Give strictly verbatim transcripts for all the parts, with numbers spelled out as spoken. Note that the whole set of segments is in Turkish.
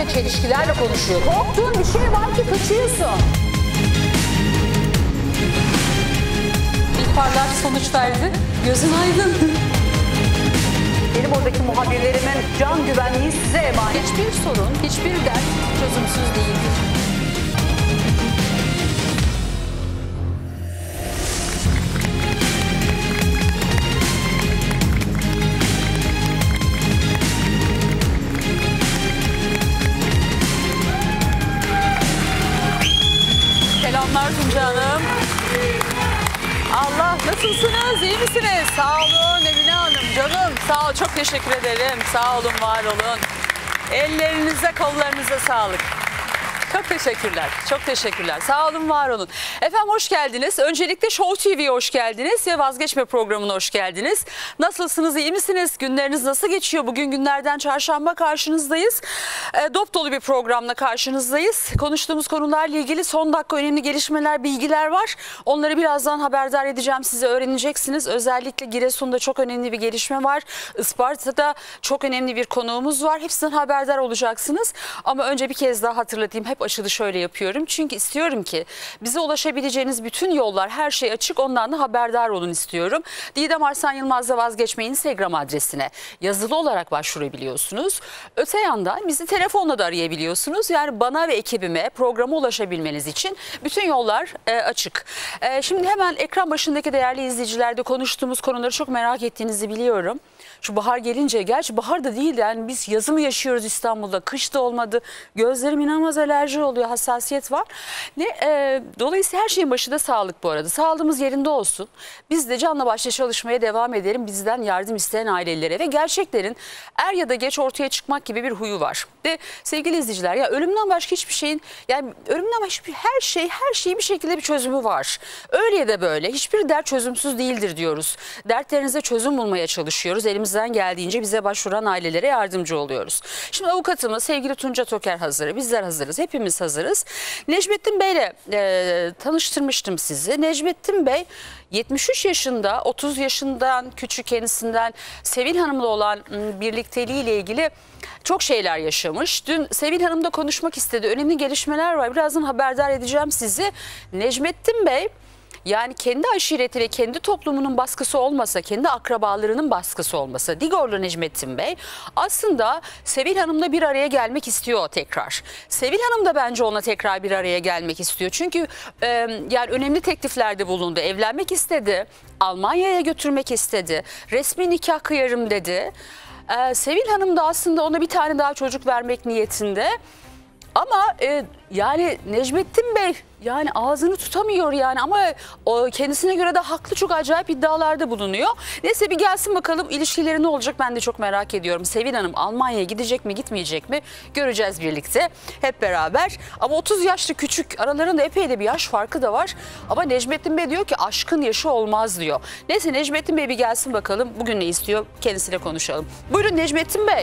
çelişkilerle konuşuyor. Korktuğun bir şey var ki kaçıyorsun. İhbarlar sonuç verdi. Gözün aydın. Benim oradaki muhabirlerimin can güvenliği size emanet. Hiçbir sorun, hiçbir dert çözümsüz değildir. Selamlar Tunca Hanım. Allah, nasılsınız? İyi misiniz? Sağ olun Emine Hanım. Canım sağ ol. Çok teşekkür ederim. Sağ olun, var olun. Ellerinize, kollarınıza sağlık. Çok teşekkürler. Çok teşekkürler. Sağ olun, var olun. Efendim hoş geldiniz. Öncelikle Show T V'ye hoş geldiniz ve Vazgeçme programına hoş geldiniz. Nasılsınız? İyi misiniz? Günleriniz nasıl geçiyor? Bugün günlerden çarşamba karşınızdayız. E, dop dolu bir programla karşınızdayız. Konuştuğumuz konularla ilgili son dakika önemli gelişmeler, bilgiler var. Onları birazdan haberdar edeceğim. Size öğreneceksiniz. Özellikle Giresun'da çok önemli bir gelişme var. Isparta'da çok önemli bir konuğumuz var. Hepsinden haberdar olacaksınız. Ama önce bir kez daha hatırlatayım. Hep açılışı şöyle yapıyorum. Çünkü istiyorum ki bize ulaşabileceğiniz bütün yollar, her şey açık. Ondan da haberdar olun istiyorum. Didem Arslan Yılmaz'la Vazgeçme Instagram adresine yazılı olarak başvurabiliyorsunuz. Öte yandan bizi telefonla da arayabiliyorsunuz. Yani bana ve ekibime programa ulaşabilmeniz için bütün yollar e, açık. E, şimdi hemen ekran başındaki değerli izleyicilerde konuştuğumuz konuları çok merak ettiğinizi biliyorum. Şu bahar gelince, gerçi bahar da değil, yani biz yazı mı yaşıyoruz İstanbul'da, kış da olmadı. Gözlerim inanılmaz alerji oluyor, hassasiyet var. Ne, e, dolayısıyla her şeyin başı da sağlık bu arada. Sağlığımız yerinde olsun. Biz de canla başla çalışmaya devam edelim. Bizden yardım isteyen ailelere ve gerçeklerin er ya da geç ortaya çıkmak gibi bir huyu var. Ve sevgili izleyiciler, ya ölümden başka hiçbir şeyin, yani ölümden başka bir, her şey, her şeyin bir şekilde bir çözümü var. Öyle ya da böyle hiçbir dert çözümsüz değildir diyoruz. Dertlerinize çözüm bulmaya çalışıyoruz. Elimizden geldiğince bize başvuran ailelere yardımcı oluyoruz. Şimdi avukatımız sevgili Tunca Toker hazır. Bizler hazırız. Hepimiz hazırız. Necmettin Bey'le e, tanıştırmıştım sizi. Necmettin Bey yetmiş üç yaşında, otuz yaşından küçük kendisinden Sevil Hanım'la olan birlikteliği ile ilgili çok şeyler yaşamış. Dün Sevil Hanım'da konuşmak istedi. Önemli gelişmeler var. Birazdan haberdar edeceğim sizi. Necmettin Bey, yani kendi aşireti ve kendi toplumunun baskısı olmasa, kendi akrabalarının baskısı olmasa, Digorlu Necmettin Bey aslında Sevil Hanım'la bir araya gelmek istiyor tekrar. Sevil Hanım da bence ona tekrar bir araya gelmek istiyor. Çünkü e, yani önemli tekliflerde bulundu. Evlenmek istedi, Almanya'ya götürmek istedi, resmi nikah kıyarım dedi. E, Sevil Hanım da aslında ona bir tane daha çocuk vermek niyetinde. Ama e, yani Necmettin Bey yani ağzını tutamıyor yani, ama o kendisine göre de haklı, çok acayip iddialarda bulunuyor. Neyse bir gelsin bakalım ilişkileri ne olacak, ben de çok merak ediyorum. Sevil Hanım Almanya'ya gidecek mi gitmeyecek mi göreceğiz birlikte hep beraber. Ama otuz yaşlı küçük, aralarında epey de bir yaş farkı da var. Ama Necmettin Bey diyor ki aşkın yaşı olmaz diyor. Neyse Necmettin Bey bir gelsin bakalım bugün ne istiyor, kendisiyle konuşalım. Buyurun Necmettin Bey.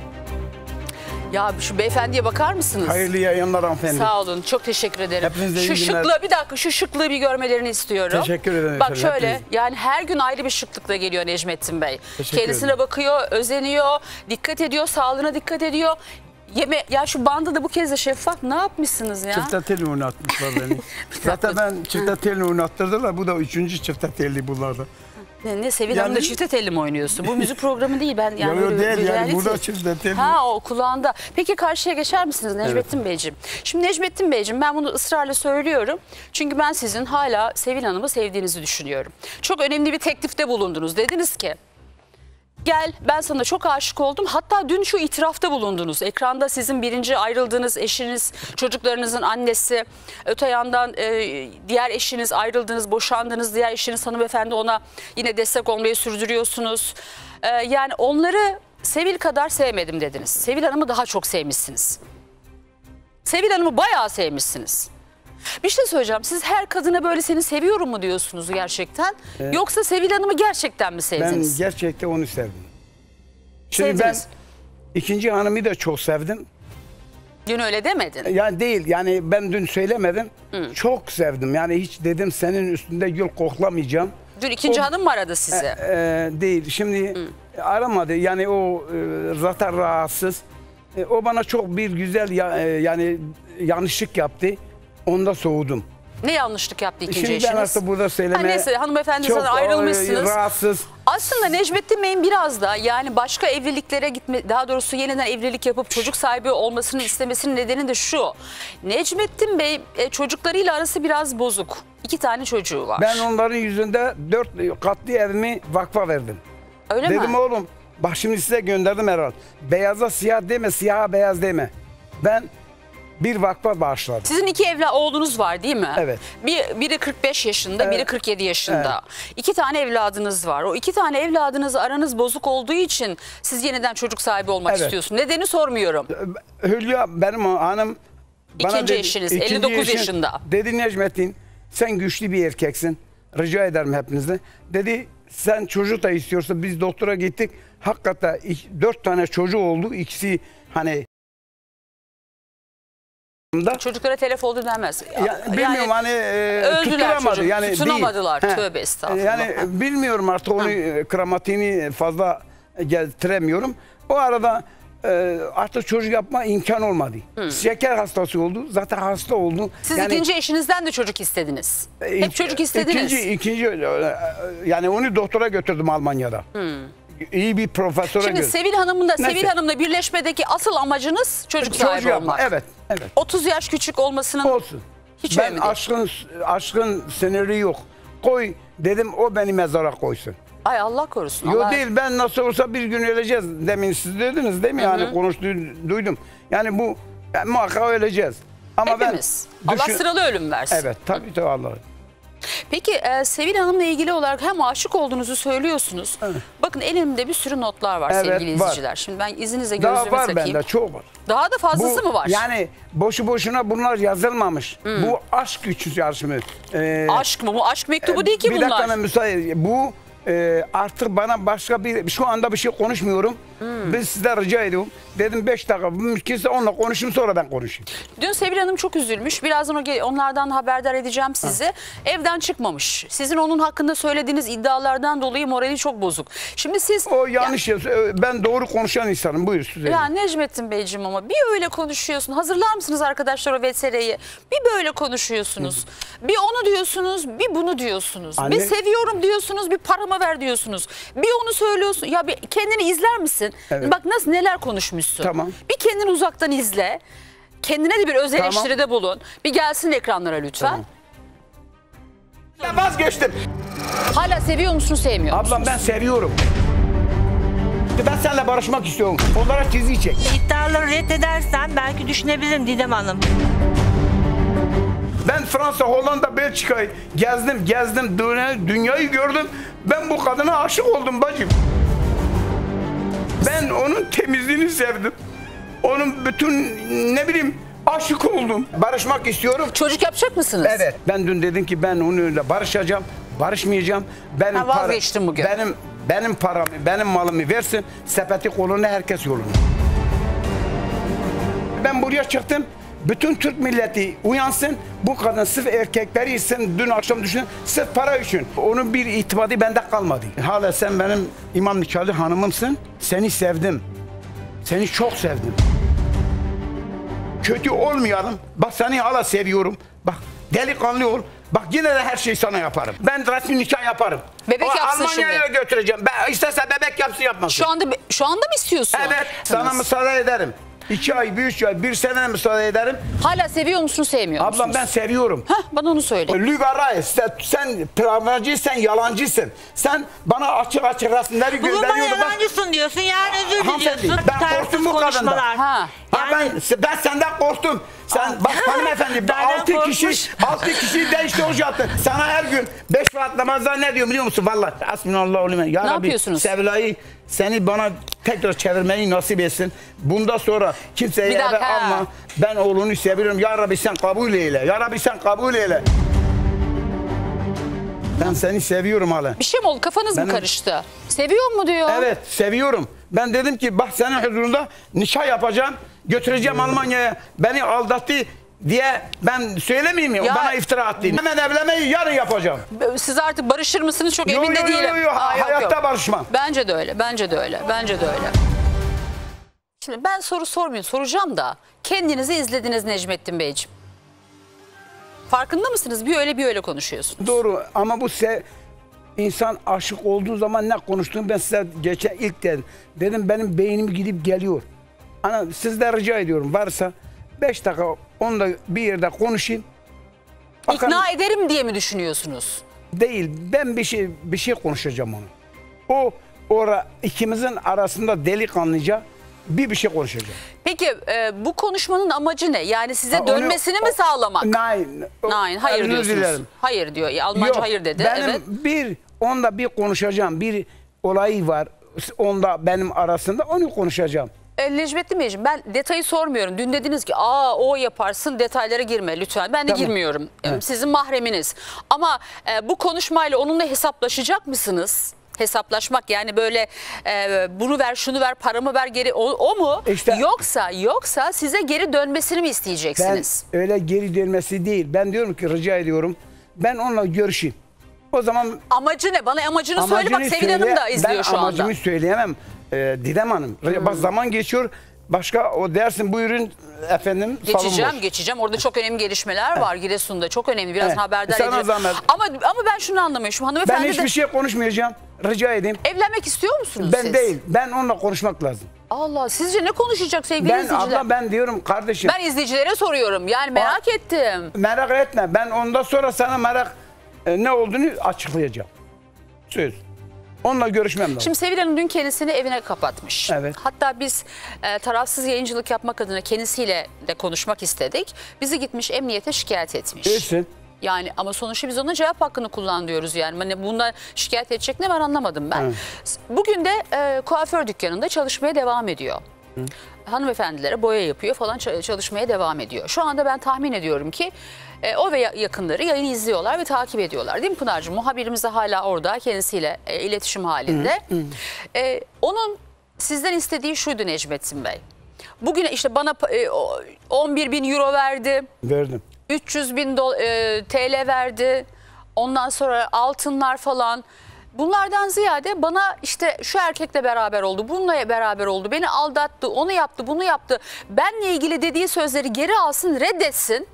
Ya şu beyefendiye bakar mısınız? Hayırlı yayınlar hanımefendi. Sağ olun, çok teşekkür ederim. Hepinize şu iyi günler. şıklığı bir dakika, şu şıklığı bir görmelerini istiyorum. Teşekkür ederim. Bak efendim, şöyle hepiniz. yani her gün ayrı bir şıklıkla geliyor Necmettin Bey. Teşekkür Kendisine ederim. bakıyor, özeniyor, dikkat ediyor, sağlığına dikkat ediyor. Yeme ya şu bandı da bu kez de şeffaf, ne yapmışsınız ya? Çifte tel oynatmışlar beni. Zaten ben çifte tel oynattırdılar. Bu da üçüncü çifte telli bunlarda. Ne, ne Sevil Yani- Hanım'da çifte telli mi oynuyorsun? Bu müzik programı değil, ben yani. Yok, yok, böyle bir değil yani, reality- burada çifte telli. Ha, o kulağında. Peki karşıya geçer misiniz Necmettin Beyciğim? Şimdi Necmettin Beyciğim, ben bunu ısrarla söylüyorum. Çünkü ben sizin hala Sevil Hanım'ı sevdiğinizi düşünüyorum. Çok önemli bir teklifte bulundunuz. Dediniz ki gel, ben sana çok aşık oldum. Hatta dün şu itirafta bulundunuz. Ekranda sizin birinci ayrıldığınız eşiniz, çocuklarınızın annesi. Öte yandan e, diğer eşiniz, ayrıldığınız, boşandığınız diğer eşiniz hanımefendi, ona yine destek olmayı sürdürüyorsunuz. E, yani onları Sevil kadar sevmedim dediniz. Sevil Hanım'ı daha çok sevmişsiniz. Sevil Hanım'ı bayağı sevmişsiniz. Bir şey söyleyeceğim. Siz her kadına böyle seni seviyorum mu diyorsunuz gerçekten? Evet. Yoksa Sevil Hanım'ı gerçekten mi sevdiniz? Ben gerçekten onu sevdim. Şimdi Sevdiniz. ben ikinci hanımı da çok sevdim. Dün öyle demedin. Yani değil, yani ben dün söylemedim. Hı. Çok sevdim. Yani hiç dedim senin üstünde gül koklamayacağım. Dün ikinci o, hanım mı aradı sizi? E, e, değil. Şimdi Hı. aramadı. Yani o e, zaten rahatsız. E, o bana çok bir güzel ya, e, yani yanlışlık yaptı. Onda soğudum. Ne yanlışlık yaptı ikinci Şimdi eşiniz? ben aslında burada söylemeye... Ha, neyse hanımefendi çok zaten ayrılmışsınız. e, rahatsız. Aslında Necmettin Bey'in biraz da yani başka evliliklere gitme, daha doğrusu yeniden evlilik yapıp çocuk sahibi olmasını istemesinin nedeni de şu. Necmettin Bey e, çocuklarıyla arası biraz bozuk. İki tane çocuğu var. Ben onların yüzünde dört katlı evimi vakfa verdim. Öyle Dedim mi? oğlum bak şimdi size gönderdim herhalde. Beyaza siyah deme, siyaha beyaz deme. Ben bir vakfa bağışladım. Sizin iki evla oğlunuz var değil mi? Evet. Bir, biri kırk beş yaşında, Evet. biri kırk yedi yaşında. İki tane evladınız var. O iki tane evladınızla aranız bozuk olduğu için siz yeniden çocuk sahibi olmak Evet. istiyorsunuz. Nedeni sormuyorum. Hülya benim hanım bana İkinci dedi- eşiniz, ikinci elli dokuz eşim, yaşında. Dedi Necmettin sen güçlü bir erkeksin. Rica ederim hepinizden. Dedi sen çocuk da istiyorsa biz doktora gittik. Hakikaten iki- dört tane çocuğu oldu. İkisi hani da Çocuklara telef oldu denmez. ya, bilmiyorum hani e, öldüler tutturamadı çocuk, yani tutunamadılar. değil. He. Tövbe estağfurullah. Yani bilmiyorum artık onu e, kramatiğini fazla getiremiyorum. O arada e, artık çocuk yapma imkan olmadı. Şeker hastası oldu. Zaten hasta oldu. Siz Yani, ikinci eşinizden de çocuk istediniz. e, Hep çocuk istediniz. İkinci, ikinci e, yani onu doktora götürdüm Almanya'da. İyi bir profesöre Şimdi götürdüm. Sevil Hanım'ın da Neyse. Sevil Hanım'la birleşmedeki asıl amacınız çocuk Çocuk sahibi yapma. olmak. Evet, evet. otuz yaş küçük olmasının Olsun. hiç Ben önemli değil. aşkın aşkın sınırı yok. Koy dedim o beni mezara koysun. Ay Allah korusun. Yok Allah... değil ben nasıl olsa bir gün öleceğiz. Demin siz dediniz değil mi? Yani konuştu duydum. Yani bu yani muhakkak öleceğiz. Ama Hepimiz. ben Allah düşün- sıralı ölüm versin. Evet tabii tabii Allah. Peki e, Sevil Hanım'la ilgili olarak hem aşık olduğunuzu söylüyorsunuz. Evet. Bakın elimde bir sürü notlar var Evet, sevgili var. izleyiciler. Şimdi ben izninizle Daha gözlüğümü var takayım. bende çok var. Daha da fazlası Bu, mı var? Yani boşu boşuna bunlar yazılmamış. Bu aşk güçlü yarışımı. Ee, Aşk mı? Bu aşk mektubu değil ki bir bunlar. dakika müsaade. Bu e, artık bana başka bir şu anda bir şey konuşmuyorum. Hmm. Ben size rica ediyorum. Dedim beş dakika mümkünse onunla konuşayım sonra ben konuşayım. Dün Sevil Hanım çok üzülmüş. Birazdan o ge- onlardan haberdar edeceğim sizi. Evden çıkmamış. Sizin onun hakkında söylediğiniz iddialardan dolayı morali çok bozuk. Şimdi siz... O yanlış ya. Ben doğru konuşan insanım. Buyur size. Ya Necmettin Beyciğim ama bir öyle konuşuyorsun. Hazırlar mısınız arkadaşlar o V T R'yi? Bir böyle konuşuyorsunuz. Bir onu diyorsunuz, bir bunu diyorsunuz. Anne- Bir seviyorum diyorsunuz, bir paramı ver diyorsunuz. Bir onu söylüyorsun. Ya bir kendini izler misin? Evet. Bak nasıl neler konuşmuşsun. Tamam. Bir kendini uzaktan izle. Kendine de bir öz Tamam. eleştiride bulun. Bir gelsin ekranlara lütfen. Tamam. Ben vazgeçtim. Hala seviyor musun, sevmiyor musun? Ablam ben seviyorum. Ben seninle barışmak istiyorum. Onlara çizgi çek. İddiaları reddedersen belki düşünebilirim Didem Hanım. Ben Fransa, Hollanda, Belçika'yı gezdim, gezdim, dünya- dünyayı gördüm. Ben bu kadına aşık oldum bacım. Ben onun temizliğini sevdim. Onun bütün ne bileyim aşık oldum. Barışmak istiyorum. Çocuk yapacak mısınız? Evet. Ben dün dedim ki ben onunla barışacağım, barışmayacağım. Benim Ha, vazgeçtim bugün. Benim benim paramı, benim malımı versin. Sepeti koluna herkes yoluna. Ben buraya çıktım. Bütün Türk milleti uyansın. Bu kadın sırf erkekleri için dün akşam düşünün. Sırf para için. Onun bir itibadı bende kalmadı. Hala sen benim imam nikahlı hanımımsın. Seni sevdim. Seni çok sevdim. Kötü olmayalım. Bak seni hala seviyorum. Bak delikanlı ol. Bak yine de her şeyi sana yaparım. Ben resmi nikah yaparım. Bebek O yapsın Almanya'ya şimdi. götüreceğim. Ben isterse bebek yapsın yapmasın. Şu anda şu anda mı istiyorsun? Evet sana müsaade ederim. İki ay, bir üç ay, bir sene müsaade ederim. Hala seviyor musun, sevmiyor musun? Ablam ben seviyorum. Hah, bana onu söyle. Lügaray, sen, sen travmacısın, yalancısın. Sen bana açık açık resimleri Bugün bana gönderiyorsun. Bak- yalancısın diyorsun, yarın özür Hanımefendi, diliyorsun. ben Terbiyesiz korktum bu kadından. konuşmalar. Ha. Ha, ben, ben senden korktum. Sen bak hanımefendi Benden altı korkmuş. kişi altı kişi değişti olacaktı. Sana her gün beş saat namazda ne diyor biliyor musun? Vallahi Hasbunallahu ve ni'mel. Ya Ne Rabbi, yapıyorsunuz? Sevilay'ı seni bana tekrar çevirmeyi nasip etsin. Bundan sonra kimseye Bir eve dakika. alma. Ben oğlunu seviyorum. Ya Rabbi sen kabul eyle. Ya Rabbi sen kabul eyle. Ben seni seviyorum hala. Bir şey mi oldu? Kafanız mı Benim- karıştı? Seviyor mu diyor? Evet seviyorum. Ben dedim ki bak senin huzurunda nikah yapacağım. Götüreceğim Almanya'ya. Beni aldattı diye ben söylemeyeyim mi? Ya- Bana iftira attı. Hemen evlenmeyi yarın yapacağım. Siz artık barışır mısınız? Çok Yo, emin de yo, yo, değilim. yo, Ha, yok, hayatta yok. barışmam. Bence de öyle. Bence de öyle. Bence de öyle. Şimdi ben soru sormuyorum, soracağım da kendinizi izlediniz Necmettin Beyciğim. Farkında mısınız? Bir öyle bir öyle konuşuyorsunuz. Doğru ama bu se insan aşık olduğu zaman ne konuştuğunu ben size geçen ilk dedim. Dedim benim beynim gidip geliyor. Ana sizden rica ediyorum varsa beş dakika onunla bir yerde konuşayım. Bakalım, İkna ederim diye mi düşünüyorsunuz? değil ben bir şey bir şey konuşacağım onu. O ora ikimizin arasında delikanlıca bir bir şey konuşacağım. Peki e, bu konuşmanın amacı ne? Yani size Ha, onu- dönmesini mi sağlamak? Nein. Nein, hayır Özür diyorsunuz. dilerim. Hayır diyor. Ya, Almanca Yok, hayır dedi. Benim Evet. bir onda bir konuşacağım. Bir olayı var. Onda benim arasında onu konuşacağım. E, Necmettin Beyciğim ben detayı sormuyorum. Dün dediniz ki aa o yaparsın detaylara girme lütfen. Ben de Tamam. girmiyorum. Evet. Sizin mahreminiz. Ama e, bu konuşmayla onunla hesaplaşacak mısınız? Hesaplaşmak yani böyle e, bunu ver şunu ver paramı ver geri o, o mu? İşte- yoksa yoksa size geri dönmesini mi Ben isteyeceksiniz? öyle geri dönmesi değil. Ben diyorum ki rica ediyorum. Ben onunla görüşeyim. O zaman Amacı ne? Bana amacını, söyle bak Sevil Hanım da izliyor ben şu anda. amacımı söyleyemem. Ee, Didem Hanım. Bak zaman geçiyor. Başka o dersin buyurun efendim. salon Geçeceğim, boş. geçeceğim. Orada çok önemli gelişmeler var Giresun'da. Çok önemli. Biraz Evet. haberdar Sana edeceğim. zahmet. Ama ama ben şunu anlamıyorum. Şu Ben hanımefendi hiçbir de şey konuşmayacağım. Rica edeyim. evlenmek istiyor musunuz Ben siz? değil. Ben onunla konuşmak lazım. Allah sizce ne konuşacak sevgili Ben izleyiciler? abla ben diyorum kardeşim. Ben izleyicilere soruyorum. Yani merak ettim. Merak etme. Ben ondan sonra sana merak e, ne olduğunu açıklayacağım. Söz. Onunla görüşmem lazım. Şimdi Sevil Hanım dün kendisini evine kapatmış. Evet. Hatta biz e, tarafsız yayıncılık yapmak adına kendisiyle de konuşmak istedik. Bizi gitmiş emniyete şikayet etmiş. Etsin. Yani ama sonuçta biz ona cevap hakkını kullan diyoruz yani. Hani bundan şikayet edecek ne var anlamadım ben. Evet. Bugün de e, kuaför dükkanında çalışmaya devam ediyor. Hı. Hanımefendilere boya yapıyor falan çalışmaya devam ediyor. Şu anda ben tahmin ediyorum ki e, o ve yakınları yayını izliyorlar ve takip ediyorlar. Değil mi Pınar'cığım? Muhabirimiz de hala orada kendisiyle e, iletişim halinde. Hı. Hı. E, onun sizden istediği şuydu Necmettin Bey. Bugün işte bana e, on bir bin euro verdi. Verdim. üç yüz bin e, T L verdi. Ondan sonra altınlar falan. Bunlardan ziyade bana işte şu erkekle beraber oldu, bununla beraber oldu, beni aldattı, onu yaptı, bunu yaptı. Benle ilgili dediği sözleri geri alsın, reddetsin.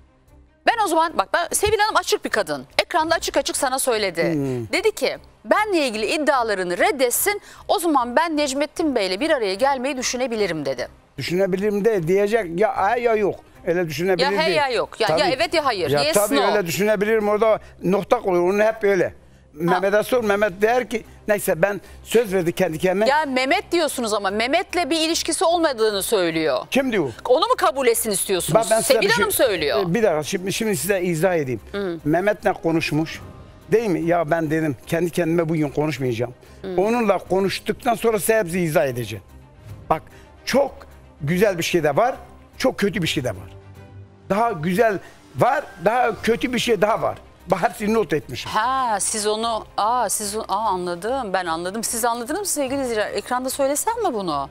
Ben o zaman bak ben Sevil Hanım açık bir kadın. Ekranda açık açık sana söyledi. Hmm. Dedi ki benle ilgili iddialarını reddetsin. O zaman ben Necmettin Bey'le bir araya gelmeyi düşünebilirim dedi. Düşünebilirim de diyecek ya ay ya yok. Öyle düşünebilir Ya he değil. ya yok. Ya, ya evet ya hayır. Ya yes tabii no. öyle düşünebilirim. Orada nokta koyuyor. Onu hep öyle. Mehmet'e sor. Mehmet der ki neyse ben söz verdi kendi kendime. Ya Mehmet diyorsunuz ama Mehmet'le bir ilişkisi olmadığını söylüyor. Kim diyor? Onu mu kabul etsin istiyorsunuz? Bak ben size Sevil bir şey- Hanım söylüyor. Bir dakika şimdi, şimdi size izah edeyim. Hı. Mehmet'le konuşmuş. Değil mi? Ya ben dedim kendi kendime bugün konuşmayacağım. Hı. Onunla konuştuktan sonra size hepsi izah edeceğim. Bak çok güzel bir şey de var. Çok kötü bir şey de var. Daha güzel var. Daha kötü bir şey daha var. Bak hepsini not etmişim. Ha siz onu aa siz aa anladım ben anladım. Siz anladınız mı sevgili izleyiciler? Ekranda söylesem mi bunu?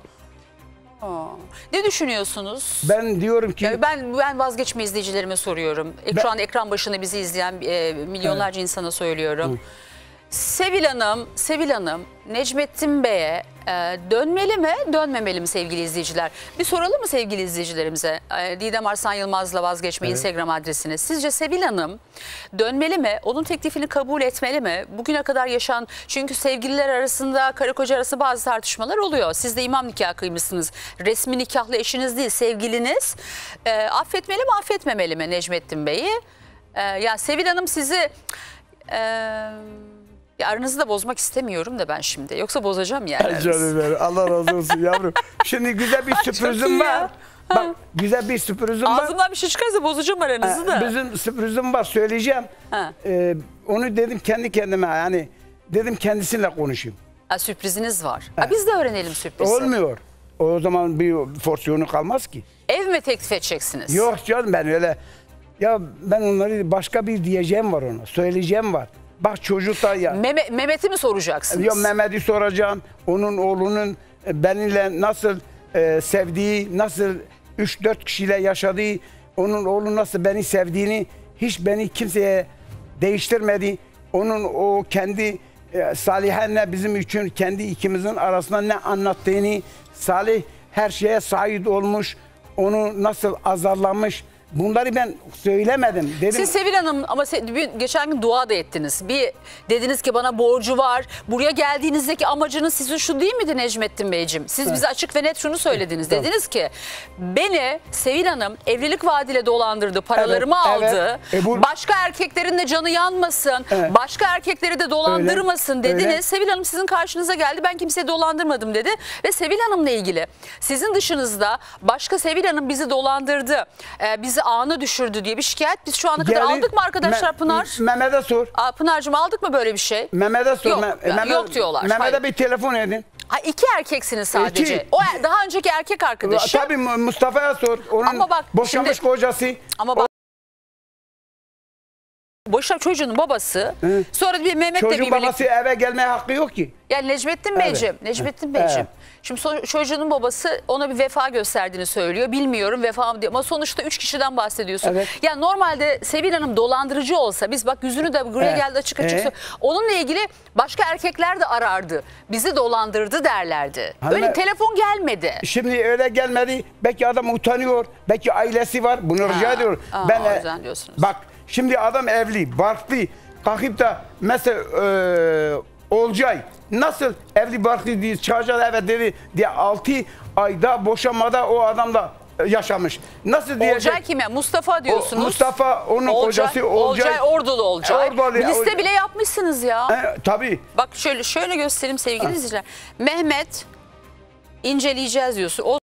Aa. Ne düşünüyorsunuz? Ben diyorum ki Ya ben ben vazgeçme izleyicilerime soruyorum. Ben- Şu an ekran başında bizi izleyen e, milyonlarca evet. insana söylüyorum. Hı. Sevil Hanım, Sevil Hanım, Necmettin Bey'e e, dönmeli mi, dönmemeli mi sevgili izleyiciler? Bir soralım mı sevgili izleyicilerimize? E, Didem Arslan Yılmaz'la vazgeçme evet. Instagram adresine. Sizce Sevil Hanım dönmeli mi? Onun teklifini kabul etmeli mi? Bugüne kadar yaşan, çünkü sevgililer arasında, karı koca arasında bazı tartışmalar oluyor. Siz de imam nikahı kıymışsınız. Resmi nikahlı eşiniz değil, sevgiliniz. E, affetmeli mi, affetmemeli mi Necmettin Bey'i? E, yani Sevil Hanım sizi... E, Ya aranızı da bozmak istemiyorum da ben şimdi. Yoksa bozacağım yani. Canım benim, Allah razı olsun yavrum. Şimdi güzel bir sürprizim var. Bak güzel bir sürprizim var. Ağzımdan bir şey çıkarsa bozacağım aranızı da. Bizim sürprizim var söyleyeceğim. Ee, onu dedim kendi kendime yani dedim kendisiyle konuşayım. Ha, sürpriziniz var. Ha, biz de öğrenelim sürprizi. Olmuyor. O zaman bir forsiyonu kalmaz ki. Ev mi teklif edeceksiniz? Yok canım ben öyle. Ya ben onları başka bir diyeceğim var ona. Söyleyeceğim var. Bak çocuk da ya. Mehmet, Mehmet'i mi soracaksınız? Yok Mehmet'i soracağım. Onun oğlunun benimle nasıl e, sevdiği, nasıl üç dört kişiyle yaşadığı, onun oğlu nasıl beni sevdiğini, hiç beni kimseye değiştirmedi. Onun o kendi e, Salih'le bizim için kendi ikimizin arasında ne anlattığını, Salih her şeye sahip olmuş, onu nasıl azarlamış, bunları ben söylemedim. Dedim, Siz Sevil Hanım ama se- bir- geçen gün dua da ettiniz. Bir dediniz ki bana borcu var. Buraya geldiğinizdeki amacınız sizin şu değil miydi Necmettin Beyciğim? Siz Evet. bize açık ve net şunu söylediniz. Evet. Dediniz ki beni Sevil Hanım evlilik vaadiyle dolandırdı, paralarımı Evet, aldı. evet. E bu- Başka erkeklerin de canı yanmasın. Evet. Başka erkekleri de dolandırmasın Öyle, dediniz. öyle. Sevil Hanım sizin karşınıza geldi. Ben kimseyi dolandırmadım dedi. Ve Sevil Hanım'la ilgili sizin dışınızda başka Sevil Hanım bizi dolandırdı, e, bizi ağına düşürdü diye bir şikayet biz şu ana kadar Gelin- aldık mı arkadaşlar Me- Pınar? Mehmet'e sor. Aa, Pınar'cığım aldık mı böyle bir şey? Mehmet'e sor. Yok, Me- ya, Mehmet- yok diyorlar. Mehmet'e Hayır. bir telefon edin. Ha, iki erkeksiniz sadece. İki. O er- daha önceki erkek arkadaşı. Tabii Mustafa'ya sor. Onun Ama bak boşanmış şimdi- kocası. Ama bak boşa çocuğun babası. Hı. Sonra bir Mehmet'le Çocuğun bir babası eve gelmeye hakkı yok ki. Yani Necmettin Evet. Beyciğim, Necmettin Beyciğim. Evet. Şimdi son- çocuğunun babası ona bir vefa gösterdiğini söylüyor. Bilmiyorum vefa mı diyor ama sonuçta üç kişiden bahsediyorsun. Evet. Yani normalde Sevil Hanım dolandırıcı olsa biz bak yüzünü de buraya Evet. geldi açık açık Evet. söylüyor. Onunla ilgili başka erkekler de arardı. Bizi dolandırdı derlerdi. Hanım- Öyle telefon gelmedi. Şimdi öyle gelmedi. Belki adam utanıyor. Belki ailesi var. Bunu rica Ha, ediyorum. aa, Ben o e, yüzden diyorsunuz. bak şimdi adam evli, barklı. Kalkıp da mesela e, Olcay nasıl evli barklı diye çağıracağız evet dedi diye altı ayda boşanmada o adamla yaşamış. Nasıl diyecek? Olcay kime? Mustafa diyorsunuz. O Mustafa onun Olcay, kocası Olcay. Olcay Ordulu Olcay. E, Ordulu, Bir liste Olcay. bile yapmışsınız ya. E, tabii. Bak şöyle şöyle göstereyim sevgili izleyiciler. Mehmet inceleyeceğiz diyorsun. O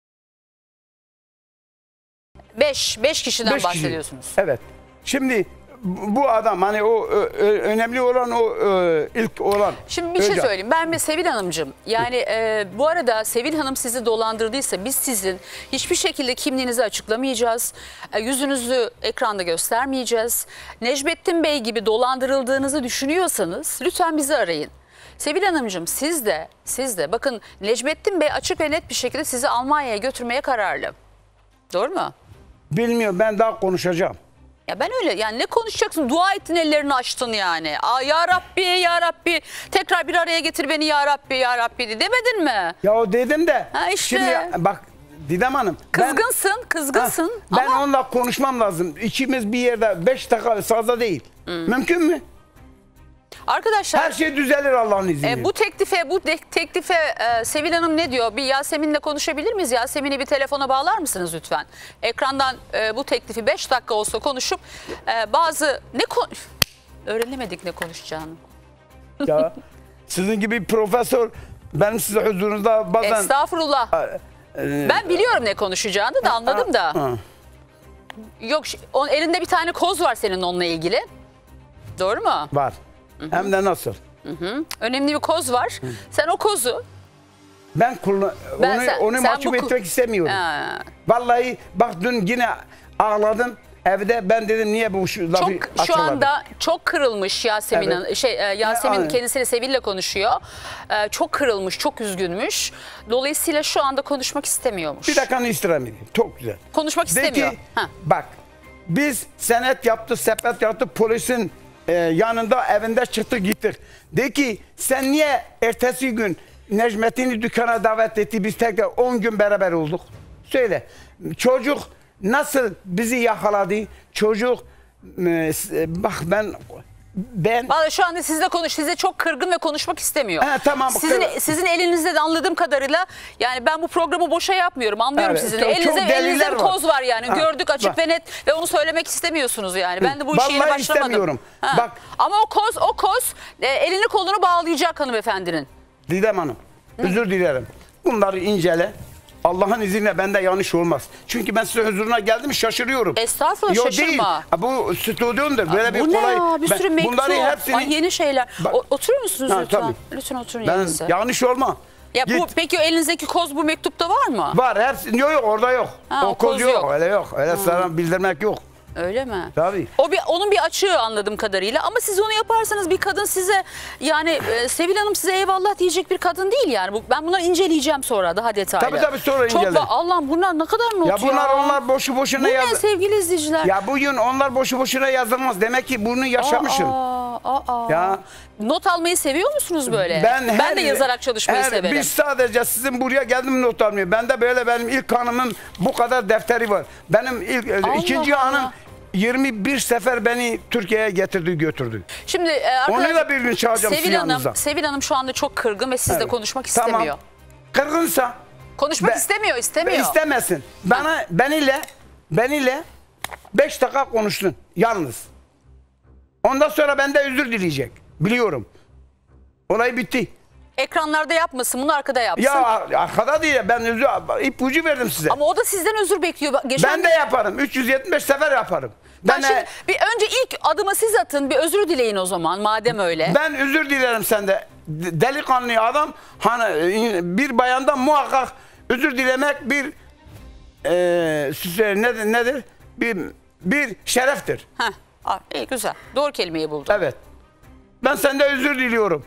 beş beş kişiden Beş kişi. bahsediyorsunuz. Evet. Şimdi bu adam hani o ö, ö, önemli olan o ö, ilk olan. Şimdi bir şey Özcan. söyleyeyim. Ben bir Sevil Hanımcığım. Yani e, bu arada Sevil Hanım sizi dolandırdıysa biz sizin hiçbir şekilde kimliğinizi açıklamayacağız. E, yüzünüzü ekranda göstermeyeceğiz. Necmettin Bey gibi dolandırıldığınızı düşünüyorsanız lütfen bizi arayın. Sevil Hanımcığım siz de siz de bakın Necmettin Bey açık ve net bir şekilde sizi Almanya'ya götürmeye kararlı. Doğru mu? Bilmiyorum ben daha konuşacağım. Ya ben öyle yani ne konuşacaksın? Dua ettin ellerini açtın yani. Aa, ya Rabbi ya Rabbi tekrar bir araya getir beni ya Rabbi ya Rabbi diye demedin mi? Ya o dedim de. Ha işte. Şimdi bak Didem Hanım. ben- Kızgınsın kızgınsın Ha, ben ama onunla konuşmam lazım. İkimiz bir yerde beş dakika fazla değil. Mümkün mü? arkadaşlar Her şey düzelir Allah'ın izniyle. e, bu teklife bu de- teklife e, Sevil Hanım ne diyor? Bir Yasemin'le konuşabilir miyiz? Yasemin'i bir telefona bağlar mısınız lütfen? Ekrandan e, bu teklifi beş dakika olsa konuşup e, bazı ne kon öğrenemedik ne konuşacağını. Ya, sizin gibi bir profesör benim size huzurunuzda bazen... Estağfurullah. e, Ben biliyorum ne konuşacağını da anladım da. ha. Yok şi- on, elinde bir tane koz var senin onunla ilgili. Doğru mu? Var. Hem de nasıl? Önemli bir koz var. Sen o kozu... Ben kullan Ben onu sen- onu sen mahcup bu ku- etmek istemiyorum. Ha. Vallahi bak dün yine ağladım evde. Ben dedim niye bu şu lafı Çok şu açıkladım? anda çok kırılmış Yasemin Evet. Hanım- şey e, Yasemin aynen. kendisiyle Sevil'le konuşuyor. E, çok kırılmış, çok üzgünmüş. Dolayısıyla şu anda konuşmak istemiyormuş. Bir dakikanı istirham edeyim. Çok güzel. Konuşmak De istemiyor. ki Ha. bak biz senet yaptı, sepet yaptı, polisin e, yanında evinde çıktı gittik. De ki sen niye ertesi gün Necmettin'i dükkana davet etti biz tekrar on gün beraber olduk. Söyle çocuk nasıl bizi yakaladı? Çocuk e, bak ben ben Vallahi şu anda sizle konuş, size çok kırgın ve konuşmak istemiyor. He, tamam, Sizin kır- sizin elinizde de anladığım kadarıyla yani ben bu programı boşa yapmıyorum. Anlıyorum Evet, sizin. çok- Elinizde, çok elinizde deliller bir var. koz var yani. Ha, Gördük açık bak. ve net ve onu söylemek istemiyorsunuz yani. Ben de bu işe yeni Vallahi başlamadım. istemiyorum. Ha. Bak. Ama o koz o koz e, elini kolunu bağlayacak hanımefendinin. Didem Hanım özür dilerim. Bunları incele. Allah'ın izniyle bende yanlış olmaz. Çünkü ben size huzuruna geldim şaşırıyorum. Estağfurullah, Yo, şaşırma. Değil. Ha, bu stüdyondur. Böyle bir Bu ne kolay. ya? Bir Ben sürü mektup. bunları hepsini Ay, yeni şeyler. Bak- O, oturur musunuz Ha, lütfen? tabii. Lütfen oturun ben yerinize. yanlış olma. Ya bu Git. peki o elinizdeki koz bu mektupta var mı? Var hepsi. Yok yok orada yok. Ha, o o koz koz yok. yok. Öyle yok. Öyle sana bildirmek yok. Öyle mi? Tabii. O bir onun bir açığı anladığım kadarıyla ama siz onu yaparsanız bir kadın size yani e, Sevil Hanım size eyvallah diyecek bir kadın değil yani. Bu, ben bunları inceleyeceğim sonra daha detaylı. Tabii, tabii, sonra Çok incele. va- Allah'ım bunlar ne kadar not ya. Ya bunlar onlar boşu boşuna Bu ne yaz. sevgili izleyiciler? Ya bugün onlar boşu boşuna yazılmaz. Demek ki bunu yaşamışsın. Aa, aa, aa. Ya. Not almayı seviyor musunuz böyle? Ben, ben her, de yazarak çalışmayı her, severim. Biz sadece sizin buraya geldim not almıyor. Ben de böyle benim ilk hanımın bu kadar defteri var. Benim ilk Allah ikinci Allah. hanım yirmi bir sefer beni Türkiye'ye getirdi götürdü. Şimdi e, arkadaşlar, Onu da bir gün çağıracağım Sevil sizin Hanım, yanınıza. Sevil Hanım şu anda çok kırgın ve sizle Evet. konuşmak Tamam. istemiyor. Kırgınsa Konuşmak Ben- istemiyor, istemiyor. istemesin. Bana beniyle beniyle beş dakika konuştun yalnız. Ondan sonra bende özür dileyecek. Biliyorum. Olay bitti. Ekranlarda yapmasın, bunu arkada yapsın. Ya arkada değil, ben özür ipucu verdim size. Ama o da sizden özür bekliyor. Geçen Ben de yaparım. üç yüz yetmiş beş sefer yaparım. Ben Ben şimdi de- bir önce ilk adımı siz atın, bir özür dileyin o zaman madem öyle. ben özür dilerim sende. D- Delikanlı adam hani bir bayandan muhakkak özür dilemek bir eee süsü- nedir nedir? Bir bir şereftir. Heh, ah, iyi güzel. Doğru kelimeyi buldum. Evet. Ben sende özür diliyorum.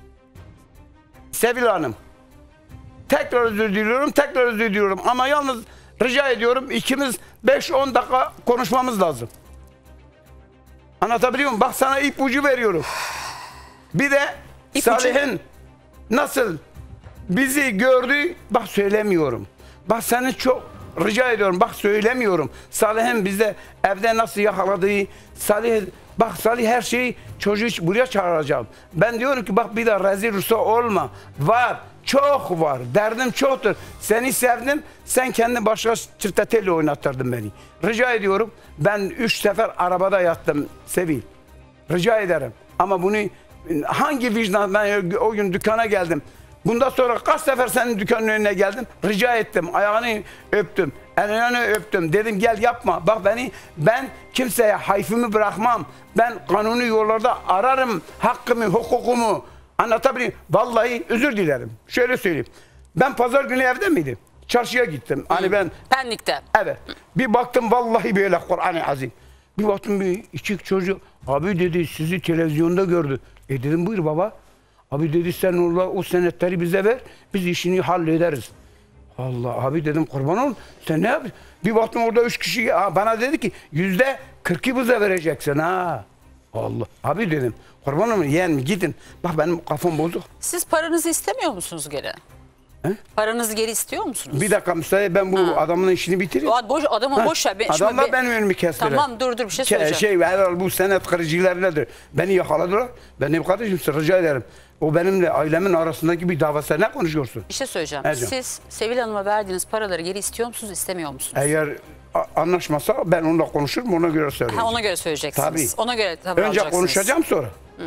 Sevil Hanım. Tekrar özür diliyorum, tekrar özür diliyorum. Ama yalnız rica ediyorum ikimiz beş on dakika konuşmamız lazım. Anlatabiliyor muyum? Bak sana ipucu veriyorum. Bir de İpucu. Salih'in nasıl bizi gördü, bak söylemiyorum. Bak seni çok rica ediyorum, bak söylemiyorum. Salih'in bize evde nasıl yakaladığı, Salih, bak Salih her şeyi çocuğu buraya çağıracağım. Ben diyorum ki bak bir de rezil rüsva olma. Var, çok var. Derdim çoktur. Seni sevdim, sen kendi başka çırteteli oynattırdın beni. Rica ediyorum, ben üç sefer arabada yattım Sevil. Rica ederim. Ama bunu hangi vicdan, ben o gün dükkana geldim. Bundan sonra kaç sefer senin dükkanın önüne geldim. Rica ettim. Ayağını öptüm. Elini öptüm. Dedim gel yapma. Bak beni, ben kimseye hayfımı bırakmam. Ben kanuni yollarda ararım hakkımı, hukukumu. Anlatabiliyor muyum? Vallahi özür dilerim. Şöyle söyleyeyim. Ben pazar günü evde miydim? Çarşıya gittim. Hani ben Pendik'te. evet. Bir baktım vallahi böyle Kur'an-ı Azim. Bir baktım bir küçük çocuk. Abi dedi sizi televizyonda gördü. E dedim buyur baba. Abi dedi sen orada o senetleri bize ver. Biz işini hallederiz. Allah abi dedim kurban ol. Sen ne yapıyorsun? Bir baktım orada üç kişi. Ha, bana dedi ki yüzde kırkı bize vereceksin ha. Allah. Abi dedim kurban olun yeğen mi gidin. Bak benim kafam bozuk. Siz paranızı istemiyor musunuz geri? He? Paranızı geri istiyor musunuz? Bir dakika müsaade ben bu Ha. adamın işini bitireyim. O ad- boş, adamı Ha, boş ver. Ben- şimdi Adamlar ben- benim önümü kestiler. Tamam dur dur bir şey Ke- söyleyeceğim. Şey herhalde bu senet kırıcılar nedir? Beni yakaladılar. Ben dedim kardeşim size rica ederim. O benimle ailemin arasındaki bir davası ne konuşuyorsun? Bir şey söyleyeceğim. Evet canım. Siz Sevil Hanım'a verdiğiniz paraları geri istiyor musunuz, istemiyor musunuz? Eğer a- anlaşmasa ben onunla konuşurum ona göre söyleyeceğim. Ha, ona göre söyleyeceksiniz. Tabii. Ona göre tavır Önce alacaksınız. konuşacağım sonra.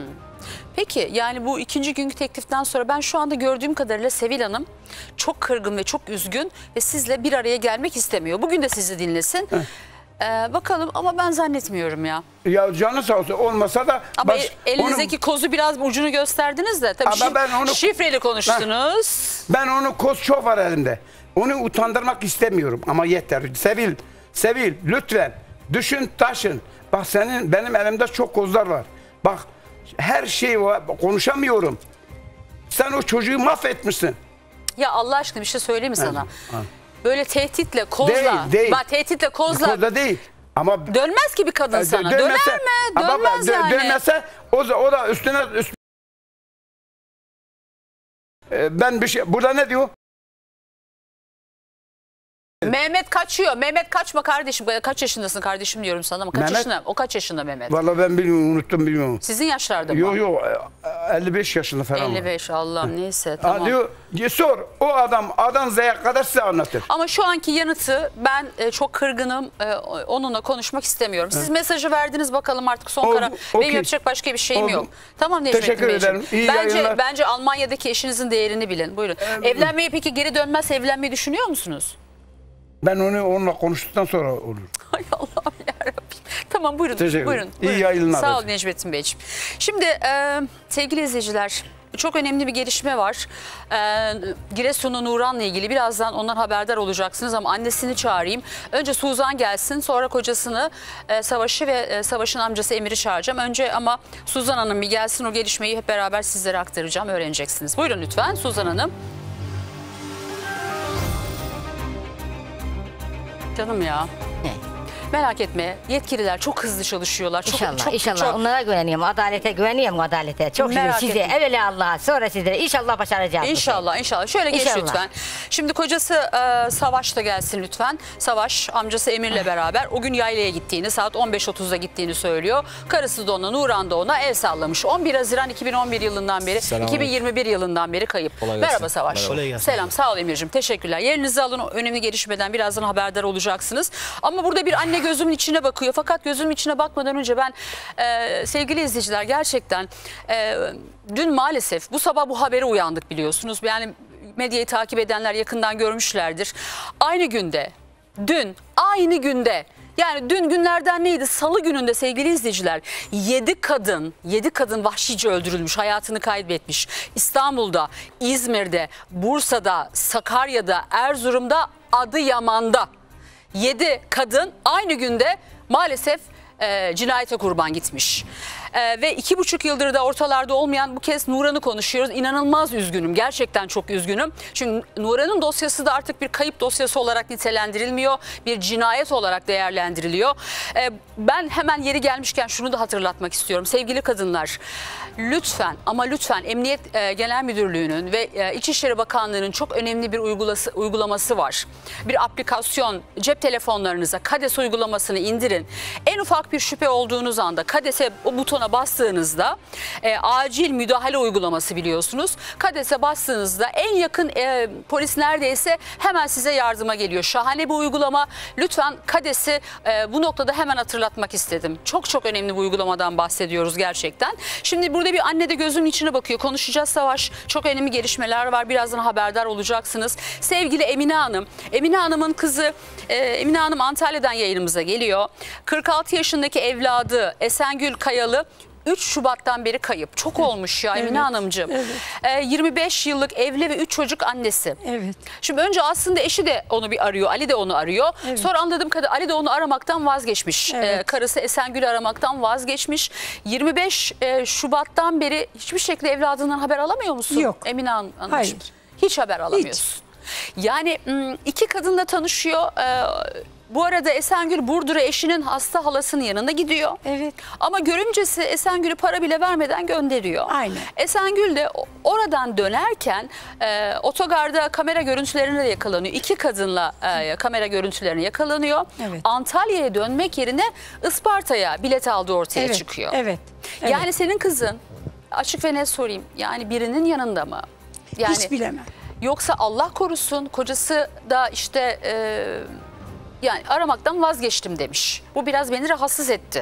Peki yani bu ikinci günkü tekliften sonra ben şu anda gördüğüm kadarıyla Sevil Hanım çok kırgın ve çok üzgün ve sizle bir araya gelmek istemiyor. Bugün de sizi dinlesin. Ee, bakalım ama ben zannetmiyorum ya. Ya canı sağ olsun olmasa da Ama baş- el- elinizdeki kozu biraz ucunu gösterdiniz de tabii Ama şif- ben onu- şifreli konuştunuz. onu, ben onu koz çok var elimde. Onu utandırmak istemiyorum ama yeter. Sevil, Sevil lütfen düşün taşın. Bak senin benim elimde çok kozlar var. Bak her şey var konuşamıyorum. Sen o çocuğu mahvetmişsin. Ya Allah aşkına bir şey söyleyeyim mi sana? ha. Böyle tehditle, kozla. Değil, değil. Bak tehditle, kozla. Kozda değil. Ama Dönmez ki bir kadın sana. dönmese- Döner mi? Ama Dönmez dö- yani. Dönmese o, da- o da üstüne üst- Ee, ben bir şey burada ne diyor? Mehmet kaçıyor. Mehmet kaçma kardeşim. Kaç yaşındasın kardeşim diyorum sana ama kaç Mehmet- yaşında? O kaç yaşında Mehmet? Vallahi ben bilmiyorum unuttum bilmiyorum. Sizin yaşlarda mı? Yok yok elli beş yaşında falan. var. elli beş Allah'ım neyse Ha, tamam. diyor, diyor, sor o adam A'dan Z'ye kadar size anlatır. Ama şu anki yanıtı ben e, çok kırgınım. E, onunla konuşmak istemiyorum. Siz mesajı verdiniz bakalım artık son Oldu, karar. Benim okey. yapacak başka bir şeyim Oldu. yok. Tamam Necmettin Teşekkür Beyciğim. ederim. İyi Bence yayınlar. bence Almanya'daki eşinizin değerini bilin. Buyurun. Evlenmeyi peki geri dönmez evlenmeyi düşünüyor musunuz? Ben onu onunla konuştuktan sonra olur. Ay Allah'ım yarabbim. Tamam buyurun. Teşekkür buyurun, ederim. İyi buyurun. yayınlar. Sağ olun Necmettin Beyciğim. Şimdi e, sevgili izleyiciler çok önemli bir gelişme var. E, Giresun'un Nuran'la ilgili birazdan ondan haberdar olacaksınız ama annesini çağırayım. Önce Suzan gelsin sonra kocasını e, Savaş'ı ve e, Savaş'ın amcası Emir'i çağıracağım. Önce ama Suzan Hanım bir gelsin o gelişmeyi hep beraber sizlere aktaracağım öğreneceksiniz. Buyurun lütfen Suzan Hanım. Canım ya. Ne? Merak etme, yetkililer çok hızlı çalışıyorlar. Çok, İnşallah, çok, inşallah. çok- Onlara güveniyorum. Adalete güveniyorum, adalete. Çok şükür Merak size, etme. evvela Allah'a, sonra sizlere. İnşallah başaracağız. İnşallah, inşallah. Şöyle geç İnşallah. lütfen. Şimdi kocası e, Savaş da gelsin lütfen. Savaş amcası Emir'le beraber o gün yaylaya gittiğini, saat on beş otuzda gittiğini söylüyor. Karısı da ona, Nuran da ona el sallamış. on bir Haziran iki bin on bir yılından beri, Selamünaleyküm. iki bin yirmi bir yılından beri kayıp. Kolay gelsin. Merhaba Savaş. Merhaba. Kolay gelsin. Selam, sağ ol Emir'cim. Teşekkürler. Yerinizi alın, önemli gelişmeden birazdan haberdar olacaksınız. Ama burada bir anne gözümün içine bakıyor. Fakat gözümün içine bakmadan önce ben e, sevgili izleyiciler gerçekten e, dün maalesef bu sabah bu habere uyandık biliyorsunuz. Yani medyayı takip edenler yakından görmüşlerdir. Aynı günde, dün aynı günde, yani dün günlerden neydi? Salı gününde sevgili izleyiciler yedi kadın, yedi kadın vahşice öldürülmüş, hayatını kaybetmiş. İstanbul'da, İzmir'de, Bursa'da, Sakarya'da, Erzurum'da, Adıyaman'da yedi kadın aynı günde maalesef e, cinayete kurban gitmiş. E, ve iki buçuk yıldır da ortalarda olmayan bu kez Nuran'ı konuşuyoruz. İnanılmaz üzgünüm. Gerçekten çok üzgünüm. Çünkü Nuran'ın dosyası da artık bir kayıp dosyası olarak nitelendirilmiyor. Bir cinayet olarak değerlendiriliyor. E, ben hemen yeri gelmişken şunu da hatırlatmak istiyorum. Sevgili kadınlar, lütfen ama lütfen Emniyet e, Genel Müdürlüğü'nün ve e, İçişleri Bakanlığı'nın çok önemli bir uygulası, uygulaması var. Bir aplikasyon, cep telefonlarınıza KADES uygulamasını indirin. En ufak bir şüphe olduğunuz anda KADES'e o butona bastığınızda e, acil müdahale uygulaması biliyorsunuz. KADES'e bastığınızda en yakın e, polis neredeyse hemen size yardıma geliyor. Şahane bir uygulama. Lütfen KADES'i e, bu noktada hemen hatırlatmak istedim. Çok çok önemli bir uygulamadan bahsediyoruz gerçekten. Şimdi burada bir anne de gözümün içine bakıyor. Konuşacağız Savaş. Çok önemli gelişmeler var. Birazdan haberdar olacaksınız. Sevgili Emine Hanım. Emine Hanım'ın kızı e, Emine Hanım Antalya'dan yayınımıza geliyor. kırk altı yaşındaki evladı Esengül Kayalı üç Şubat'tan beri kayıp. Çok olmuş ya Emine Evet, Hanımcığım. evet. Ee, yirmi beş yıllık evli ve üç çocuk annesi. Evet. Şimdi önce aslında eşi de onu bir arıyor. Ali de onu arıyor. Evet. Sonra anladığım kadarıyla Ali de onu aramaktan vazgeçmiş. Evet. Ee, karısı Esengül'ü aramaktan vazgeçmiş. yirmi beş e, Şubat'tan beri hiçbir şekilde evladından haber alamıyor musun? Yok. Emine Han- Hanımcığım. Hayır. Hiç haber alamıyorsun. Yani m, iki kadınla tanışıyor. Ee, bu arada Esengül Burdur'a eşinin hasta halasının yanına gidiyor. Evet. Ama görümcesi Esengül'ü para bile vermeden gönderiyor. Aynen. Esengül de oradan dönerken e, otogarda kamera görüntülerine de yakalanıyor. İki kadınla e, kamera görüntülerine yakalanıyor. Evet. Antalya'ya dönmek yerine Isparta'ya bilet aldığı ortaya Evet. çıkıyor. Evet. Evet. Yani senin kızın, açık ve net sorayım, yani birinin yanında mı? Yani, Hiç bilemem. Yoksa Allah korusun kocası da işte e, yani aramaktan vazgeçtim demiş. Bu biraz beni rahatsız etti.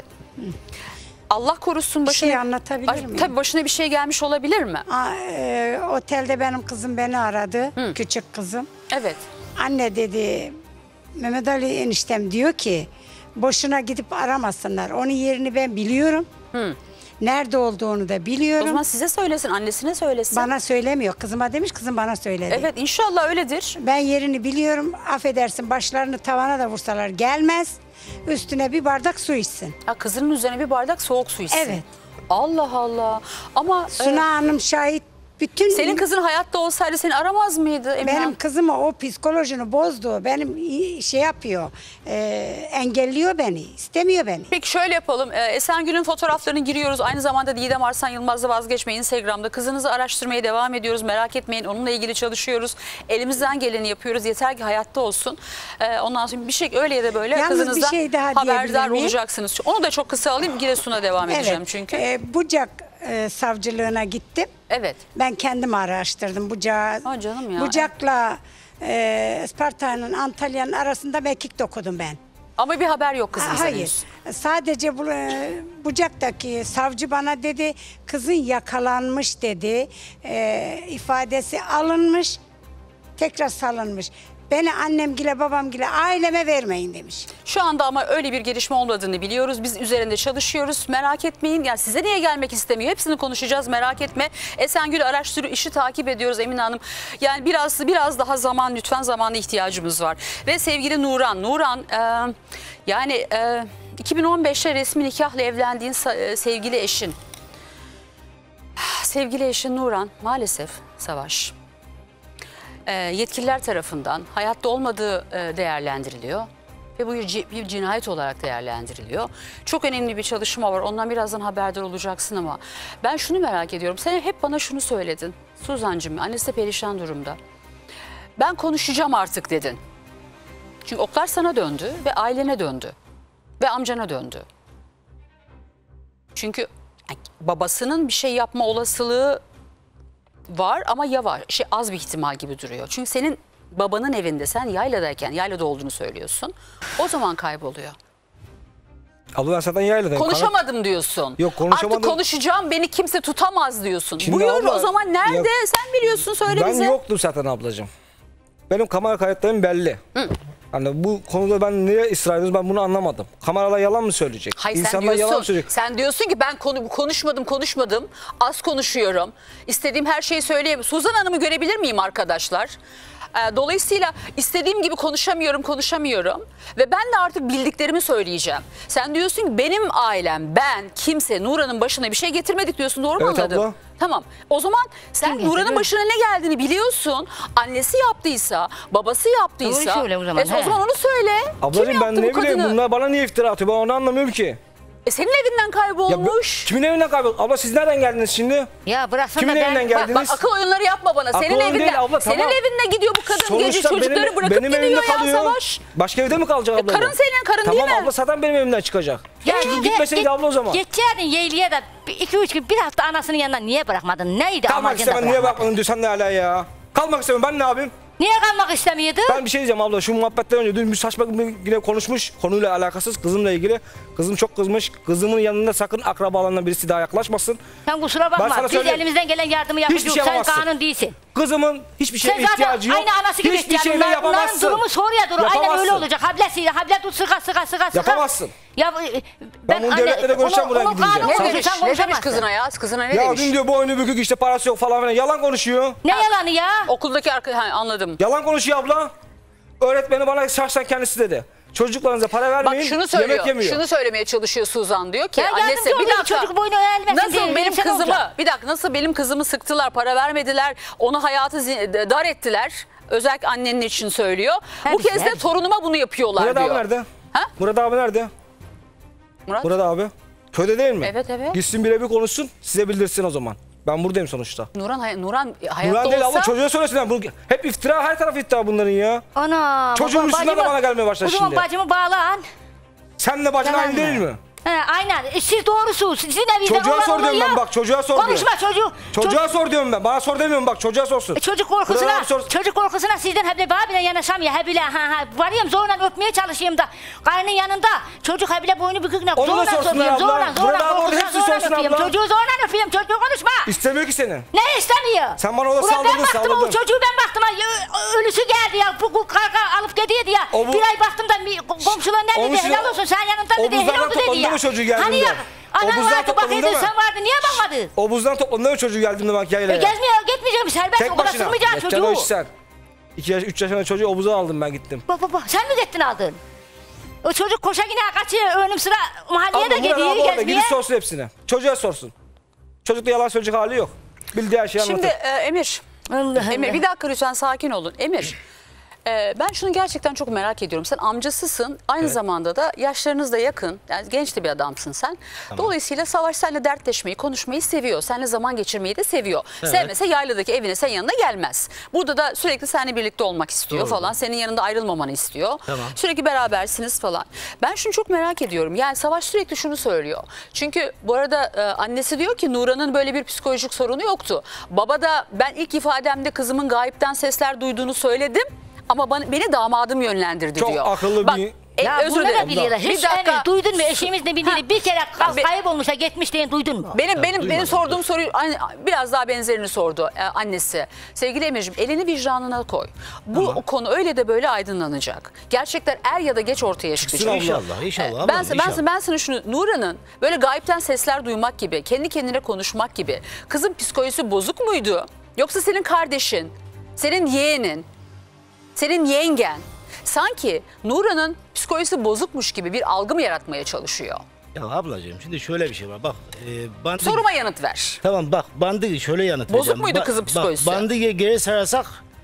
Allah korusun başına, şey anlatabilir baş- miyim? Tabii başına bir şey gelmiş olabilir mi? Aa, e, otelde benim kızım beni aradı. Küçük kızım. Evet. Anne dedi, Mehmet Ali eniştem diyor ki boşuna gidip aramasınlar. Onun yerini ben biliyorum. Nerede olduğunu da O biliyorum. zaman size söylesin, annesine söylesin. Bana söylemiyor. Kızıma demiş, kızım bana söyledi. Evet, inşallah öyledir. Ben yerini biliyorum. Affedersin, başlarını tavana da vursalar gelmez. Üstüne bir bardak su içsin. Ha, kızının üzerine bir bardak soğuk su içsin. Evet. Allah Allah. Ama Suna e, Hanım şahit. Bütün senin kızın hayatta olsaydı seni aramaz mıydı Emine benim Hanım? kızım o psikolojini bozdu. Benim i- şey yapıyor. e, engelliyor beni. İstemiyor beni. Peki şöyle yapalım. Ee, Esengül'ün fotoğraflarını giriyoruz. Aynı zamanda Didem Arslan Yılmaz'la vazgeçmeyin Instagram'da. Kızınızı araştırmaya devam ediyoruz. Merak etmeyin. Onunla ilgili çalışıyoruz. Elimizden geleni yapıyoruz. Yeter ki hayatta olsun. Ee, ondan sonra bir şey öyle ya da böyle Yalnız bir kızınızdan şey daha diyebilir haberdar miyim? olacaksınız. Onu da çok kısa alayım. Giresun'a devam edeceğim çünkü. E, Bucak e, savcılığına gittim. Evet. Ben kendim araştırdım Bucak. Ha canım ya. Bucak'la e, Isparta'nın Antalya'nın arasında mekik dokudum ben. Ama bir haber yok kızınızdan. Hayır. henüz. Sadece bu e, Bucak'taki savcı bana dedi, kızın yakalanmış dedi. E, ifadesi alınmış, tekrar salınmış. Beni annemgile, babamgile, aileme vermeyin demiş. Şu anda ama öyle bir gelişme olmadığını biliyoruz. Biz üzerinde çalışıyoruz. Merak etmeyin. Yani size niye gelmek istemiyor? Hepsini konuşacağız. Merak etme. Esengül araştırıyor. İşi takip ediyoruz Emine Hanım. Yani biraz biraz daha zaman, lütfen zamana ihtiyacımız var. Ve sevgili Nuran. Nuran e, yani e, iki bin on beşte resmi nikahla evlendiğin sa- e, sevgili eşin. Sevgili eşin Nuran maalesef Savaş. E, yetkililer tarafından hayatta olmadığı e, değerlendiriliyor. Ve bu bir, bir cinayet olarak değerlendiriliyor. Çok önemli bir çalışma var. Ondan birazdan haberdar olacaksın ama ben şunu merak ediyorum. Sen hep bana şunu söyledin. Suzan'cığım, annesi de perişan durumda. Ben konuşacağım artık dedin. Çünkü oklar sana döndü ve ailene döndü. Ve amcana döndü. Çünkü babasının bir şey yapma olasılığı var ama ya var. Şey, az bir ihtimal gibi duruyor. Çünkü senin babanın evinde sen yayladayken, yaylada olduğunu söylüyorsun. O zaman kayboluyor. Abla ben zaten yayladayım. Konuşamadım diyorsun. Yok, konuşamadım. Artık konuşacağım, beni kimse tutamaz diyorsun. Şimdi Buyur abla, o zaman nerede? ya, sen biliyorsun, söyle ben bize. Ben yoktum zaten ablacığım. Benim kamera kayıtlarım belli. Hı. Hani bu konuda ben niye ısrar ediyoruz, ben bunu anlamadım. Kameralar yalan mı söyleyecek? Hayır, İnsanlar sen diyorsun, yalan mı söyleyecek? Sen diyorsun ki ben konu, konuşmadım konuşmadım. Az konuşuyorum. İstediğim her şeyi söyleyeyim. Suzan Hanım'ı görebilir miyim arkadaşlar? Dolayısıyla istediğim gibi konuşamıyorum, konuşamıyorum. Ve ben de artık bildiklerimi söyleyeceğim. Sen diyorsun ki benim ailem, ben, kimse Nuran'ın başına bir şey getirmedik diyorsun. Doğru mu evet, anladım? Abla. Tamam. O zaman sen Nuran'ın başına ne geldiğini biliyorsun. Annesi yaptıysa, babası yaptıysa. Doğru söyle o zaman, E, o zaman onu söyle. Ablacığım Kim ben yaptı ne bu bileyim, kadını? bunlar bana niye iftira atıyor, ben onu anlamıyorum ki. E senin evinden kaybolmuş. Ya, kimin evinden kayboldu? Abla siz nereden geldiniz şimdi? Ya bıraksana Kimin ben... evinden geldiniz? Bak, bak akıl oyunları yapma bana. Akıl Senin oyunu evinde, değil abla, senin tamam. evinde gidiyor bu kadın gece Sonuçta çocukları benim, bırakıp benim gidiyor evimde ya kalıyor. Savaş. Başka evde mi kalacak abla? E, karın senin, karın tamam, değil mi? Tamam abla, zaten benim evimden çıkacak. Ya Hiç gitmeseydi abla o zaman. Geçerdin yeğliye de iki üç gün bir hafta anasının yanına niye bırakmadın? Neydi Kalmak amacın da istemem, niye bırakmadın? bakmadın diyorsan ne hala ya? Kalmak istemem, ben ne yapayım? Niye kalmak istemiyordu? Ben bir şey diyeceğim abla, şu muhabbetten önce dün bir saçma bir yine konuşmuş, konuyla alakasız, kızımla ilgili. Kızım çok kızmış, kızımın yanında sakın akrabalarından birisi daha yaklaşmasın. Sen kusura Ben bakma, sana biz söyleyeyim. elimizden gelen yardımı Hiçbir yapıyoruz. şey Sen yapamazsın. kanun değilsin. Kızımın hiçbir şeye Sen zaten ihtiyacı yok. aynı anası gibi Hiçbir ihtiyacın. şeyle Onların yapamazsın. durumu soruya duru. Aynen öyle Yapamazsın. olacak. Hablesiyle, hable tut sıka sıka sıka sıka. Yapamazsın. Ya, e, Ben bunu devletlere görüşeceğim, buraya gidince. Ne Sen demiş? konuşursan Ne demiş konuşamazsın. kızına ya? Kızına ne Ya demiş? dün diyor boynu bükük, işte parası yok falan filan, yalan konuşuyor. Ne yalanı ya? Okuldaki arka... Ha, anladım. Yalan konuşuyor abla. Öğretmeni bana şahsen kendisi dedi. Çocuklarınıza para Bak vermeyin, şunu yemek söylüyor. yemiyor. Şunu söylemeye çalışıyor Suzan, diyor ki Ya annesi yardımcı bir olayım, dakika. çocuk boynu eğilmesin Nasıl diye, benim insan kızımı olacak. bir dakika nasıl benim kızımı sıktılar, para vermediler, onu hayatı zi- dar ettiler. Özellikle annenin için söylüyor. Tabii Bu ki, kez de tabii. torunuma bunu yapıyorlar Murat diyor. abi nerede? Ha? Murat abi nerede? Murat? Murat abi. Köyde değil mi? Evet, evet. Gitsin birebir konuşsun, size bildirsin o zaman. Ben buradayım sonuçta. Nuran, hay- Nuran hayatta Murat değil olsa... abla, çocuğa söylesin. Yani. Bu, hep iftira, her taraf iftira bunların ya. Ana. Çocuğun baba, üstüne de bacımı- bana gelmeye başladı O zaman şimdi. bacımı bağlan. Senle bacın Yalan aynı mı? değil mi? He, aynen. E, Siz doğrusu. Sizin evinizde Çocuğa olan sor diyorum oluyor. ben, bak çocuğa sor diyorum. Konuşma çocuğu. Çocuğa sor diyorum ben. Bana sor demiyorum, bak çocuğa sorsun. E, çocuk Murat korkusuna, abi sor. çocuk korkusuna sizden hebile babine yanaşamıyor. Hebile ha ha. Varıyorum zorla öpmeye çalışayım da. Karnın yanında. Çocuk hebile boynu bükük ne? Onu da Zorla sorsunlar sokuyorum. abla. Zorla zorla Murat abi orada korkusuna hepsini zorla sorsun öpeyim. abla. Çocuğu zorla öpeyim. Çocuğu konuşma. İstemiyor ki seni. Ne istemiyor? Sen bana orada Ulan saldırdın, ben baktım saldırdın. o çocuğu ben baktım. Ay, ö- Ölüsü geldi ya. Bu, bu karga alıp gidiyordu ya. O bu- Bir ay baktım da bir komşuların ne Onun dedi? için Helal olsun sen yanımda o dedi. buzlardan Helal oldu dedi toplandı ya. mı çocuğu geldiğinde? Hani ya. O Anan buzdan vardı toplandı bakıydın mı? sen vardın. Niye bakmadın? O buzdan toplandı mı çocuğu geldiğinde bak yaylaya? E, gezmeye gitmeyeceğim serbest. Tek O kadar başına. sıkmayacağım Geçen o çocuğu. iş sen. iki yaş, üç yaşında çocuğu obuza aldım ben gittim. Bak bak bak sen mi gittin aldın? O çocuk koşa yine kaçıyor önüm sıra mahalleye de Abla Murat gidiyor abi orada gezmeye. gidip sorsun hepsine. Çocuğa sorsun. Çocukta yalan söyleyecek hali yok. Bildiği her şeyi Şimdi anlatır. e, Emir, Allah Emir Allah. bir dakika lütfen sakin olun. Emir, e, ben şunu gerçekten çok merak ediyorum. Sen amcasısın, aynı zamanda da yaşlarınız da yakın. Yani genç de bir adamsın sen. Dolayısıyla Savaş seninle dertleşmeyi, konuşmayı seviyor. Seninle zaman geçirmeyi de seviyor. Sevmese yayladaki evine senin yanına gelmez. Burada da sürekli seninle birlikte olmak istiyor Doğru. falan. Senin yanında ayrılmamanı istiyor. Tamam. Sürekli berabersiniz falan. Ben şunu çok merak ediyorum. Yani Savaş sürekli şunu söylüyor. Çünkü bu arada e, annesi diyor ki Nuran'ın böyle bir psikolojik sorunu yoktu. Baba da ben ilk ifademde kızımın gayipten sesler duyduğunu söyledim. Ama bana, beni damadım yönlendirdi Çok diyor. akıllı Bak, bir- e, Ya özür bunlar da dilerim. biliyorlar. Bir Hiç dakika. yani duydun mu eşimiz ne bildiğini bir kere Be- kayıp olmuşa gitmiş diye duydun mu? Benim benim benim duymadım. sorduğum soruyu aynı- biraz daha benzerini sordu e, annesi. Sevgili Emir'cim elini vicdanına koy. Bu Tamam. konu öyle de böyle aydınlanacak. Gerçekler er ya da geç ortaya çıkacak. abla. İnşallah, inşallah, E, abla, Ben, ben, inşallah. ben sana şunu, Nuran'ın böyle gayipten sesler duymak gibi, kendi kendine konuşmak gibi. Kızın psikolojisi bozuk muydu? Yoksa senin kardeşin, senin yeğenin, senin yengen sanki Nuran'ın psikolojisi bozukmuş gibi bir algı mı yaratmaya çalışıyor? Ya ablacığım şimdi şöyle bir şey var. Bak e, bandı... Soruma yanıt ver. Tamam bak bandı şöyle yanıt Bozuk vereceğim. muydu Ba- kızın bak, psikolojisi? bandı geri sararsak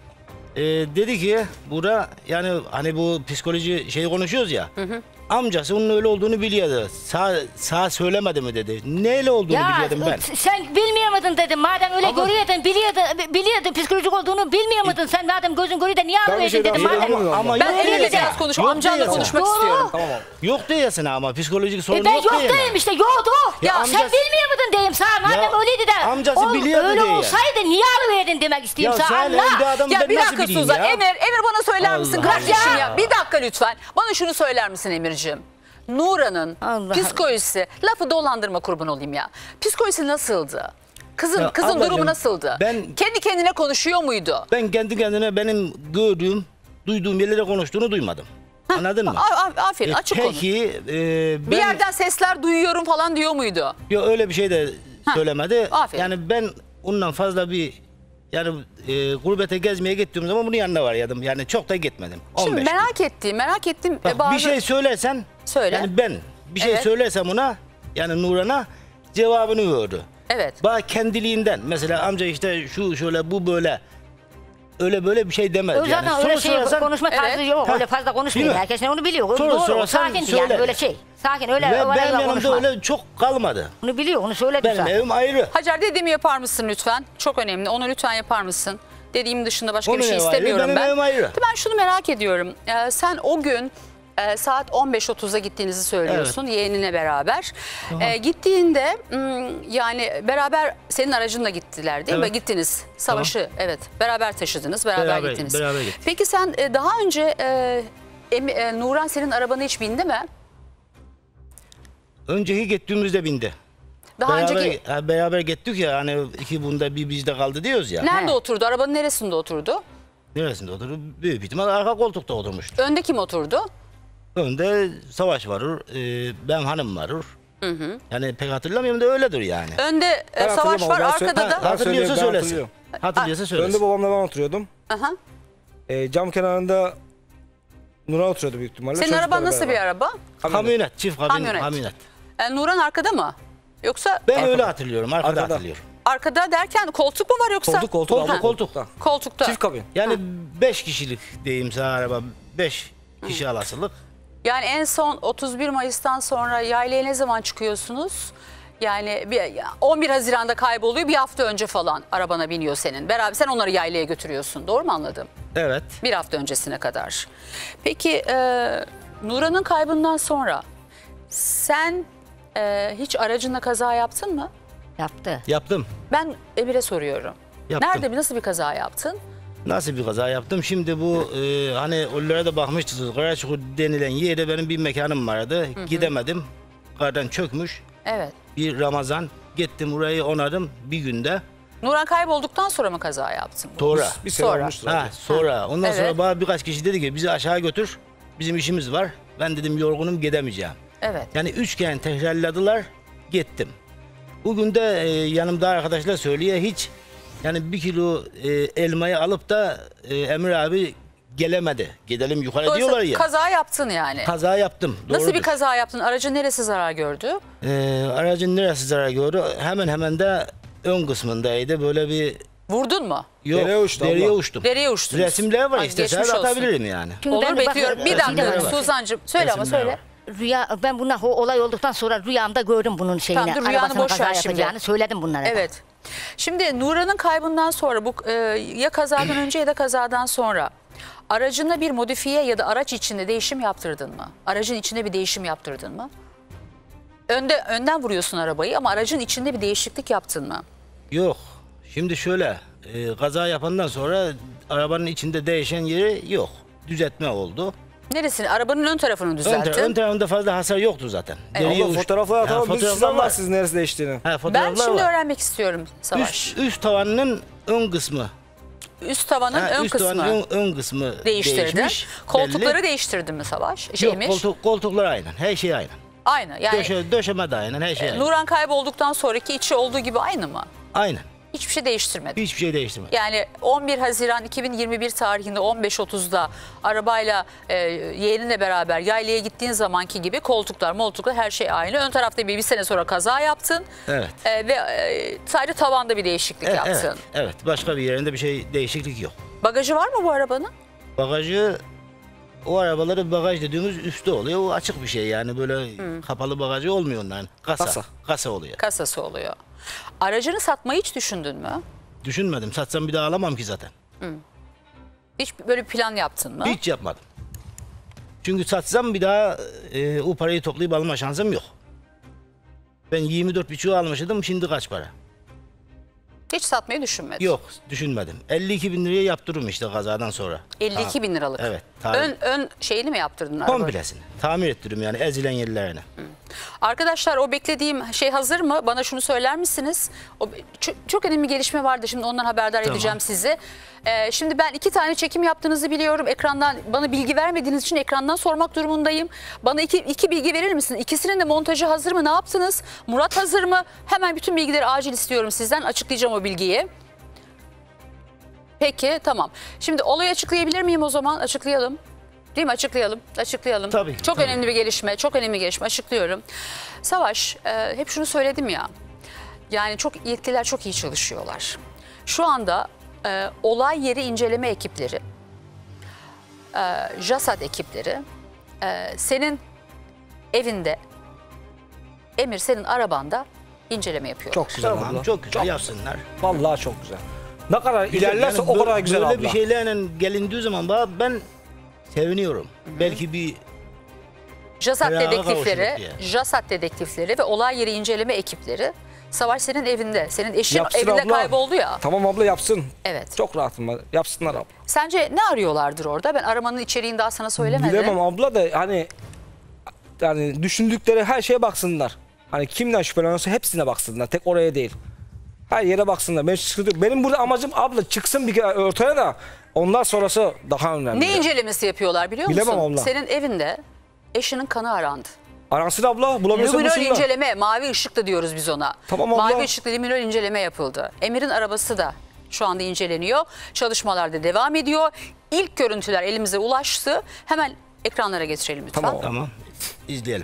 e, dedi ki burada yani hani bu psikoloji şeyi konuşuyoruz ya. Hı hı. Amcası onun öyle olduğunu biliyordu. Sağ, sağ söylemedi mi dedi. Neyle olduğunu Ya biliyordum ben. sen bilmiyor muydun dedim. Madem öyle Ama- görüyordun, biliyordun, biliyordun psikolojik olduğunu bilmiyor muydun? Sen madem gözün görüyor da niye Tabii almıyordun şeyden dedim. biri Madem... ama- Ama Ben yok Emir'le diyesene. biraz konuş, Yok amcanla diyesene. konuşmak Doğru. istiyorum. Tamam abi. Yok diyesene ama psikolojik sorun E ben yok yok diyene. diyeyim işte, yoktu. Ya, Ya sen amcası- bilmiyor muydun diyeyim sana. Madem öyleydi de. amcası ol- biliyordu öyle diye. olsaydı niye alıverdin demek Ya istiyorum sana. sen Anla. evde adamı Ya ben bir nasıl dakika bileyim Suzan. ya? Emir, Emir bana söyler misin Allah kardeşim Allah. ya? Bir dakika lütfen. Bana şunu söyler misin Emir'ciğim? Nura'nın Allah psikolojisi, lafı dolandırma kurban olayım ya. Psikolojisi nasıldı? Kızın Ya kızın ablacığım, durumu nasıldı? ben- Kendi kendine konuşuyor muydu? Ben kendi kendine benim gördüğüm, duyduğum yerlere konuştuğunu duymadım. Anladın mı? A- a- Aferin, E, açık konuş. Peki e, ben... Bir yerden sesler duyuyorum falan diyor muydu? Yok öyle bir şey de söylemedi. aferin. Yani ben ondan fazla bir yani e, gurbete gezmeye gittiğim zaman bunun yanına var yadım. Yani çok da gitmedim. Şimdi on beş gün. merak ettiğim, merak ettim. Bak, bazı... bir şey söylersen Söyle. yani ben bir şey Evet. söylersem ona yani Nuran'a cevabını verdi. Evet. Bana kendiliğinden mesela amca işte şu şöyle bu böyle öyle böyle bir şey demez. O zaten yani. öyle Soru şey sorarsan- konuşma tarzı Evet. yok. Ha, Öyle fazla değil konuşmuyor. mi? Herkes onu biliyor. Soru Doğru. sorarsan Sakindi söyle. yani böyle şey. Sakin öyle. Ve öyle benim yanımda konuşma. öyle çok kalmadı. Onu biliyor. Onu söyledim Benim sana. evim ayrı. Hacer dediğimi yapar mısın lütfen? Çok önemli. Onu lütfen yapar mısın? Dediğim dışında başka Onun bir şey evi ayrı, istemiyorum benim ben. evim ayrı. Ben şunu merak ediyorum. Ee, sen o gün e, saat on beş otuzda gittiğinizi söylüyorsun yeğenine beraber. Ee, gittiğinde hmm, yani beraber senin aracınla gittiler değil mi? Evet. Gittiniz. Savaşı evet beraber taşıdınız, beraber, Beraber- gittiniz. beraber gittik. Peki sen e, daha önce e, Emi- e, Nuran senin arabana hiç bindi mi? Önceki gittiğimizde bindi. Daha beraber, önceki ha, beraber gittik ya hani iki bunda bir bizde kaldı diyoruz ya. nerede He. oturdu? Arabanın neresinde oturdu? Neresinde oturdu? Büyük ihtimal arka koltukta oturmuştu. Önde kim oturdu? Önde Savaş varır, e, ben hanım varır. Yani pek hatırlamıyorum da öyledir yani. Önde e, Ben Savaş hatırlamam, var, ben sö- arkada Ha, da. ben Hatırlıyorsa söyleyeyim, ben söylesin. hatırlıyorum. Hatırlıyorsa Önde söylesin. babamla ben oturuyordum. Aha. E, cam kenarında Nurhan oturuyordu büyük ihtimalle. Senin Çocuklarla araban nasıl bir beraber. araba? Kamyonet, çift kabin Kamyonet. kamyonet. E, Nuran arkada mı? Yoksa Ben öyle hatırlıyorum, arkada, Arkada. hatırlıyorum. arkada derken koltuk mu var yoksa? Koltuk koltuk. Koltuk, abla, koltuk. koltukta. Koltukta. Çift kabin. Yani beş kişilik diyeyim sana araba, beş kişi alasılık. Yani en son otuz bir Mayıs'tan sonra yaylaya ne zaman çıkıyorsunuz? Yani bir, on bir Haziran'da kayboluyor, bir hafta önce falan arabana biniyor senin. Beraber sen onları yaylaya götürüyorsun. Doğru mu anladım? Evet. Bir hafta öncesine kadar. Peki e, Nuran'ın kaybından sonra sen e, hiç aracınla kaza yaptın mı? Yaptı. Yaptım. Ben Emir'e soruyorum. Yaptım. Nerede, nasıl bir kaza yaptın? Nasıl bir kaza yaptım? Şimdi bu e, hani onlara da bakmıştınız. Karaçukur denilen yerde benim bir mekanım vardı. Gidemedim. Kardan çökmüş. Evet. Bir Ramazan. Gittim orayı onadım bir günde. Nuran kaybolduktan sonra mı kaza yaptın? Sonra. Bir sene Sonra. olmuştur. Ha, abi. sonra. Ondan Evet. sonra bana birkaç kişi dedi ki bizi aşağı götür. Bizim işimiz var. Ben dedim yorgunum gidemeyeceğim. Evet. Yani üç kere tekrarladılar. Gittim. Bugün de e, yanımda arkadaşlar söylüyor hiç yani bir kilo e, elmayı alıp da e, Emir abi gelemedi. Gidelim yukarı Dolayısıyla diyorlar ya. kaza yaptın yani. Kaza yaptım. Nasıl bir doğrudur. kaza yaptın? Aracın neresi zarar gördü? Ee, aracın neresi zarar gördü? Hemen hemen de ön kısmındaydı. Böyle bir Vurdun mu? yok. Dereye uçtu Dereye abla. uçtum. Nereye uçtunuz? Resimler var Ay, işte. geçmiş Sen olsun. atabilirim yani. Çünkü Olur ben de bak- bekliyorum. Bir Resimler dakika var. Suzancığım söyle ama Resimler söyle. var. Rüya, ben bunlar o olay olduktan sonra rüyamda gördüm bunun şeyini. Tamam, dur, rüyanı arabasının boş kaza ver şimdi. yapacağını söyledim bunlara. da. Evet. Şimdi Nuran'ın kaybından sonra bu e, ya kazadan önce ya da kazadan sonra aracında bir modifiye ya da araç içinde değişim yaptırdın mı? Aracın içinde bir değişim yaptırdın mı? Önde önden vuruyorsun arabayı ama aracın içinde bir değişiklik yaptın mı? Yok. Şimdi şöyle. E, kaza yapandan sonra arabanın içinde değişen yeri yok. Düzeltme oldu. Neresini? Arabanın ön tarafını Ön, düzelttin. tar- ön tarafında fazla hasar yoktu zaten. Dereye Abla uçtu. fotoğraflar Ha, atalım. Biz fotoğraflar sizden var. var siz neresi değiştiğini. Ha, Ben fotoğraflar şimdi var. öğrenmek istiyorum Savaş. Üst, üst tavanının ön kısmı. Üst tavanın Ha, ön üst kısmı tavanın ön, ön kısmı değiştirdin. değişmiş. Koltukları belli. değiştirdin mi Savaş? Şey, Yok Emir? koltuk, koltuklar aynen. Her şey aynen. Aynı. Yani Döşe, döşeme de aynen. Her şey aynen. Nuran kaybolduktan sonraki içi olduğu gibi aynı mı? Aynen. Hiçbir şey değiştirmedi. Hiçbir şey değiştirmedi. Yani on bir Haziran iki bin yirmi bir tarihinde on beş otuzda arabayla e, yeğeninle beraber yaylaya gittiğin zamanki gibi koltuklar, moltuklar her şey aynı. Ön tarafta bir, bir sene sonra kaza yaptın. Evet. E, ve e, sadece tavanda bir değişiklik Evet, yaptın. evet, evet. Başka bir yerinde bir şey değişiklik yok. Bagajı var mı bu arabanın? Bagajı, o arabaları bagaj dediğimiz üstte oluyor. O açık bir şey yani, böyle kapalı bagajı olmuyor onların. Kasa, Kasa. kasa oluyor. Kasası oluyor. Aracını satmayı hiç düşündün mü? Düşünmedim. Satsam bir daha alamam ki zaten. Hiç böyle bir plan yaptın mı? Hiç yapmadım. Çünkü satsam bir daha e, o parayı toplayıp alma şansım yok. Ben yirmi dört buçuğu almıştım, şimdi kaç para? Hiç satmayı düşünmedin. Yok, düşünmedim. elli iki bin liraya yaptırırım işte kazadan sonra. elli iki bin liralık. Evet, tabii. Ön, ön şeyini mi yaptırdın? arabayı? Komplesini. Tamir ettiririm yani ezilen yerlerine. Arkadaşlar o beklediğim şey hazır mı? Bana şunu söyler misiniz? O, çok, çok önemli gelişme vardı. Şimdi ondan haberdar Tamam. edeceğim sizi. Ee, şimdi ben iki tane çekim yaptığınızı biliyorum. Ekrandan bana bilgi vermediğiniz için ekrandan sormak durumundayım. Bana iki, iki bilgi verir misin? İkisinin de montajı hazır mı? Ne yaptınız? Murat hazır mı? Hemen bütün bilgileri acil istiyorum sizden. Açıklayacağım o bilgiyi. Peki tamam. Şimdi olayı açıklayabilir miyim o zaman? Açıklayalım. Değil mi? Açıklayalım. Açıklayalım. Tabii, Çok tabii. önemli bir gelişme. Çok önemli bir gelişme. Açıklıyorum. Savaş, e, hep şunu söyledim ya. Yani çok yetkililer çok iyi çalışıyorlar. Şu anda e, olay yeri inceleme ekipleri, e, JASAT ekipleri e, senin evinde, Emir senin arabanda inceleme yapıyorlar. Çok güzel Tamam, abla. çok güzel Çok- yapsınlar. Vallahi çok güzel. Ne kadar Güzel, ilerlerse yani o kadar böyle- güzel Böyle abla. bir şeylerle gelindiği zaman bana- ben seviniyorum. Belki bir JASAT Feraha dedektifleri, kavuşurduk diye. JASAT dedektifleri ve olay yeri inceleme ekipleri Savaş senin evinde. Senin eşin Yapsın evinde abla. kayboldu ya. Tamam abla, yapsın. Evet. Çok rahatım ben. Yapsınlar abla. Sence ne arıyorlardır orada? Ben aramanın içeriğini daha sana söylemedim. Bilemem abla da hani yani düşündükleri her şeye baksınlar. Hani kimden şüpheleniyorsa hepsine baksınlar. Tek oraya değil. Her yere baksınlar. Benim, sıkıntı yok. Benim burada amacım abla çıksın bir kere ortaya da ondan sonrası daha önemli. Ne incelemesi yapıyorlar biliyor musun? Bilemem abla. Senin evinde eşinin kanı arandı. Aransın abla, bulabilirse Luminol bulsunlar. inceleme, mavi ışıklı diyoruz biz ona. Tamam abla. Mavi ışıklı luminol inceleme yapıldı. Emir'in arabası da şu anda inceleniyor. Çalışmalar da devam ediyor. İlk görüntüler elimize ulaştı. Hemen ekranlara getirelim lütfen. Tamam. tamam izleyelim.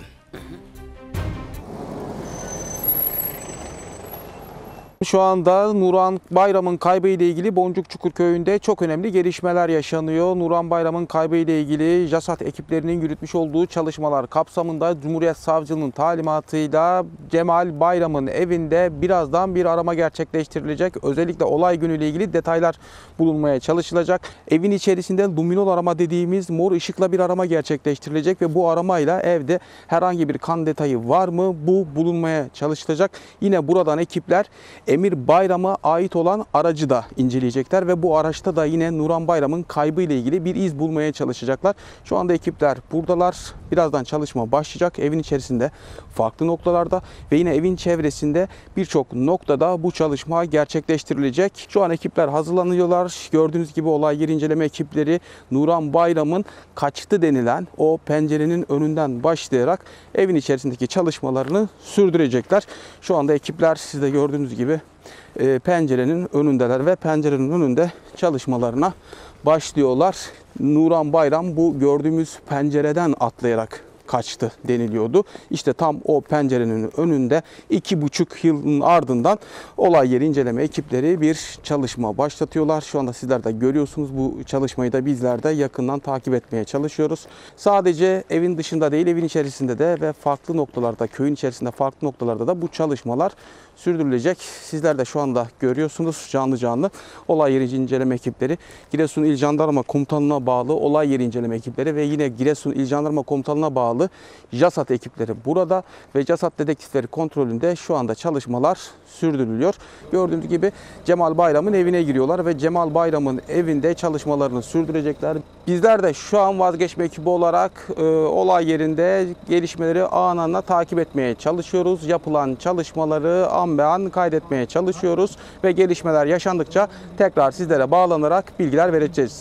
Şu anda Nuran Bayram'ın kaybı ile ilgili Boncukçukur köyünde çok önemli gelişmeler yaşanıyor. Nuran Bayram'ın kaybı ile ilgili JASAT ekiplerinin yürütmüş olduğu çalışmalar kapsamında Cumhuriyet Savcılığının talimatıyla Cemal Bayram'ın evinde birazdan bir arama gerçekleştirilecek. Özellikle olay günüyle ilgili detaylar bulunmaya çalışılacak. Evin içerisinde luminol arama dediğimiz mor ışıkla bir arama gerçekleştirilecek ve bu aramayla evde herhangi bir kan detayı var mı bu bulunmaya çalışılacak. Yine buradan ekipler Emir Bayram'a ait olan aracı da inceleyecekler ve bu araçta da yine Nuran Bayram'ın kaybı ile ilgili bir iz bulmaya çalışacaklar. Şu anda ekipler buradalar. Birazdan çalışma başlayacak. Evin içerisinde farklı noktalarda ve yine evin çevresinde birçok noktada bu çalışma gerçekleştirilecek. Şu an ekipler hazırlanıyorlar. Gördüğünüz gibi olay yeri inceleme ekipleri Nuran Bayram'ın kaçtı denilen o pencerenin önünden başlayarak evin içerisindeki çalışmalarını sürdürecekler. Şu anda ekipler siz de gördüğünüz gibi e, pencerenin önündeler ve pencerenin önünde çalışmalarına başlıyorlar. Nuran Bayram bu gördüğümüz pencereden atlayarak kaçtı deniliyordu. İşte tam o pencerenin önünde iki buçuk yılın ardından olay yeri inceleme ekipleri bir çalışma başlatıyorlar. Şu anda sizler de görüyorsunuz, bu çalışmayı da bizler de yakından takip etmeye çalışıyoruz. Sadece evin dışında değil, evin içerisinde de ve farklı noktalarda, köyün içerisinde farklı noktalarda da bu çalışmalar sürdürülecek. Sizler de şu anda görüyorsunuz canlı canlı olay yeri inceleme ekipleri, Giresun İl Jandarma Komutanlığı'na bağlı olay yeri inceleme ekipleri ve yine Giresun İl Jandarma Komutanlığı'na bağlı JASAT ekipleri burada ve JASAT dedektifleri kontrolünde şu anda çalışmalar sürdürülüyor. Gördüğünüz gibi Cemal Bayram'ın evine giriyorlar ve Cemal Bayram'ın evinde çalışmalarını sürdürecekler. Bizler de şu an vazgeçme ekibi olarak e, olay yerinde gelişmeleri an anla takip etmeye çalışıyoruz. Yapılan çalışmaları an be an kaydetmeye çalışıyoruz ve gelişmeler yaşandıkça tekrar sizlere bağlanarak bilgiler vereceğiz.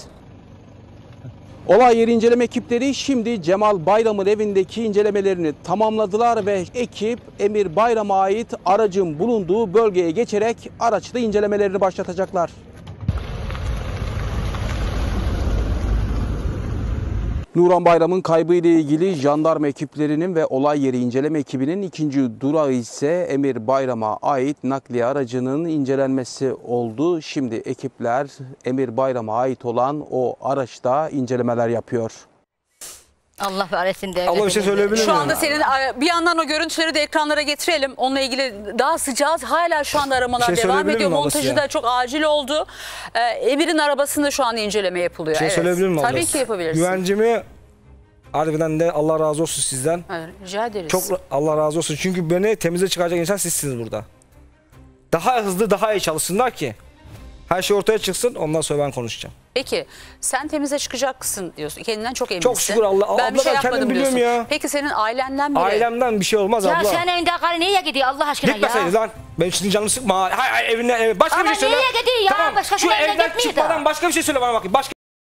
Olay yeri inceleme ekipleri şimdi Cemal Bayram'ın evindeki incelemelerini tamamladılar ve ekip Emir Bayram'a ait aracın bulunduğu bölgeye geçerek araçta incelemelerini başlatacaklar. Nuran Bayram'ın kaybı ile ilgili jandarma ekiplerinin ve olay yeri inceleme ekibinin ikinci durağı ise Emir Bayram'a ait nakliye aracının incelenmesi oldu. Şimdi ekipler Emir Bayram'a ait olan o araçta incelemeler yapıyor. Allah versin de. Abla bir şey söyleyebilir miyim? Şu anda senin bir yandan o görüntüleri de ekranlara getirelim. Onunla ilgili daha sıcağız. Hala şu anda aramalar Bir şey devam söyleyebilir ediyor. miyim Montajı ablası da ya? çok acil oldu. Ee, Emir'in arabasında şu anda inceleme yapılıyor. Bir şey Evet. söyleyebilir miyim Tabii ablası? ki yapabilirsin. Güvencimi harbiden de Allah razı olsun sizden. Evet, rica ederiz. Çok Allah razı olsun. Çünkü beni temize çıkaracak insan sizsiniz burada. Daha hızlı, daha iyi çalışsınlar ki her şey ortaya çıksın. Ondan sonra ben konuşacağım. Peki sen temize çıkacaksın diyorsun. Kendinden çok eminsin. Çok şükür Allah- Ben bir abla şey ben kendim yapmadım biliyorum diyorsun. ya. Peki senin ailenden biri. Ailemden bir şey olmaz Ya abla. sen evinde karı nereye gidiyor Allah aşkına Gitmeseydin ya? lan. Benim şimdi canımı sıkma. Hay hay evine ev. Başka Ama bir şey söyle. nereye gidiyor ya? Tamam. Başkasının Şu evine evden gitmiyor çıkmadan da. başka bir şey söyle bana bakayım. Başka.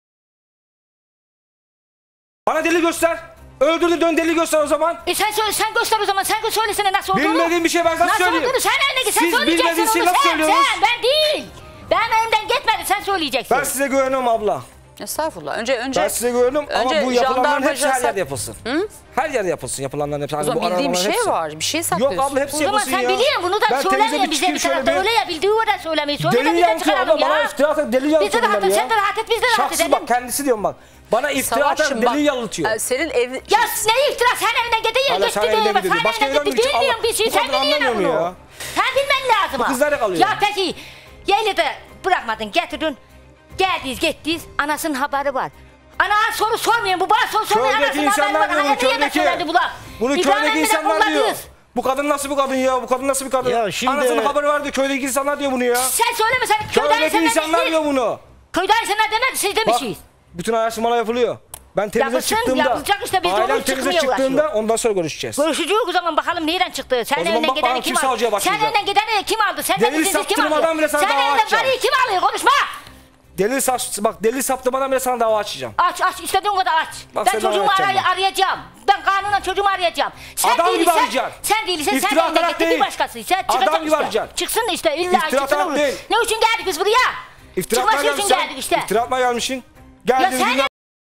Bana deli göster. Öldürdü dön deli göster o zaman. E sen söyle, sen göster o zaman. Sen söylesene nasıl olduğunu. Bilmediğim bir şey ben nasıl Nasıl söyleyeyim? olduğunu sen eline git. Sen Siz söyleyeceksin bilmediğin onu. şeyi Sen, nasıl söylüyorsunuz? sen, ben değil. Ben elimden gitmedi. Sen söyleyeceksin. Ben size güveniyorum abla. Estağfurullah. Önce önce Ben size güveniyorum önce ama bu yapılanların jandarma hepsi her jasa- yerde yapılsın. Hı? Her yerde yapılsın. Yapılanların hepsi. O Hani zaman bu bildiğin bir aramaların şey hepsi. var. Bir şey saklıyorsun. Yok abla hepsi O zaman yapılsın sen ya. biliyorsun bunu da Ben söylemeyin temize bize bir çıkayım tarafta şöyle bir- öyle ya bildiği kadar söylemeyin. Söyle de Deli biz de yansıyor çıkaralım abla bana ya. iftira atar deli Biz de yansıyor rahat bunlar et, ya. sen de rahat et, biz de rahat Şahsız edelim. bak kendisi diyorum bak. Bana iftira atar Savaş'ım bak, deli yalıtıyor. e, senin ev... Ya ne iftira sen evinden gidiyorsun Hala git sen gidiyorsun. evden gidiyorsun. Sen Başka evden evden git mi çık- bilmiyorum bir şey Bu sen kadın biliyorsun anlamıyor mu bunu. ya? Sen bilmen lazım. Bu kız nerede kalıyor? Ya peki yeğle de bırakmadın getirdin. Geldiniz gittiniz anasının haberi var. Ana soru sormuyor bu bana soru sormuyor Köydeki anasının haberi var. insanlar diyor bunu Hayır niye köydeki. söylerdi bu laf? Bunu İbrahim köydeki Emre'den insanlar diyor. kullanıyoruz. Bu kadın nasıl bir kadın ya? Bu kadın nasıl bir kadın? Ya şimdi- Anasının haberi var diyor. Köydeki insanlar diyor bunu ya. Sen söyleme sen köyden Köydeki insanlar insanlar değil. diyor bunu. Köyden insanlar demedi siz Bak demişsiniz. bütün araştırmalar yapılıyor. Ben temize Yapılsın, çıktığımda, yapılacak işte, biz de ailem onun temize çıkmaya çıktığında uğraşıyor. ondan sonra görüşeceğiz. Görüşeceğiz o zaman bakalım nereden çıktı? Sen O zaman evinden bak bakalım gideni kim kim savcıya aldı? Sen başlayacak. evinden gideni kim aldı? Sen Delil de sizi kim saptırmadan aldı? bile sana Sen dava evinden açacağım. karıyı kim alıyor? Konuşma. Delil sap, bak delil saptırmadan bile sana dava açacağım. Aç aç istediğin kadar aç. Bak ben sen çocuğumu dava açacağım aray- ben. arayacağım. Ben kanunen çocuğumu arayacağım. Sen Adam gibi değilsen, arayacaksın. sen değilsen sen İftira evinden atarak gitti bir değil. başkası. Sen Adam çıkacak gibi işte. arayacaksın. Çıksın işte illa İftira çıksın atarak olur. değil. Ne için geldik biz buraya? İftira Çıkması atmaya için gelmişsin. geldik işte. İftira atmaya gelmişsin. Ya Geldin sen dünya-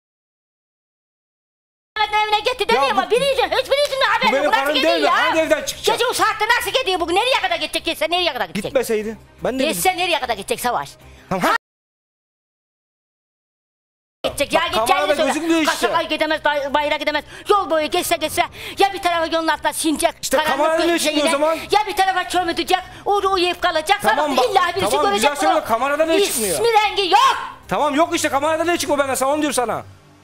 evine gitti demiyor Ya bu- ama birinizin hiçbirinizin Bu haberi benim yok. Nasıl karım gidiyor değil mi? ya? Hangi evden çıkacak? Gece o saatte nasıl gidiyor bugün? Nereye kadar gidecek? Gitse nereye kadar gidecek? Gitmeseydi. Ben de gidip- Gitse nereye kadar gidecek Savaş? Tamam. Gidecek ya Bak, gideceğini kamerada söyle. gözükmüyor işte. Kasakay gidemez, bay- bayıra gidemez. Yol boyu geçse geçse ya bir tarafa yolun altına sinecek. İşte karanlık kamerada ne gözüyle, çıkıyor o zaman? Ya bir tarafa çömütecek. Orada uyuyup kalacak. Tamam, Sonra bak- illa birisi tamam, görecek güzel söyle, kamerada ne çıkmıyor? İsmi rengi yok. Tamam yok işte kamerada ne çıkıyor ben de sana onu diyorum sana.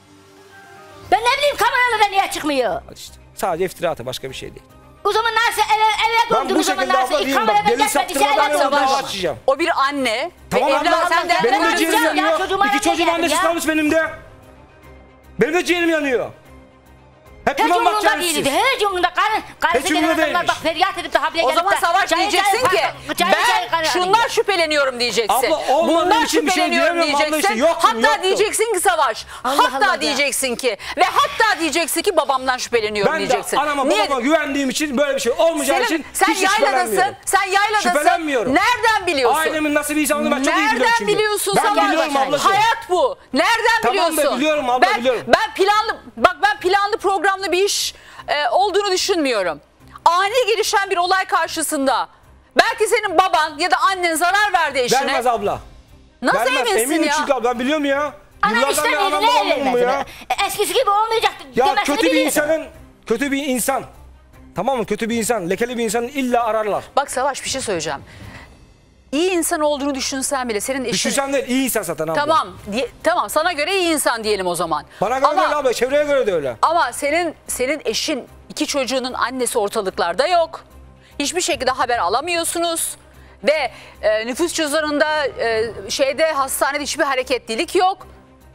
Ben ne bileyim kameralarda niye çıkmıyor? Hadi işte. Sadece iftira atı başka bir şey değil. O zaman nasıl eve, eve Ben döndün bu o zaman şekilde nasıl abla ilk diyeyim bak kameradan delil geçmediyse saptırmadan eve ben döndün. dava açacağım. O bir anne. Tamam ve abla evladı senden benim de ben ciğerim ya, yanıyor. çocuğuma İki öyle çocuğun geldim annesi ya. kalmış benim de. Benim de ciğerim yanıyor. Hep Hiç buna umurunda bakacaksınız değildi. siz. Hiç umurunda. Karı, karısı Hiç gelen umurunda adamlar değilmiş. bak feryat edip de habire O gelip zaman de Savaş cayır diyeceksin cayır ki kar- cayır cayır ben karı şundan arıyor. şüpheleniyorum diyeceksin. Abla, olmadığı Bundan için bir şey şüpheleniyorum diyemiyorum abla diyeceksin. işte, yoktu, Hatta yoktu. diyeceksin ki Savaş. Allah hatta Allah ya. diyeceksin ki ve hatta diyeceksin ki babamdan şüpheleniyorum Ben diyeceksin. de anama Niye? babama güvendiğim için böyle bir şey olmayacağı Senin- için sen hiç şüphelenmiyorum. yayladasın. Sen yayladasın. Şüphelenmiyorum. Nereden biliyorsun? Ailemin nasıl bir insan olduğunu ben çok iyi biliyorum Nereden çünkü. biliyorsun Ben Savaş? biliyorum ablacığım. Hayat bu. Nereden Tamam da biliyorsun? biliyorum abla, ben, biliyorum. Ben planlı bak ben planlı programlı bir iş e, olduğunu düşünmüyorum. Ani gelişen bir olay karşısında belki senin baban ya da annen zarar verdi eşine. Vermez abla. Nasıl Vermez. eminsin Eminim ya? çünkü abla ben biliyorum ya. Anam Yıllardan işte beri anam ne babam bu vermez. ya. E, Eskisi gibi olmayacak Ya demesini kötü bir biliyordu. insanın, kötü bir insan. Tamam mı? Kötü bir insan, lekeli bir insanın illa ararlar. Bak Savaş bir şey söyleyeceğim. İyi insan olduğunu düşünsen bile senin eşin... Düşünsen değil, iyi insan zaten abla. Tamam, diye, tamam sana göre iyi insan diyelim o zaman. Bana göre Ama- de öyle abla, çevreye göre de öyle. Ama senin senin eşin iki çocuğunun annesi ortalıklarda yok. Hiçbir şekilde haber alamıyorsunuz ve e, nüfus cüzdanında e, şeyde hastanede hiçbir hareketlilik yok.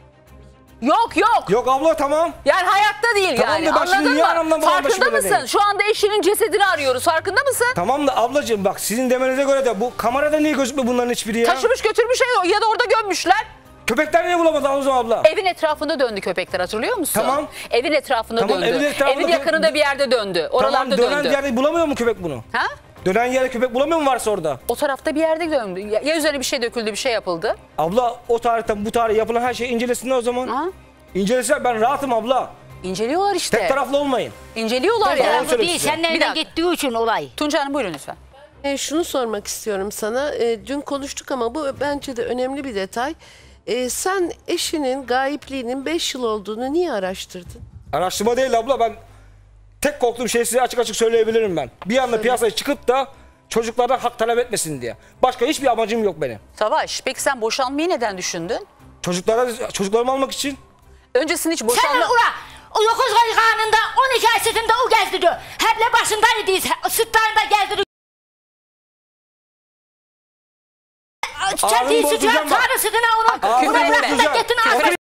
Yok yok. Yok abla tamam. Yani hayatta değil Tamam yani. da ben şimdi Anladın niye mı? anamdan babamdan Farkında mısın? şüpheleneyim? Şu anda eşinin cesedini arıyoruz. Farkında mısın? Tamam da ablacığım bak sizin demenize göre de bu kamerada niye gözükmüyor bunların hiçbiri ya? Taşımış götürmüş ya da orada gömmüşler. Köpekler niye bulamadı o zaman abla? Evin etrafında döndü köpekler hatırlıyor musun? Tamam. Evin etrafında Tamam, döndü. evin etrafında Evin dö- yakınında bir yerde döndü. Oralarda Tamam dönen döndü. yerde bulamıyor mu köpek bunu? Ha? Dönen yerde köpek bulamıyor mu varsa orada? O tarafta bir yerde döndü. Ya ya üzerine bir şey döküldü, bir şey yapıldı. Abla o tarihten bu tarihe yapılan her şeyi incelesinler o zaman. Ha? İncelesinler, ben rahatım abla. İnceliyorlar işte. Tek taraflı olmayın. İnceliyorlar Tek ya. taraflı Bu değil, size. senin Bir elinden dakika. gittiği için olay. Tuncay Hanım buyurun lütfen. E, şunu sormak istiyorum sana. E, dün konuştuk ama bu bence de önemli bir detay. E, sen eşinin gayipliğinin beş yıl olduğunu niye araştırdın? Araştırma değil abla, ben tek korktuğum şey size açık açık söyleyebilirim ben. Bir anda Söyle. piyasaya çıkıp da çocuklardan hak talep etmesin diye. Başka hiçbir amacım yok benim. Savaş, peki sen boşanmayı neden düşündün? Çocuklara, çocuklarımı almak için. Öncesinde hiç Sen boşanma... ula o dokuz ay kanında on iki ay sütünde o gezdiriyor. Heple başındaydı sütlerinde gezdiriyor. Kendi sütüne, bozacağım bak. tanrı sütüne onu. Ağzını Ona bırak da bozacağım. gittin Küfür- ağzını.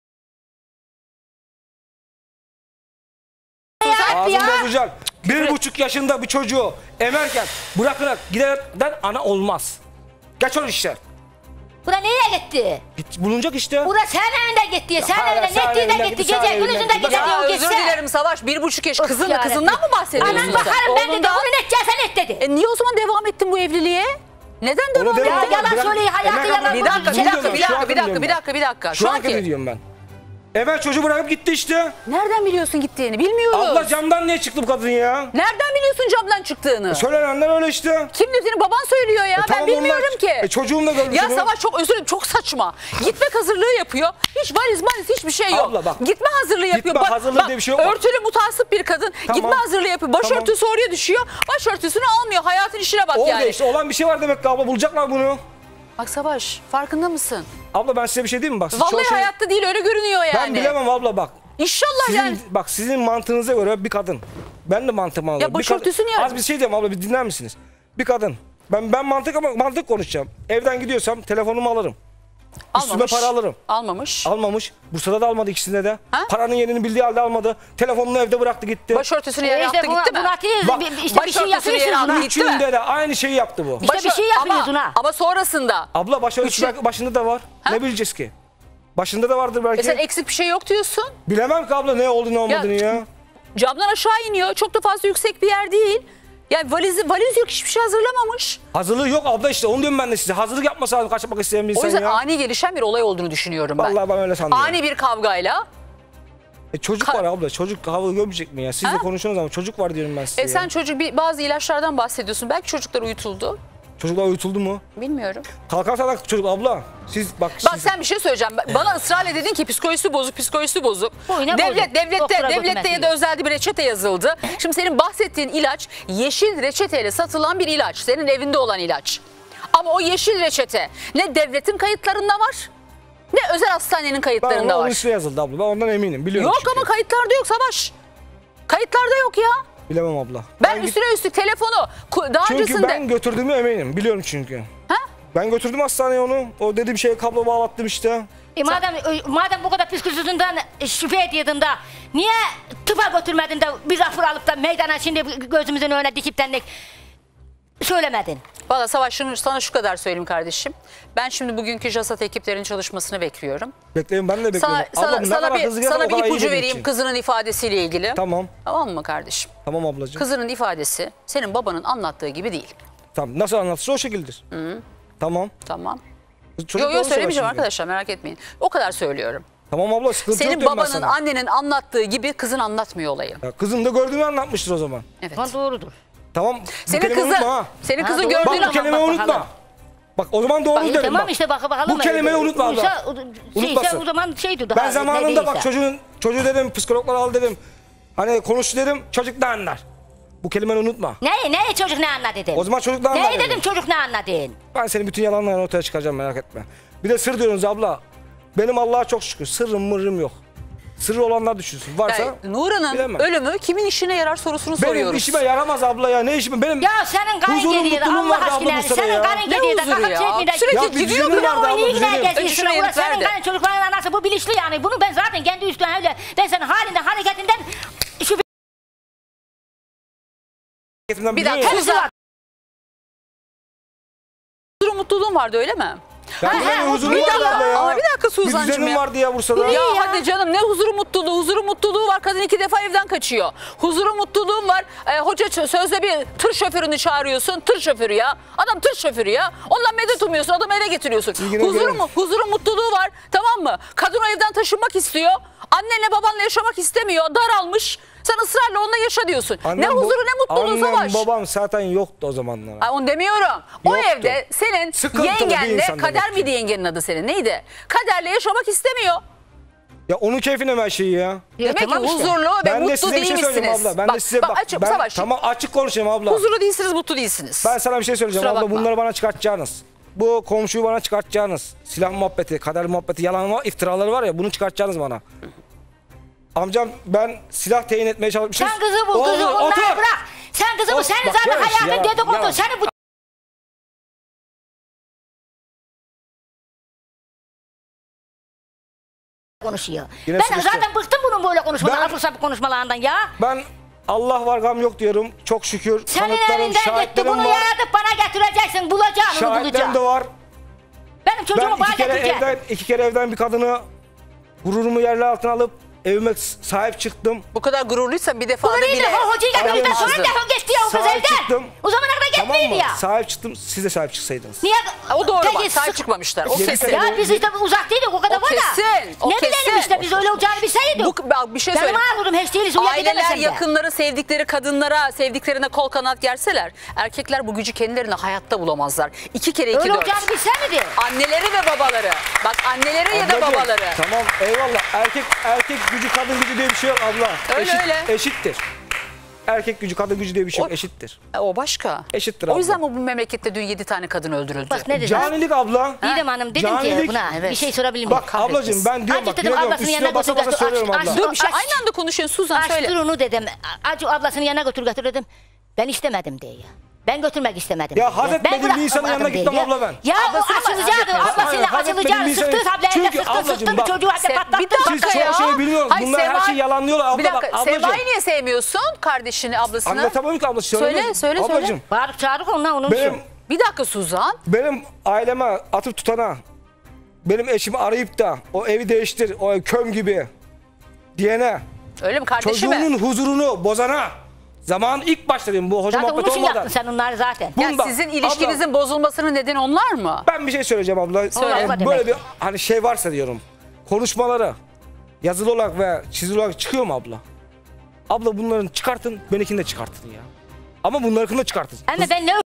Ağzını ya. bozacaksın. Bir buçuk yaşında bir çocuğu emerken bırakarak giderden ana olmaz. Geç o işler. Bura nereye gitti? Git, bulunacak işte. Bura senin evinde gitti. Senin hala evinde sen nettiği de evinden gitti. git, sen Gece evinden gündüzünde git. gidecek Ya o özür gitse. dilerim Savaş, bir buçuk yaş kızın, yarabbim. kızından mı bahsediyorsun? Anan sen? bakarım ben dedi. Oğlundan- Onu net gelse net dedi. E niye o zaman devam ettin bu evliliğe? Neden Onu devam devam ettin? Ya yalan Bırak- söylüyor, hayatı Emel yalan abla, Bir dakika, bir Bunu dakika, diyorum bir ben, şu dakika, an bir dakika, diyorum bir ben. dakika, bir dakika. Şu an anki. diyorum ben. Emel çocuğu bırakıp gitti işte. Nereden biliyorsun gittiğini? Bilmiyoruz. Abla camdan niye çıktı bu kadın ya? Nereden biliyorsun camdan çıktığını? Söylenenler öyle işte. Kim dediğini baban söylüyor ya. E ben tamam, bilmiyorum onlar- ki. E çocuğum da görmüş Ya onu. Savaş çok özür dilerim, çok saçma. Gitmek hazırlığı yapıyor. Hiç valiz valiz hiçbir şey yok. Abla bak. Gitme hazırlığı yapıyor. Gitme hazırlığı diye bir şey yok bak. Örtülü mutasip bir kadın. Tamam. Gitme hazırlığı yapıyor. Başörtüsü oraya düşüyor. Başörtüsünü almıyor. Hayatın işine bak Orada yani. işte olan bir şey var demek ki abla, bulacaklar bunu. Bak Savaş, farkında mısın? Abla ben size bir şey diyeyim mi? Bak, siz Vallahi çok şey- hayatta değil, öyle görünüyor yani. Ben bilemem abla bak. İnşallah Sizin, yani. Bak sizin mantığınıza göre bir kadın. Ben de mantığıma göre. Ya bir kadın- başörtüsünü ya- Az bir şey diyeyim abla, bir dinler misiniz? Bir kadın. Ben ben mantık ama mantık konuşacağım. Evden gidiyorsam telefonumu alırım. Üstüme Almamış. para alırım. Almamış. Almamış. Bursa'da da almadı, ikisinde de. Ha? Paranın yerini bildiği halde almadı. Telefonunu evde bıraktı gitti. Başörtüsünü yere attı İşte buna, gitti mi? buna atıyoruz. Bak, Bir- işte bir şey başörtüsünü yapıyorsunuz yere buna. aldı. gitti mi? Üçünde de aynı şeyi yaptı bu. İşte bir şey yapıyorsun ama, ha. ama sonrasında. Abla başörtüsü Üçü- belki başında da var. Ha? Ne bileceğiz ki? Başında da vardır belki. E sen eksik bir şey yok diyorsun. Bilemem ki abla ne oldu ne olmadığını ya. Ya- Camdan aşağı iniyor. Çok da fazla yüksek bir yer değil. Yani valizi, valiz yok, hiçbir şey hazırlamamış. Hazırlığı yok abla, işte onu diyorum ben de size. Hazırlık yapmasa kaçmak isteyen bir O insan yüzden ya. ani gelişen bir olay olduğunu düşünüyorum ben. Vallahi ben öyle sandım. Ani bir kavgayla. E çocuk Ka- var abla, çocuk hava görmeyecek mi ya? Siz de Ha? konuşuyorsunuz ama çocuk var diyorum ben size E ya. sen çocuk bir bazı ilaçlardan bahsediyorsun. Belki çocuklar uyutuldu. Çocuklar uyutuldu mu? Bilmiyorum. Kalkarsa da çocuk abla. Siz bak. Bak siz- sen bir şey söyleyeceğim. Bana ısrarla dedin ki psikolojisi bozuk, psikolojisi bozuk. Boyuna Devlet, bozuk. devlette, Doktora devlette götürmesi ya da özelde bir reçete yazıldı. Şimdi senin bahsettiğin ilaç yeşil reçeteyle satılan bir ilaç. Senin evinde olan ilaç. Ama o yeşil reçete ne devletin kayıtlarında var ne özel hastanenin ben kayıtlarında ona onun var. üstüne yazıldı abla. Ben ondan eminim. Biliyorum Yok çünkü. ama kayıtlarda yok Savaş. Kayıtlarda yok ya. Bilemem abla. Ben, git- üstüne üstlük telefonu ku- daha Çünkü öncesinde... ben götürdüğümü eminim. Biliyorum çünkü. Ha? Ben götürdüm hastaneye onu. O dediğim şeye kablo bağlattım işte. E madem, madem bu kadar psikolojisinden şüphe ediyordun da niye tıpa götürmedin de bir rapor alıp da meydana şimdi gözümüzün önüne dikip de söylemedin? Valla Savaş şunu, sana şu kadar söyleyeyim kardeşim. Ben şimdi bugünkü JASAT ekiplerinin çalışmasını bekliyorum. Bekleyin, ben de bekliyorum. Sana, Abla, sana, ne sana kadar bir, hızlı gelirse sana o kadar bir iyi ipucu benim vereyim için. kızının ifadesiyle ilgili. Tamam. Tamam mı kardeşim? Tamam ablacığım. Kızının ifadesi senin babanın anlattığı gibi değil. Tamam. Nasıl anlatırsa o şekildir. Tamam. Tamam. Çocuk Yok doğru yok söylüyor söylemeyeceğim şimdi. arkadaşlar, merak etmeyin. O kadar söylüyorum. Tamam abla, sıkıntı yok Senin diyorum ben babanın, sana. annenin anlattığı gibi kızın anlatmıyor olayı. Ya kızım da gördüğümü anlatmıştır o zaman. Evet. Ama doğrudur. Tamam. bu Senin kelimeyi kızı, unutma ha. senin Ha, kızın doğru. gördüğün Bak bu Bak, kelimeyi bak, unutma. bakalım. Bak o zaman doğru E, derim tamam bak. işte bak bakalım. Bu kelimeyi unutma abla. Uysa, şeyse Unutmasın. o zaman şeydi daha. Ben ne zamanında bak değilse. çocuğun çocuğu dedim, psikologlar al dedim. Hani konuştu dedim, çocuk da anlar. Bu kelimeyi unutma. Ne, ne çocuk ne anladı dedim? O zaman çocuk da anlar Ne dedim. dedim çocuk ne anladın? Ben senin bütün yalanlarını ortaya çıkaracağım, merak etme. Bir de sır diyorsunuz abla. Benim Allah'a çok şükür sırrım mırrım yok. Sırrı olanlar düşünsün. Varsa Yani Nura'nın bilemem. ölümü kimin işine yarar sorusunu benim soruyoruz. işime yaramaz abla ya. Ne işime? Benim Ya senin karın huzurum, geliyor mutluluğum Allah vardı abla aşkına. Bursa'da Senin ya. karın Ne geliyor da huzuru kalkıp ya? çekmeden. Sürekli Ya bir gidiyor düzenim böyle vardı abla, Oynayı gider düzenim. Önce geziyorsun. şuraya Ulan yanıt ver senin de. karın çocukların anası bu bilinçli yani. Bunu ben zaten kendi üstüne öyle. Ben senin halinden hareketinden şüphe Bir dakika. hepsi var. Huzur mutluluğun vardı öyle mi? Ya Ha, burada ha, bir huzuru bir var dakika, abla ya. ama bir dakika Suzan'cığım Bir düzenim ya. vardı ya Bursa'da. Ya, hadi canım, ne huzuru mutluluğu, huzuru mutluluğu var. Kadın iki defa evden kaçıyor. Huzuru mutluluğun var. E, hoca ç- sözde bir tır şoförünü çağırıyorsun. Tır şoförü ya. Adam tır şoförü ya. Ondan medet umuyorsun. Adamı eve getiriyorsun. İlgine Huzuru göre. mu? Huzuru mutluluğu var. Tamam mı? Kadın o evden taşınmak istiyor. Annenle babanla yaşamak istemiyor. Daralmış. Sen ısrarla onunla yaşa diyorsun. ne Annem, huzuru ne mutluluğu annem, Savaş. babam zaten yoktu o zamanlar. Ay, onu demiyorum. O Yoktu. evde senin Sıkıntılı bir yengenle, insan Kader demek ki. miydi yengenin adı senin? Neydi? Kaderle yaşamak istemiyor. Ya onun keyfine mi her şeyi ya? Ya Demek tamam ki işte. huzurlu ve Ben de mutlu size bir şey söyleyeceğim değilmişsiniz. abla. Ben bak, de size bak, bak. açık, ben, Savaş. tamam açık konuşayım abla. Huzurlu değilsiniz, mutlu değilsiniz. Ben sana bir şey söyleyeceğim Kusura abla. bakma. Bunları bana çıkartacağınız. Bu komşuyu bana çıkartacağınız. Silah muhabbeti, kader muhabbeti, yalan var, iftiraları var ya, bunu çıkartacağınız bana. Amcam ben silah teyin etmeye çalışmışım. Sen kızı bul kızı Oğlum, onları otur. bırak. Sen kızı bul. Otur, Senin bak, zaten yavaş, hayatın yavaş, dedikodu. yavaş. Seni bu konuşuyor. Yine Ben sıkıştı. zaten bıktım bunun böyle konuşmalarından, Ben- abuk sabuk konuşmalarından ya. Ben Allah var gam yok diyorum. Çok şükür. Senin Kanıtlarım, elinden gitti. şahitlerim Bunu var. yaratıp bana getireceksin. Bulacağım, onu Şahitlerim bulacağım. de var. Benim çocuğumu Ben bana iki kere getireceksin. evden iki kere evden bir kadını gururumu yerle altına alıp evime sahip çıktım. Bu kadar gururluysan bir defa da Bunu neydi? bile O hocayı getirdikten Aynen. sonra defol geçti ya o kız Sahip evden. çıktım. O zamana kadar Tamam gitmeydi mı? ya. Sahip çıktım. Siz de sahip çıksaydınız. Niye? O doğru Peki, bak, sahip sık- çıkmamışlar. O Yedi kesin. sene- Ya biz işte uzak değildik, o kadar O var ya. kesin, o Ne kesin. bilelim işte, biz öyle olacağını bilseydik. Bu, bak, bir şey Benim söyleyeyim. ağrım hiç değiliz, oraya Aileler gidemesem de. yakınları sevdikleri kadınlara, sevdiklerine kol kanat gerseler, erkekler bu gücü kendilerine hayatta bulamazlar. İki kere iki Öyle dört. olacağını bilse miydi? Anneleri ve babaları. Bak, anneleri ya da Ablacığım, babaları. Tamam eyvallah. Erkek erkek gücü kadın gücü diye bir şey yok abla. Öyle, Eşit- öyle. Eşittir. Erkek gücü kadın gücü diye bir şey yok. O- Eşittir. E, O başka. Eşittir O abla. yüzden mi bu memlekette dün yedi tane kadın öldürüldü? Bak ne dedim? Canilik abla. Didem Hanım dedim Canilik. ki buna Evet. bir şey sorabilir miyim? Bak ablacığım ben diyorum Acı bak dedim, yine diyorum ablasının yanına üstüne basa götür basa götür. söylüyorum Aç- abla. aç- Dur bir şey, Aç- aynı anda konuşuyorsun Suzan, söyle. Açtır onu dedim. Acı ablasının yanına götür götür dedim. Ben istemedim diye ya. Ben götürmek istemedim. Ya diye. haz etmediğim Ben bir insanın bırakmadım yanına diye gitmem ya. abla ben. Ya o Ablasını mı- açılacaktı. Hayır, Ablasıyla haz etmediğim açılacağını bir insanın- sıktı tablayla Çünkü sıktı ablacığım sıktı bak- çocuğu hatta Se- patlattı. bir dakika Siz çoğu ya. şeyi biliyorsunuz. Hayır, Bunlar her Seva- şeyi yalanlıyorlar abla. Bir dakika, Bak ablacığım. Seva'yı niye sevmiyorsun? Kardeşini, ablasını. Anlatamam ki abla. Söyle, söylemez. söyle, söyle. Ablacığım, Bağırıp çağırıp ondan onun Benim, için. Bir dakika Suzan. benim aileme atıp tutana, benim eşimi arayıp da o evi değiştir, o ev köm gibi diyene, Öyle mi kardeşi mi? çocuğunun huzurunu bozana, zaman ilk başladım bu hoca Zaten onun muhabbeti için olmadan. yaptın sen onları zaten. Ya Bunda- sizin ilişkinizin bozulmasının nedeni onlar mı? Ben bir şey söyleyeceğim abla. Söyle. Yani Abla böyle demek. bir hani şey varsa diyorum. Konuşmaları yazılı olarak ve çizili olarak çıkıyor mu abla? Abla bunların çıkartın, benimkini de çıkartın ya. Ama bunlarınkini de çıkartın. Ama ben ne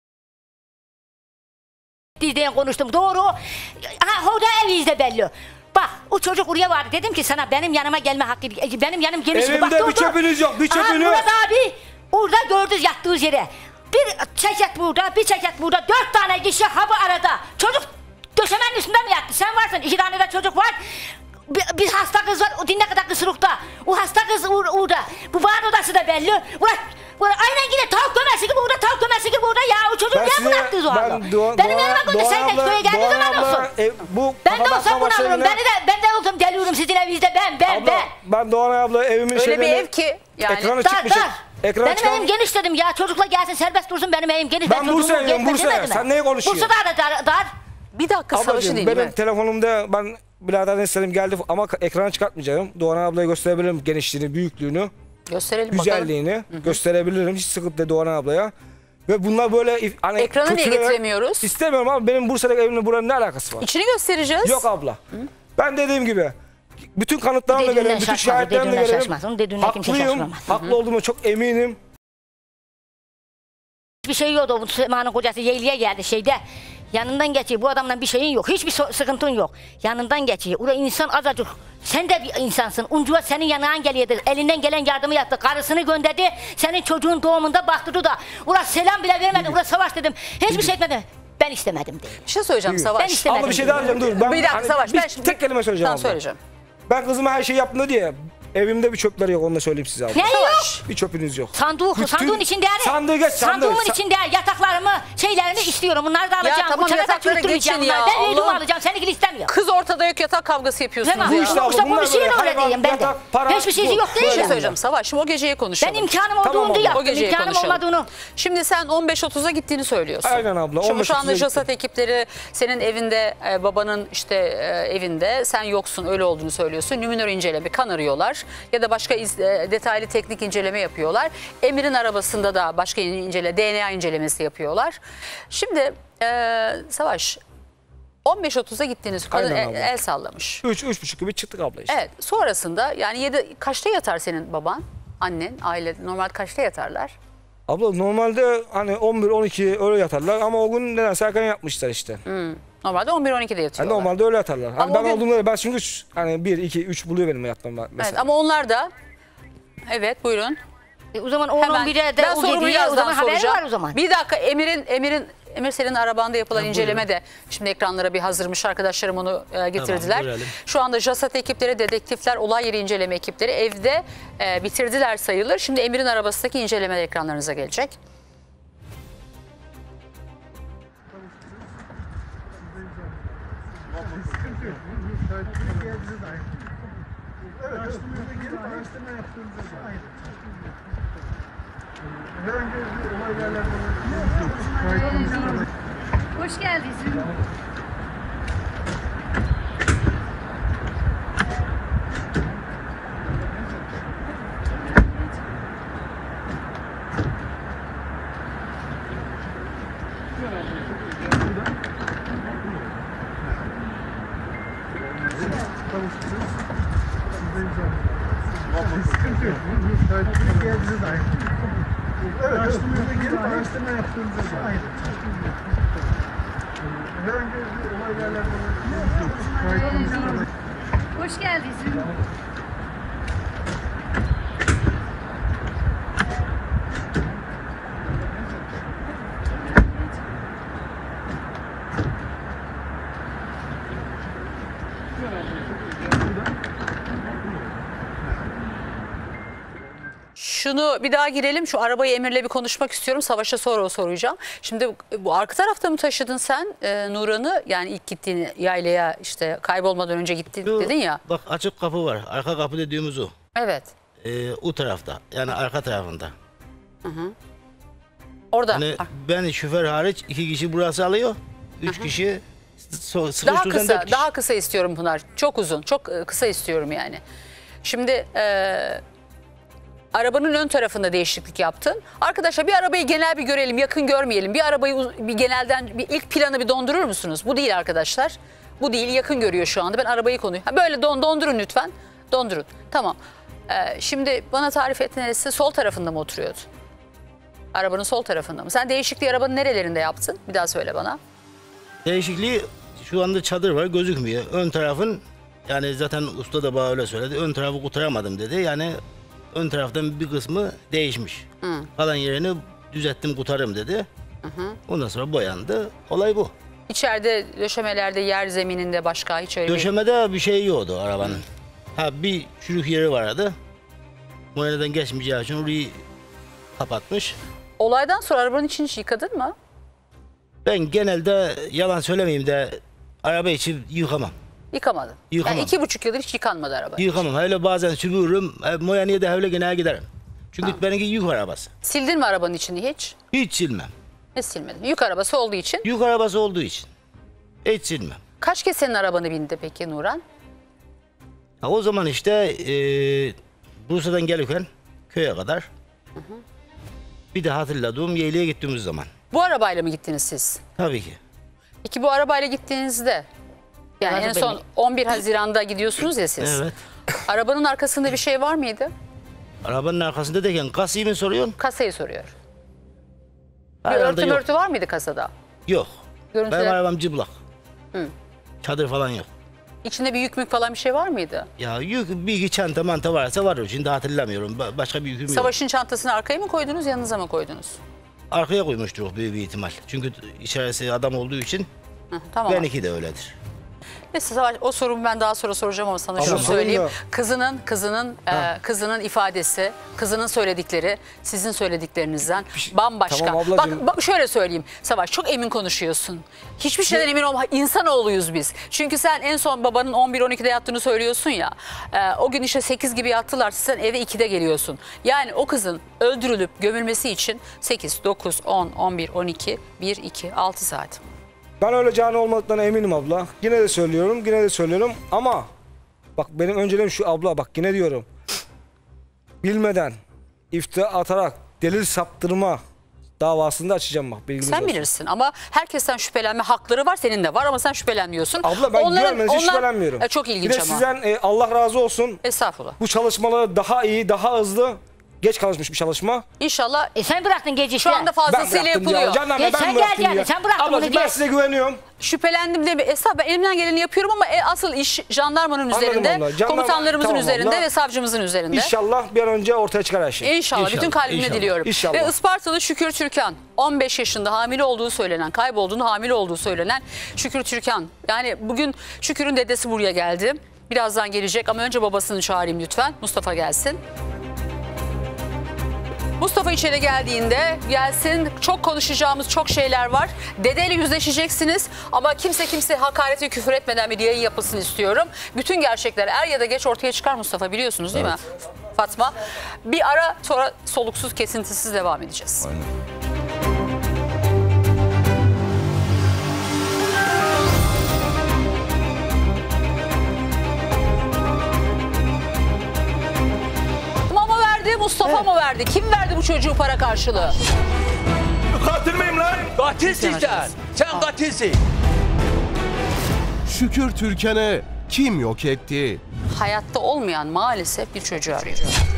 diye konuştum. Doğru. Ha, o da evimizde belli. Bak o çocuk oraya vardı. Dedim ki sana benim yanıma gelme hakkı. Benim yanım geniş. Evimde Bak, bir dur, dur. çöpünüz yok, bir çöpünü. Aha, Murat abi orada gördünüz yattığınız yere. Bir çeket burada, bir çeket burada. Dört tane kişi hava arada. Çocuk döşemenin üstünde mi yattı? Sen varsın. İki tane de çocuk var. Bir, bir hasta kız var. O dinle kadar kısırıkta. O hasta kız or, orada. Bu bağın odası da belli. Ulan, ulan aynen yine tavuk gömesi gibi burada, tavuk gömesi gibi burada ya. O çocuğu Ben niye size- bıraktınız o ben anda? Doğan- Benim Doğan- yanıma Doğan gönderseydin abla- köye geldiği Doğan zaman abla, olsun. e, bu Ben de kafa olsam bunu bakma alırım. şeyine- Beni de, ben de olsam deliyorum sizin evinizde. Ben, ben, Abla, ben. ben Doğan abla evimin Öyle bir şeylerini- ev ki yani. Ekranı Dar, çıkmışım. dar. Ekrana Benim çıkan- evim geniş dedim ya. Çocukla gelsin serbest dursun, benim evim geniş. Ben çocuğumu Bursa'yım, gezme Bursa'ya. demedim ben. Sen neye konuşuyorsun? Bursa'da da dar. dar. Bir dakika savaşı Ablacığım değil benim mi? telefonumda ben biraderden istedim geldi ama ekrana çıkartmayacağım. Doğan ablaya gösterebilirim genişliğini, büyüklüğünü, Gösterelim bakalım. güzelliğini gösterebilirim. Hiç sıkıntı değil Doğan ablaya. Ve bunlar böyle if- hani Ekranı niye kötülerek- getiremiyoruz? İstemiyorum ama benim Bursa'daki evimle buranın ne alakası var? İçini göstereceğiz. Yok abla. Ben dediğim gibi bütün kanıtlarımla Dediğinden gelelim, bütün şaşmaz, şahitlerimle dediğinden gelelim. şaşmaz. Onun dediğinden kimse Haklıyım, şaşmaz. haklı olduğuma çok eminim. Hiçbir şey yoktu. Bu Sema'nın kocası Yeğli'ye geldi şeyde. Yanından geçiyor. Bu adamdan bir şeyin yok. Hiçbir so- sıkıntın yok. Yanından geçiyor. Orada insan azacık. Sen de bir insansın. Uncuva senin yanına geliyordu. Elinden gelen yardımı yaptı. Karısını gönderdi. Senin çocuğun doğumunda baktırdı da. Orada selam bile vermedi. Orada savaş dedim. Hiçbir şey etmedi. Ben istemedim diye. Bir şey söyleyeceğim Savaş. Ben istemedim. Abla bir şey daha diyeceğim dur. Ben, Bir dakika hani Savaş. bir Ben şimdi tek kelime söyleyeceğim Tamam, abla. söyleyeceğim. Ben kızıma her şeyi yaptım diye evimde bir çöpleri yok onu da söyleyeyim size abla. Ne yok? Bir çöpünüz yok. Sandık, Bütün- sandığın içinde. Sandığı geç, sandığı. Sandığımın Sa- içinde yataklarımı, şeylerimi, işte istiyorum. Bunları da alacağım. tamam, Bu çene de yataklara çürüttürmeyeceğim geçin ya, bunları. Ben ödümü Allah'ım. alacağım. Seninkini istemiyorum. Kız ortada yok, yatak kavgası yapıyorsunuz Ne var? ya. işte abla, Yoksa bunlar konuşayım böyle öyle hayvan, diyeyim ben de. yatak, para, Hiçbir şeysi bu. yok Bir değil şey mi? söyleyeceğim Savaş. Şimdi o geceyi konuşalım. Ben imkanım Tamam olduğunu abla. O yaptım. geceyi İmkanım konuşalım. olmadığını. Şimdi sen on beş otuza gittiğini söylüyorsun. Aynen abla, Şimdi on beş şu anda otuza Jasat ekipleri senin evinde, e, babanın işte e, evinde, sen yoksun, öyle olduğunu söylüyorsun. Nümunör inceleme, kan arıyorlar ya da başka iz, e, detaylı teknik inceleme yapıyorlar. Emir'in arabasında da başka incele, D N A incelemesi yapıyorlar. Şimdi e, Savaş, on beş otuza gittiğiniz, kadın Aynen el, abla. el sallamış. Üç, üç buçuk gibi çıktık abla işte. Evet, sonrasında yani yedi, kaçta yatar senin baban, annen, aile normal kaçta yatarlar? Abla normalde hani on bir on iki öyle yatarlar ama o gün nedense erken yapmışlar işte. Hmm. Normalde on bir on ikide Yani yatıyorlar. normalde öyle yatarlar. Hani Ama ben o gün- olduğumda da ben çünkü hani bir, iki, üç buluyor benim yatmam ben mesela. Evet, ama onlar da, evet buyurun. E, o zaman on Hemen. on birde de Ben o sorumu geliyor. O birazdan zaman haberi soracağım. var o zaman. Bir dakika, Emir'in Emir'in Emir senin arabanda yapılan inceleme de şimdi ekranlara bir hazırmış. Arkadaşlarım onu e, getirdiler. Tamam, görelim. Şu anda Jasat ekipleri, dedektifler, olay yeri inceleme ekipleri evde e, bitirdiler sayılır. Şimdi Emir'in arabasındaki inceleme ekranlarınıza gelecek. Hoş geldiniz. Hoş geldiniz. Şunu bir daha girelim. Şu arabayı Emir'le bir konuşmak istiyorum. Savaş'a sonra o soracağım. Şimdi bu arka tarafta mı taşıdın sen e, Nuran'ı? Yani ilk gittiğin yaylaya işte kaybolmadan önce gittin Şu, dedin ya. Bak açık kapı var. Arka kapı dediğimiz o. Evet. Ee, o tarafta. Yani arka tarafında. Orada. Hani Ah. ben şoför hariç iki kişi burası alıyor. Üç kişi so Daha sıkıştırırken kısa, dört kişi. daha kısa istiyorum Pınar. Çok uzun, çok e, kısa istiyorum yani. Şimdi e, arabanın ön tarafında değişiklik yaptın. Arkadaşlar bir arabayı genel bir görelim, yakın görmeyelim. Bir arabayı uz- bir genelden bir ilk planı bir dondurur musunuz? Bu değil arkadaşlar. Bu değil, yakın görüyor şu anda. Ben arabayı konuyu. Ha, böyle don dondurun lütfen. Dondurun. Tamam. E, şimdi bana tarif et, neresi? Sol tarafında mı oturuyordu? Arabanın sol tarafında mı? Sen değişikliği arabanın nerelerinde yaptın? Bir daha söyle bana. Değişikliği şu anda çadır var gözükmüyor. Ön tarafın yani zaten usta da bana öyle söyledi. Ön tarafı kurtaramadım dedi. Yani ön taraftan bir kısmı değişmiş. Kalan yerini düzelttim kurtarırım dedi. Ondan sonra boyandı. Olay bu. İçeride döşemelerde, yer zemininde başka hiç öyle bir... Döşemede bir şey yoktu arabanın. Ha bir çürük yeri vardı. Muayeneden geçmeyeceği için orayı kapatmış. Olaydan sonra arabanın içini hiç yıkadın mı? Ben genelde yalan söylemeyeyim de araba içi yıkamam. Yıkamadın. Yıkamam. Yani iki buçuk yıldır hiç yıkanmadı araba. Yıkamam. Öyle bazen süpürürüm. E, Muayeneye de öyle genel giderim. Çünkü benimki yük arabası. Sildin mi arabanın içini hiç? Hiç silmem. Ne silmedin? Yük arabası olduğu için. Yük arabası olduğu için. Hiç silmem. Kaç kez senin arabanı bindi peki Nuran? Ha, o zaman işte e, Bursa'dan gelirken köye kadar. Bir de hatırladığım yeğliğe gittiğimiz zaman. Bu arabayla mı gittiniz siz? Tabii ki. Peki bu arabayla gittiğinizde yani Aradı en son beni. on bir Haziran'da gidiyorsunuz ya siz. Evet. Arabanın arkasında bir şey var mıydı? Arabanın arkasında derken kasayı mı soruyorsun? Kasayı soruyor. Bir Herhalde örtü yok. örtü var mıydı kasada? Yok. Görüntüler- Benim arabam cıplak. Çadır falan yok. İçinde bir yük mük falan bir şey var mıydı? Ya yük bir iki çanta manta varsa var. Şimdi hatırlamıyorum. Ba- Başka bir yüküm yok. Savaş'ın çantasını arkaya mı koydunuz, yanınıza mı koydunuz? Arkaya koymuştur büyük bir ihtimal. Çünkü içerisi adam olduğu için Hı, tamam. benimki de öyledir. Neyse Savaş, o sorumu ben daha sonra soracağım ama sana Ama şunu sorun söyleyeyim. yok. Kızının kızının e, kızının ifadesi, kızının söyledikleri sizin söylediklerinizden bambaşka. Tamam ablacığım. Bak, bak şöyle söyleyeyim. Savaş çok emin konuşuyorsun. Hiçbir şeyden emin olma. İnsanoğluyuz biz. Çünkü sen en son babanın on bir on ikide yattığını söylüyorsun ya. E, o gün işte sekiz gibi yattılar. Sen eve ikide geliyorsun. Yani o kızın öldürülüp gömülmesi için sekiz, dokuz, on, on bir, on iki, bir, iki, altı saat. Ben öyle cani olmadığına eminim abla. Yine de söylüyorum, yine de söylüyorum ama bak benim önceliğim şu abla, bak yine diyorum. Bilmeden, iftira atarak, delil saptırma davasında açacağım bak. Sen olsun. bilirsin ama herkesten şüphelenme hakları var, senin de var ama sen şüphelenmiyorsun. Abla ben güvenmenize şüphelenmiyorum. E, çok ilginç bir de ama. sizden e, Allah razı olsun. Estağfurullah. Bu çalışmaları daha iyi, daha hızlı, geç çalışmış bir çalışma. İnşallah. E sen bıraktın gece işte. Şu anda Ben fazlasıyla bıraktım ya. yapılıyor. Canım Ya ben sen bıraktım gel, gel. ya. Sen bıraktın Ablacığım bunu, ben gel. size güveniyorum. Şüphelendim de Esra ben elimden geleni yapıyorum ama e, asıl iş jandarmanın Anladım üzerinde, abla. Jandarma- komutanlarımızın tamam üzerinde abla. ve savcımızın üzerinde. İnşallah bir an önce ortaya çıkar her şey. İnşallah, bütün kalbimle inşallah, diliyorum. inşallah. Ve Ispartalı Şükür Türkan, on beş yaşında hamile olduğu söylenen, kaybolduğunu, hamile olduğu söylenen Şükür Türkan. Yani bugün Şükür'ün dedesi buraya geldi. Birazdan gelecek ama önce babasını çağırayım lütfen. Mustafa gelsin. Mustafa içeri geldiğinde gelsin, çok konuşacağımız çok şeyler var. Dedeyle yüzleşeceksiniz ama kimse kimse hakaret ve küfür etmeden bir yayın yapılsın istiyorum. Bütün gerçekler er ya da geç ortaya çıkar Mustafa, biliyorsunuz değil mi Fatma? Bir ara sonra soluksuz kesintisiz devam edeceğiz. Aynen. Mama verdi, Mustafa mı verdi? Kim verdi bu çocuğu para karşılığı? Katil miyim lan? Katilsin sen. Sen katilsin. Şükür Türkan'ı kim yok etti? Hayatta olmayan maalesef bir çocuğu arıyor.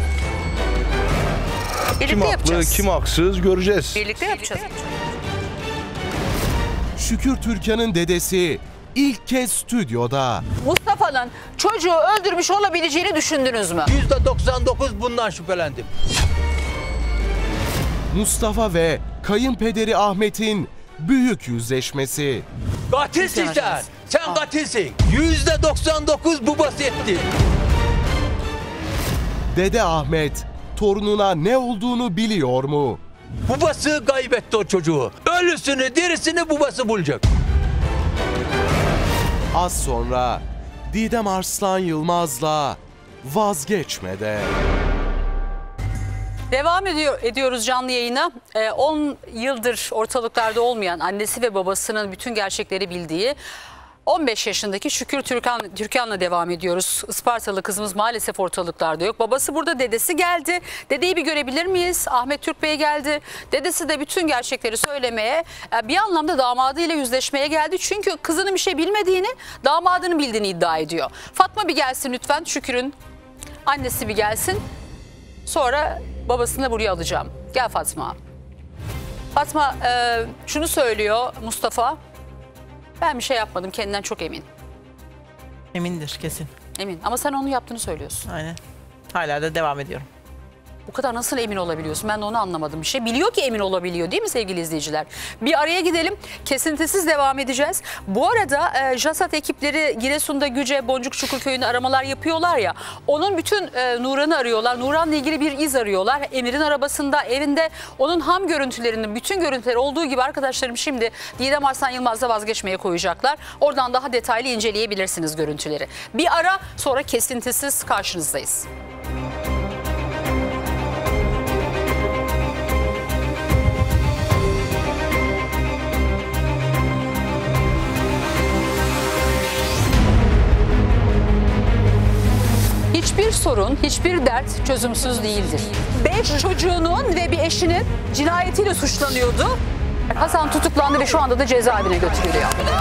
Birlikte Kim haklı, yapacağız. kim haksız göreceğiz. Birlikte yapacağız. Şükür Türkan'ın dedesi ilk kez stüdyoda. Mustafa'nın çocuğu öldürmüş olabileceğini düşündünüz mü? yüzde doksan dokuz bundan şüphelendim. Mustafa ve kayınpederi Ahmet'in büyük yüzleşmesi. Katilsin sen. Sen katilsin. yüzde doksan dokuz bu bahsetti. Dede Ahmet torununa ne olduğunu biliyor mu? Babası kaybetti o çocuğu. Ölüsünü, dirisini babası bulacak. Az sonra Didem Arslan Yılmaz'la Vazgeçmede. Devam ediyor ediyoruz canlı yayına. Ee, on yıldır ortalıklarda olmayan, annesi ve babasının bütün gerçekleri bildiği on beş yaşındaki Şükür Türkan, Türkan'la devam ediyoruz. Ispartalı kızımız maalesef ortalıklarda yok. Babası burada, dedesi geldi. Dedeyi bir görebilir miyiz? Ahmet Türk Bey geldi. Dedesi de bütün gerçekleri söylemeye, bir anlamda damadıyla yüzleşmeye geldi. Çünkü kızının bir şey bilmediğini, damadının bildiğini iddia ediyor. Fatma bir gelsin lütfen. Şükür'ün annesi bir gelsin. Sonra babasını da buraya alacağım. Gel Fatma. Fatma e, şunu söylüyor Mustafa. Ben bir şey yapmadım, kendinden çok emin. Emindir kesin. Emin ama sen onu yaptığını söylüyorsun. Aynen. Hala da devam ediyorum. Bu kadar nasıl emin olabiliyorsun? Ben de onu anlamadım bir şey. Biliyor ki emin olabiliyor değil mi sevgili izleyiciler? Bir araya gidelim. Kesintisiz devam edeceğiz. Bu arada e, JASAT ekipleri Giresun'da Güce, Boncukçukur köyünde aramalar yapıyorlar ya. Onun bütün e, Nuran'ı arıyorlar. Nuran'la ilgili bir iz arıyorlar. Emir'in arabasında, evinde onun ham görüntülerinin bütün görüntüleri olduğu gibi arkadaşlarım şimdi Didem Arslan Yılmaz'la Vazgeçmeye koyacaklar. Oradan daha detaylı inceleyebilirsiniz görüntüleri. Bir ara sonra kesintisiz karşınızdayız. Hiçbir sorun, hiçbir dert çözümsüz değildir. Beş çocuğunun ve bir eşinin cinayetiyle suçlanıyordu. Hasan tutuklandı ve şu anda da cezaevine götürülüyor.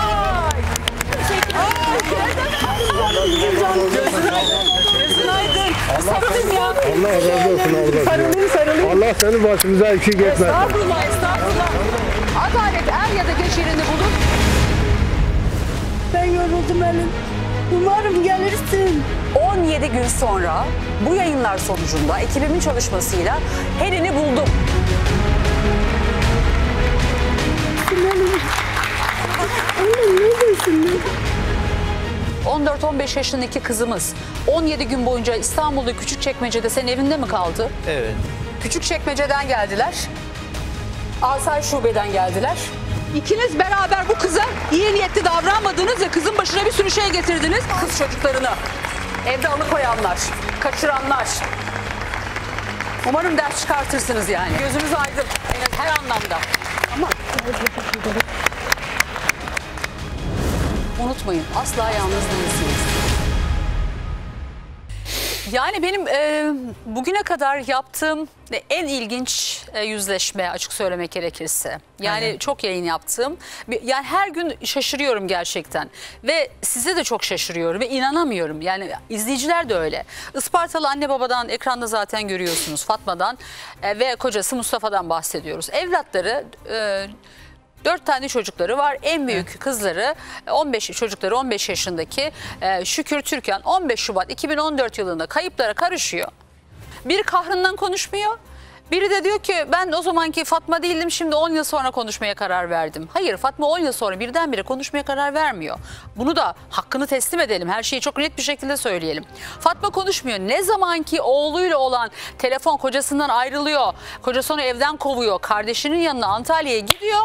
Allah razı olsun abla. Sarılayım, sarılayım. Allah seni başımıza iki geçmez. Estağfurullah, estağfurullah. Adalet er ya da geç yerini bulur. Ben yoruldum Elim. Umarım gelirsin. on yedi gün sonra bu yayınlar sonucunda ekibimin çalışmasıyla Helen'i buldum. Elim. Elim neredesin? beş yaşındaki kızımız on yedi gün boyunca İstanbul'da Küçükçekmece'de senin evinde mi kaldı? Evet. Küçükçekmece'den geldiler. Asayiş Şube'den geldiler. İkiniz beraber bu kıza iyi niyetli davranmadınız ya, kızın başına bir sürü şey getirdiniz. Kız çocuklarını evde alıkoyanlar, kaçıranlar. Umarım ders çıkartırsınız yani. Gözünüz aydın her anlamda. Ama unutmayın, asla yalnız değilsiniz. Yani benim e, bugüne kadar yaptığım en ilginç e, yüzleşme, açık söylemek gerekirse. Yani Aynen. çok yayın yaptım. Yani her gün şaşırıyorum gerçekten. Ve size de çok şaşırıyorum ve inanamıyorum. Yani izleyiciler de öyle. Ispartalı anne babadan ekranda zaten görüyorsunuz, Fatma'dan e, ve kocası Mustafa'dan bahsediyoruz. Evlatları... E, Dört tane çocukları var. En büyük evet. kızları on beş çocukları on beş yaşındaki e, Şükür Türkan on beş Şubat iki bin on dört yılında kayıplara karışıyor. Biri kahrından konuşmuyor. Biri de diyor ki ben o zamanki Fatma değildim, şimdi on yıl sonra konuşmaya karar verdim. Hayır, Fatma on yıl sonra birdenbire konuşmaya karar vermiyor. Bunu da hakkını teslim edelim. Her şeyi çok net bir şekilde söyleyelim. Fatma konuşmuyor. Ne zamanki oğluyla olan telefon, kocasından ayrılıyor. Kocası onu evden kovuyor. Kardeşinin yanına Antalya'ya gidiyor.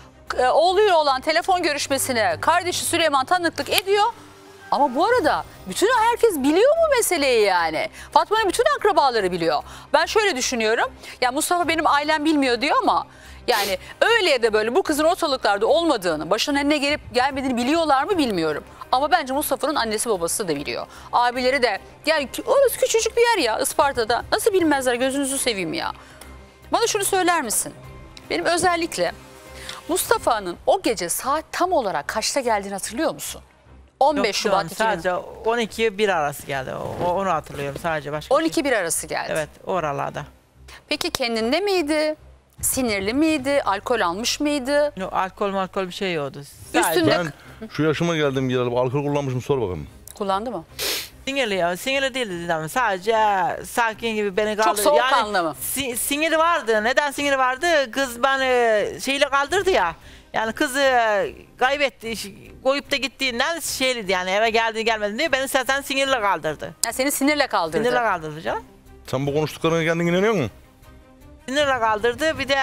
Oğluyla olan telefon görüşmesine kardeşi Süleyman tanıklık ediyor. Ama bu arada bütün herkes biliyor mu meseleyi yani? Fatma'nın bütün akrabaları biliyor. Ben şöyle düşünüyorum. Ya Mustafa benim ailem bilmiyor diyor ama yani öyle ya da böyle bu kızın ortalıklarda olmadığını, başına ne gelip gelmediğini biliyorlar mı bilmiyorum. Ama bence Mustafa'nın annesi babası da biliyor. Abileri de, yani orası küçücük bir yer ya Isparta'da. Nasıl bilmezler, gözünüzü seveyim ya. Bana şunu söyler misin? Benim özellikle Mustafa'nın o gece saat tam olarak kaçta geldiğini hatırlıyor musun? on beş Şubat iki bin. Sadece on iki bir arası geldi. O, onu hatırlıyorum sadece. Başka on iki bir arası geldi. Evet, oralarda. Peki kendinde miydi? Sinirli miydi? Alkol almış mıydı? Yok, alkol alkol bir şey yoktu. Üstünde... Ben şu yaşıma geldim gelip alkol kullanmışım, sor bakalım. Kullandı mı? Sinirli ya, sinirli değildi dedim. Sadece sakin gibi beni kaldırdı. Çok soğukkanlı yani, mı? Si siniri vardı. Neden siniri vardı? Kız beni şeyle kaldırdı ya. Yani kızı kaybetti, koyup da gittiğinden şeyliydi yani, eve geldi gelmedi diye beni zaten sinirle kaldırdı. Ya seni sinirle kaldırdı. Sinirle kaldırdı canım. Sen bu konuştuklarına kendin inanıyor musun? Sinirle kaldırdı. Bir de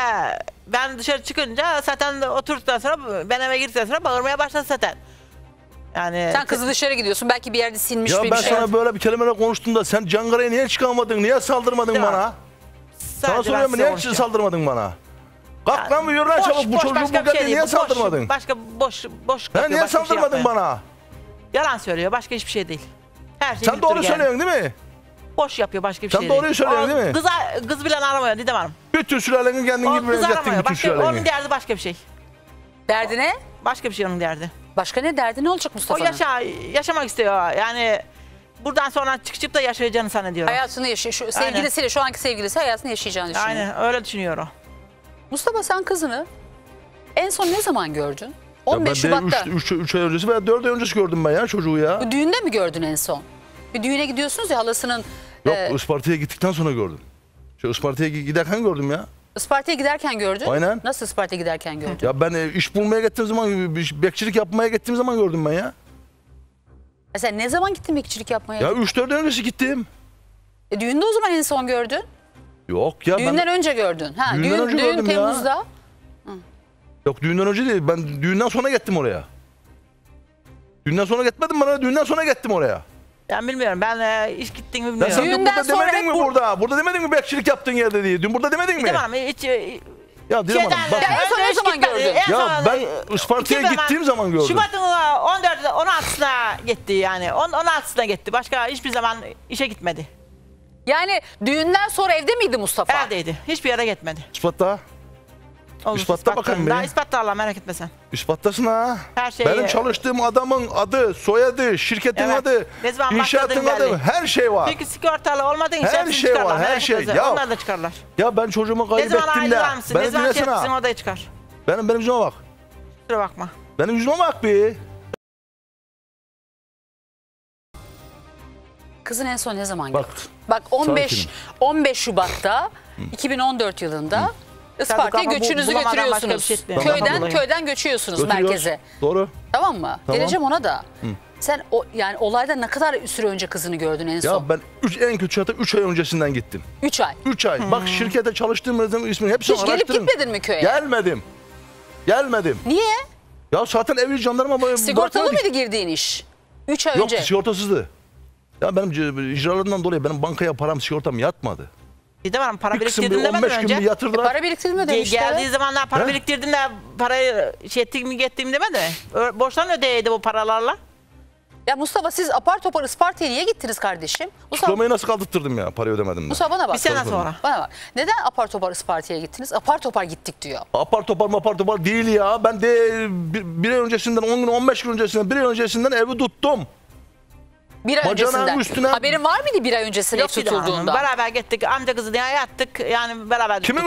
ben dışarı çıkınca zaten oturduktan sonra, ben eve girdikten sonra bağırmaya başladı zaten. Yani sen kızı dışarı gidiyorsun, belki bir yerde sinmiş ya bir ben şey. sana böyle bir kelimeyle konuştum da sen Cankara'ya niye çıkamadın, niye saldırmadın ya, bana? Sana soruyorum, niye olmuştum. Saldırmadın bana? Kalk yani, lan bu yürü çabuk, bu çocuğu bu geldi, şey niye bu saldırmadın? Boş, başka boş boş kapıyor, niye saldırmadın şey bana? Yalan söylüyor, başka hiçbir şey değil. Her şey sen doğru yani. Söylüyorsun değil mi? Boş yapıyor, başka bir sen şey değil. Sen doğruyu söylüyorsun değil mi? Kıza, kız bile aramıyor Didem Hanım. Bütün sülalenin kendin gibi verecektin bütün sülalenin. Onun derdi başka bir şey. Derdi ne? Başka bir şey onun derdi. Başka ne derdi, ne olacak Mustafa'nın? O yaşa, yaşamak istiyor yani. Buradan sonra çıkıp da yaşayacağını zannediyor. Hayatını yaşıyor. Şu, sevgilisiyle, Aynen. şu anki sevgilisi hayatını yaşayacağını düşünüyor. Aynen öyle düşünüyor o. Mustafa, sen kızını en son ne zaman gördün? on beş Şubat'ta. üç ay öncesi veya dört ay öncesi gördüm ben ya çocuğu ya. Bu düğünde mi gördün en son? Bir düğüne gidiyorsunuz ya halasının. Yok e... Isparta'ya gittikten sonra gördüm. Şey, Isparta'ya giderken gördüm ya. Isparta'ya giderken gördün? Aynen. Nasıl Isparta'ya giderken gördün? Ya ben e, iş bulmaya gittiğim zaman, bekçilik yapmaya gittiğim zaman gördüm ben ya. E sen ne zaman gittin bekçilik yapmaya? Ya üç dört ay öncesi gittim. E düğünde o zaman en son gördün? Yok ya. Düğünden ben... önce gördün. Ha, düğünden düğün, önce düğün gördüm Temmuz'da. Ya. Yok düğünden önce değil. Ben düğünden sonra gittim oraya. Düğünden sonra gitmedim bana. Düğünden sonra gittim oraya. Ben bilmiyorum. Ben e, iş gittiğimi bilmiyorum. Ya sen dün burada demedin mi bur burada? Burada demedin mi bekçilik yaptığın yerde diye? Dün burada demedin mi? Didem Hanım hiç... Ya Didem Hanım bak. Ya en son ne zaman gördün? Ya ben Isparta'ya gittiğim zaman gördüm. Şubat'ın on dört on altısına gitti yani. on altısına gitti. Başka hiçbir zaman işe gitmedi. Yani düğünden sonra evde miydi Mustafa? Evdeydi. Hiçbir yere gitmedi. Isparta. Olur, İspatta bakın be. Daha ispatta Allah, merak etme sen. İspattasın ha. Her şey. Benim çalıştığım adamın adı, soyadı, şirketin evet. adı, inşaatın adı, her şey var. Peki sigortalı olmadığın için her şey var, her şey. Ya, onlar da çıkarlar. Ya ben çocuğumu kaybettim de. Ne zaman şey odaya çıkar. Benim, benim yüzüme bak. Kusura bakma. Benim yüzüme bak bir. Kızın en son ne zaman bak, gördün? Bak on beş Şubat'ta iki bin on dört yılında Hı. Isparta'ya göçünüzü bu, götürüyorsunuz. Şey köyden tamam. köyden göçüyorsunuz Götürüyoruz. merkeze. Doğru. Tamam mı? Tamam. Geleceğim ona da. Hı. Sen o yani olayda ne kadar süre önce kızını gördün en son? Ya ben üç, en kötü hatta üç ay öncesinden gittim. üç ay. üç ay. Hmm. Bak şirkete çalıştığım resmin ismini hepsini Hiç gelip araştırın. gitmedin mi köye? Gelmedim. Gelmedim. Niye? Ya zaten evi jandarma... Sigortalı mıydı girdiğin iş? üç ay Yok, önce. Yok sigortasızdı. Ya benim icralarından dolayı benim bankaya param sigortam yatmadı. Didem Hanım para Bir kısım biriktirdin bir on demedin beş gün önce. bir yatırdılar. E, para biriktirdin mi Ge- demişti? Geldiği zamanlar para He? biriktirdin de parayı şey ettim mi gittim demedi mi? Ö- Borçtan ödeyeydi bu paralarla. Ya Mustafa siz apar topar Isparta'ya niye gittiniz kardeşim? Mustafa, Diplomayı nasıl kaldırttırdım ya parayı ödemedim de. Mustafa bana bak. Bir sene sonra. Bana bak. Neden apar topar Isparta'ya gittiniz? Apar topar gittik diyor. Apar topar mapar topar değil ya. Ben de bir, bir ay öncesinden on gün on beş gün öncesinden bir ay öncesinden evi tuttum. Bir ay Bacanağın öncesinden. üstüne- Haberin var mıydı bir ay öncesinde ev Yok Didem Hanım. tutulduğunda? Beraber gittik. Amca kızı diye yattık. Yani beraber Kimin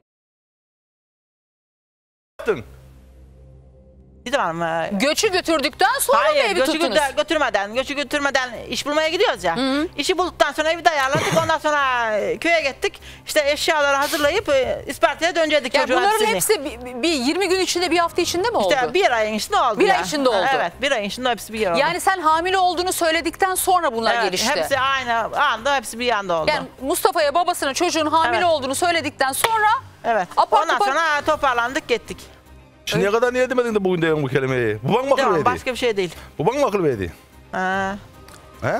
yaptın? Didem Hanım. e, Göçü götürdükten sonra mı Hayır, evi göçü tuttunuz? götür- götürmeden, göçü götürmeden iş bulmaya gidiyoruz ya. İşi bulduktan sonra evi de ayarladık. Ondan sonra e, köye gittik. İşte eşyaları hazırlayıp e, İsparta'ya dönecektik Ya çocuğun bunların hepsini. hepsi bir, bir yirmi gün içinde bir hafta içinde mi oldu? İşte bir ayın içinde oldu Bir ya. ay içinde oldu. Evet, bir ayın içinde hepsi bir ay oldu. Yani sen hamile olduğunu söyledikten sonra bunlar Evet, gelişti. hepsi aynı anda, hepsi bir anda oldu. Yani Mustafa'ya babasına çocuğun hamile Evet. olduğunu söyledikten sonra evet. apar Ondan topar- sonra toparlandık gittik. Şimdiye kadar niye demedin de bugün de bu kelimeyi? Bu bank mı akıl Tamam, verdi? başka bir şey değil. Bu bank mı akıl verdi? Ha. He?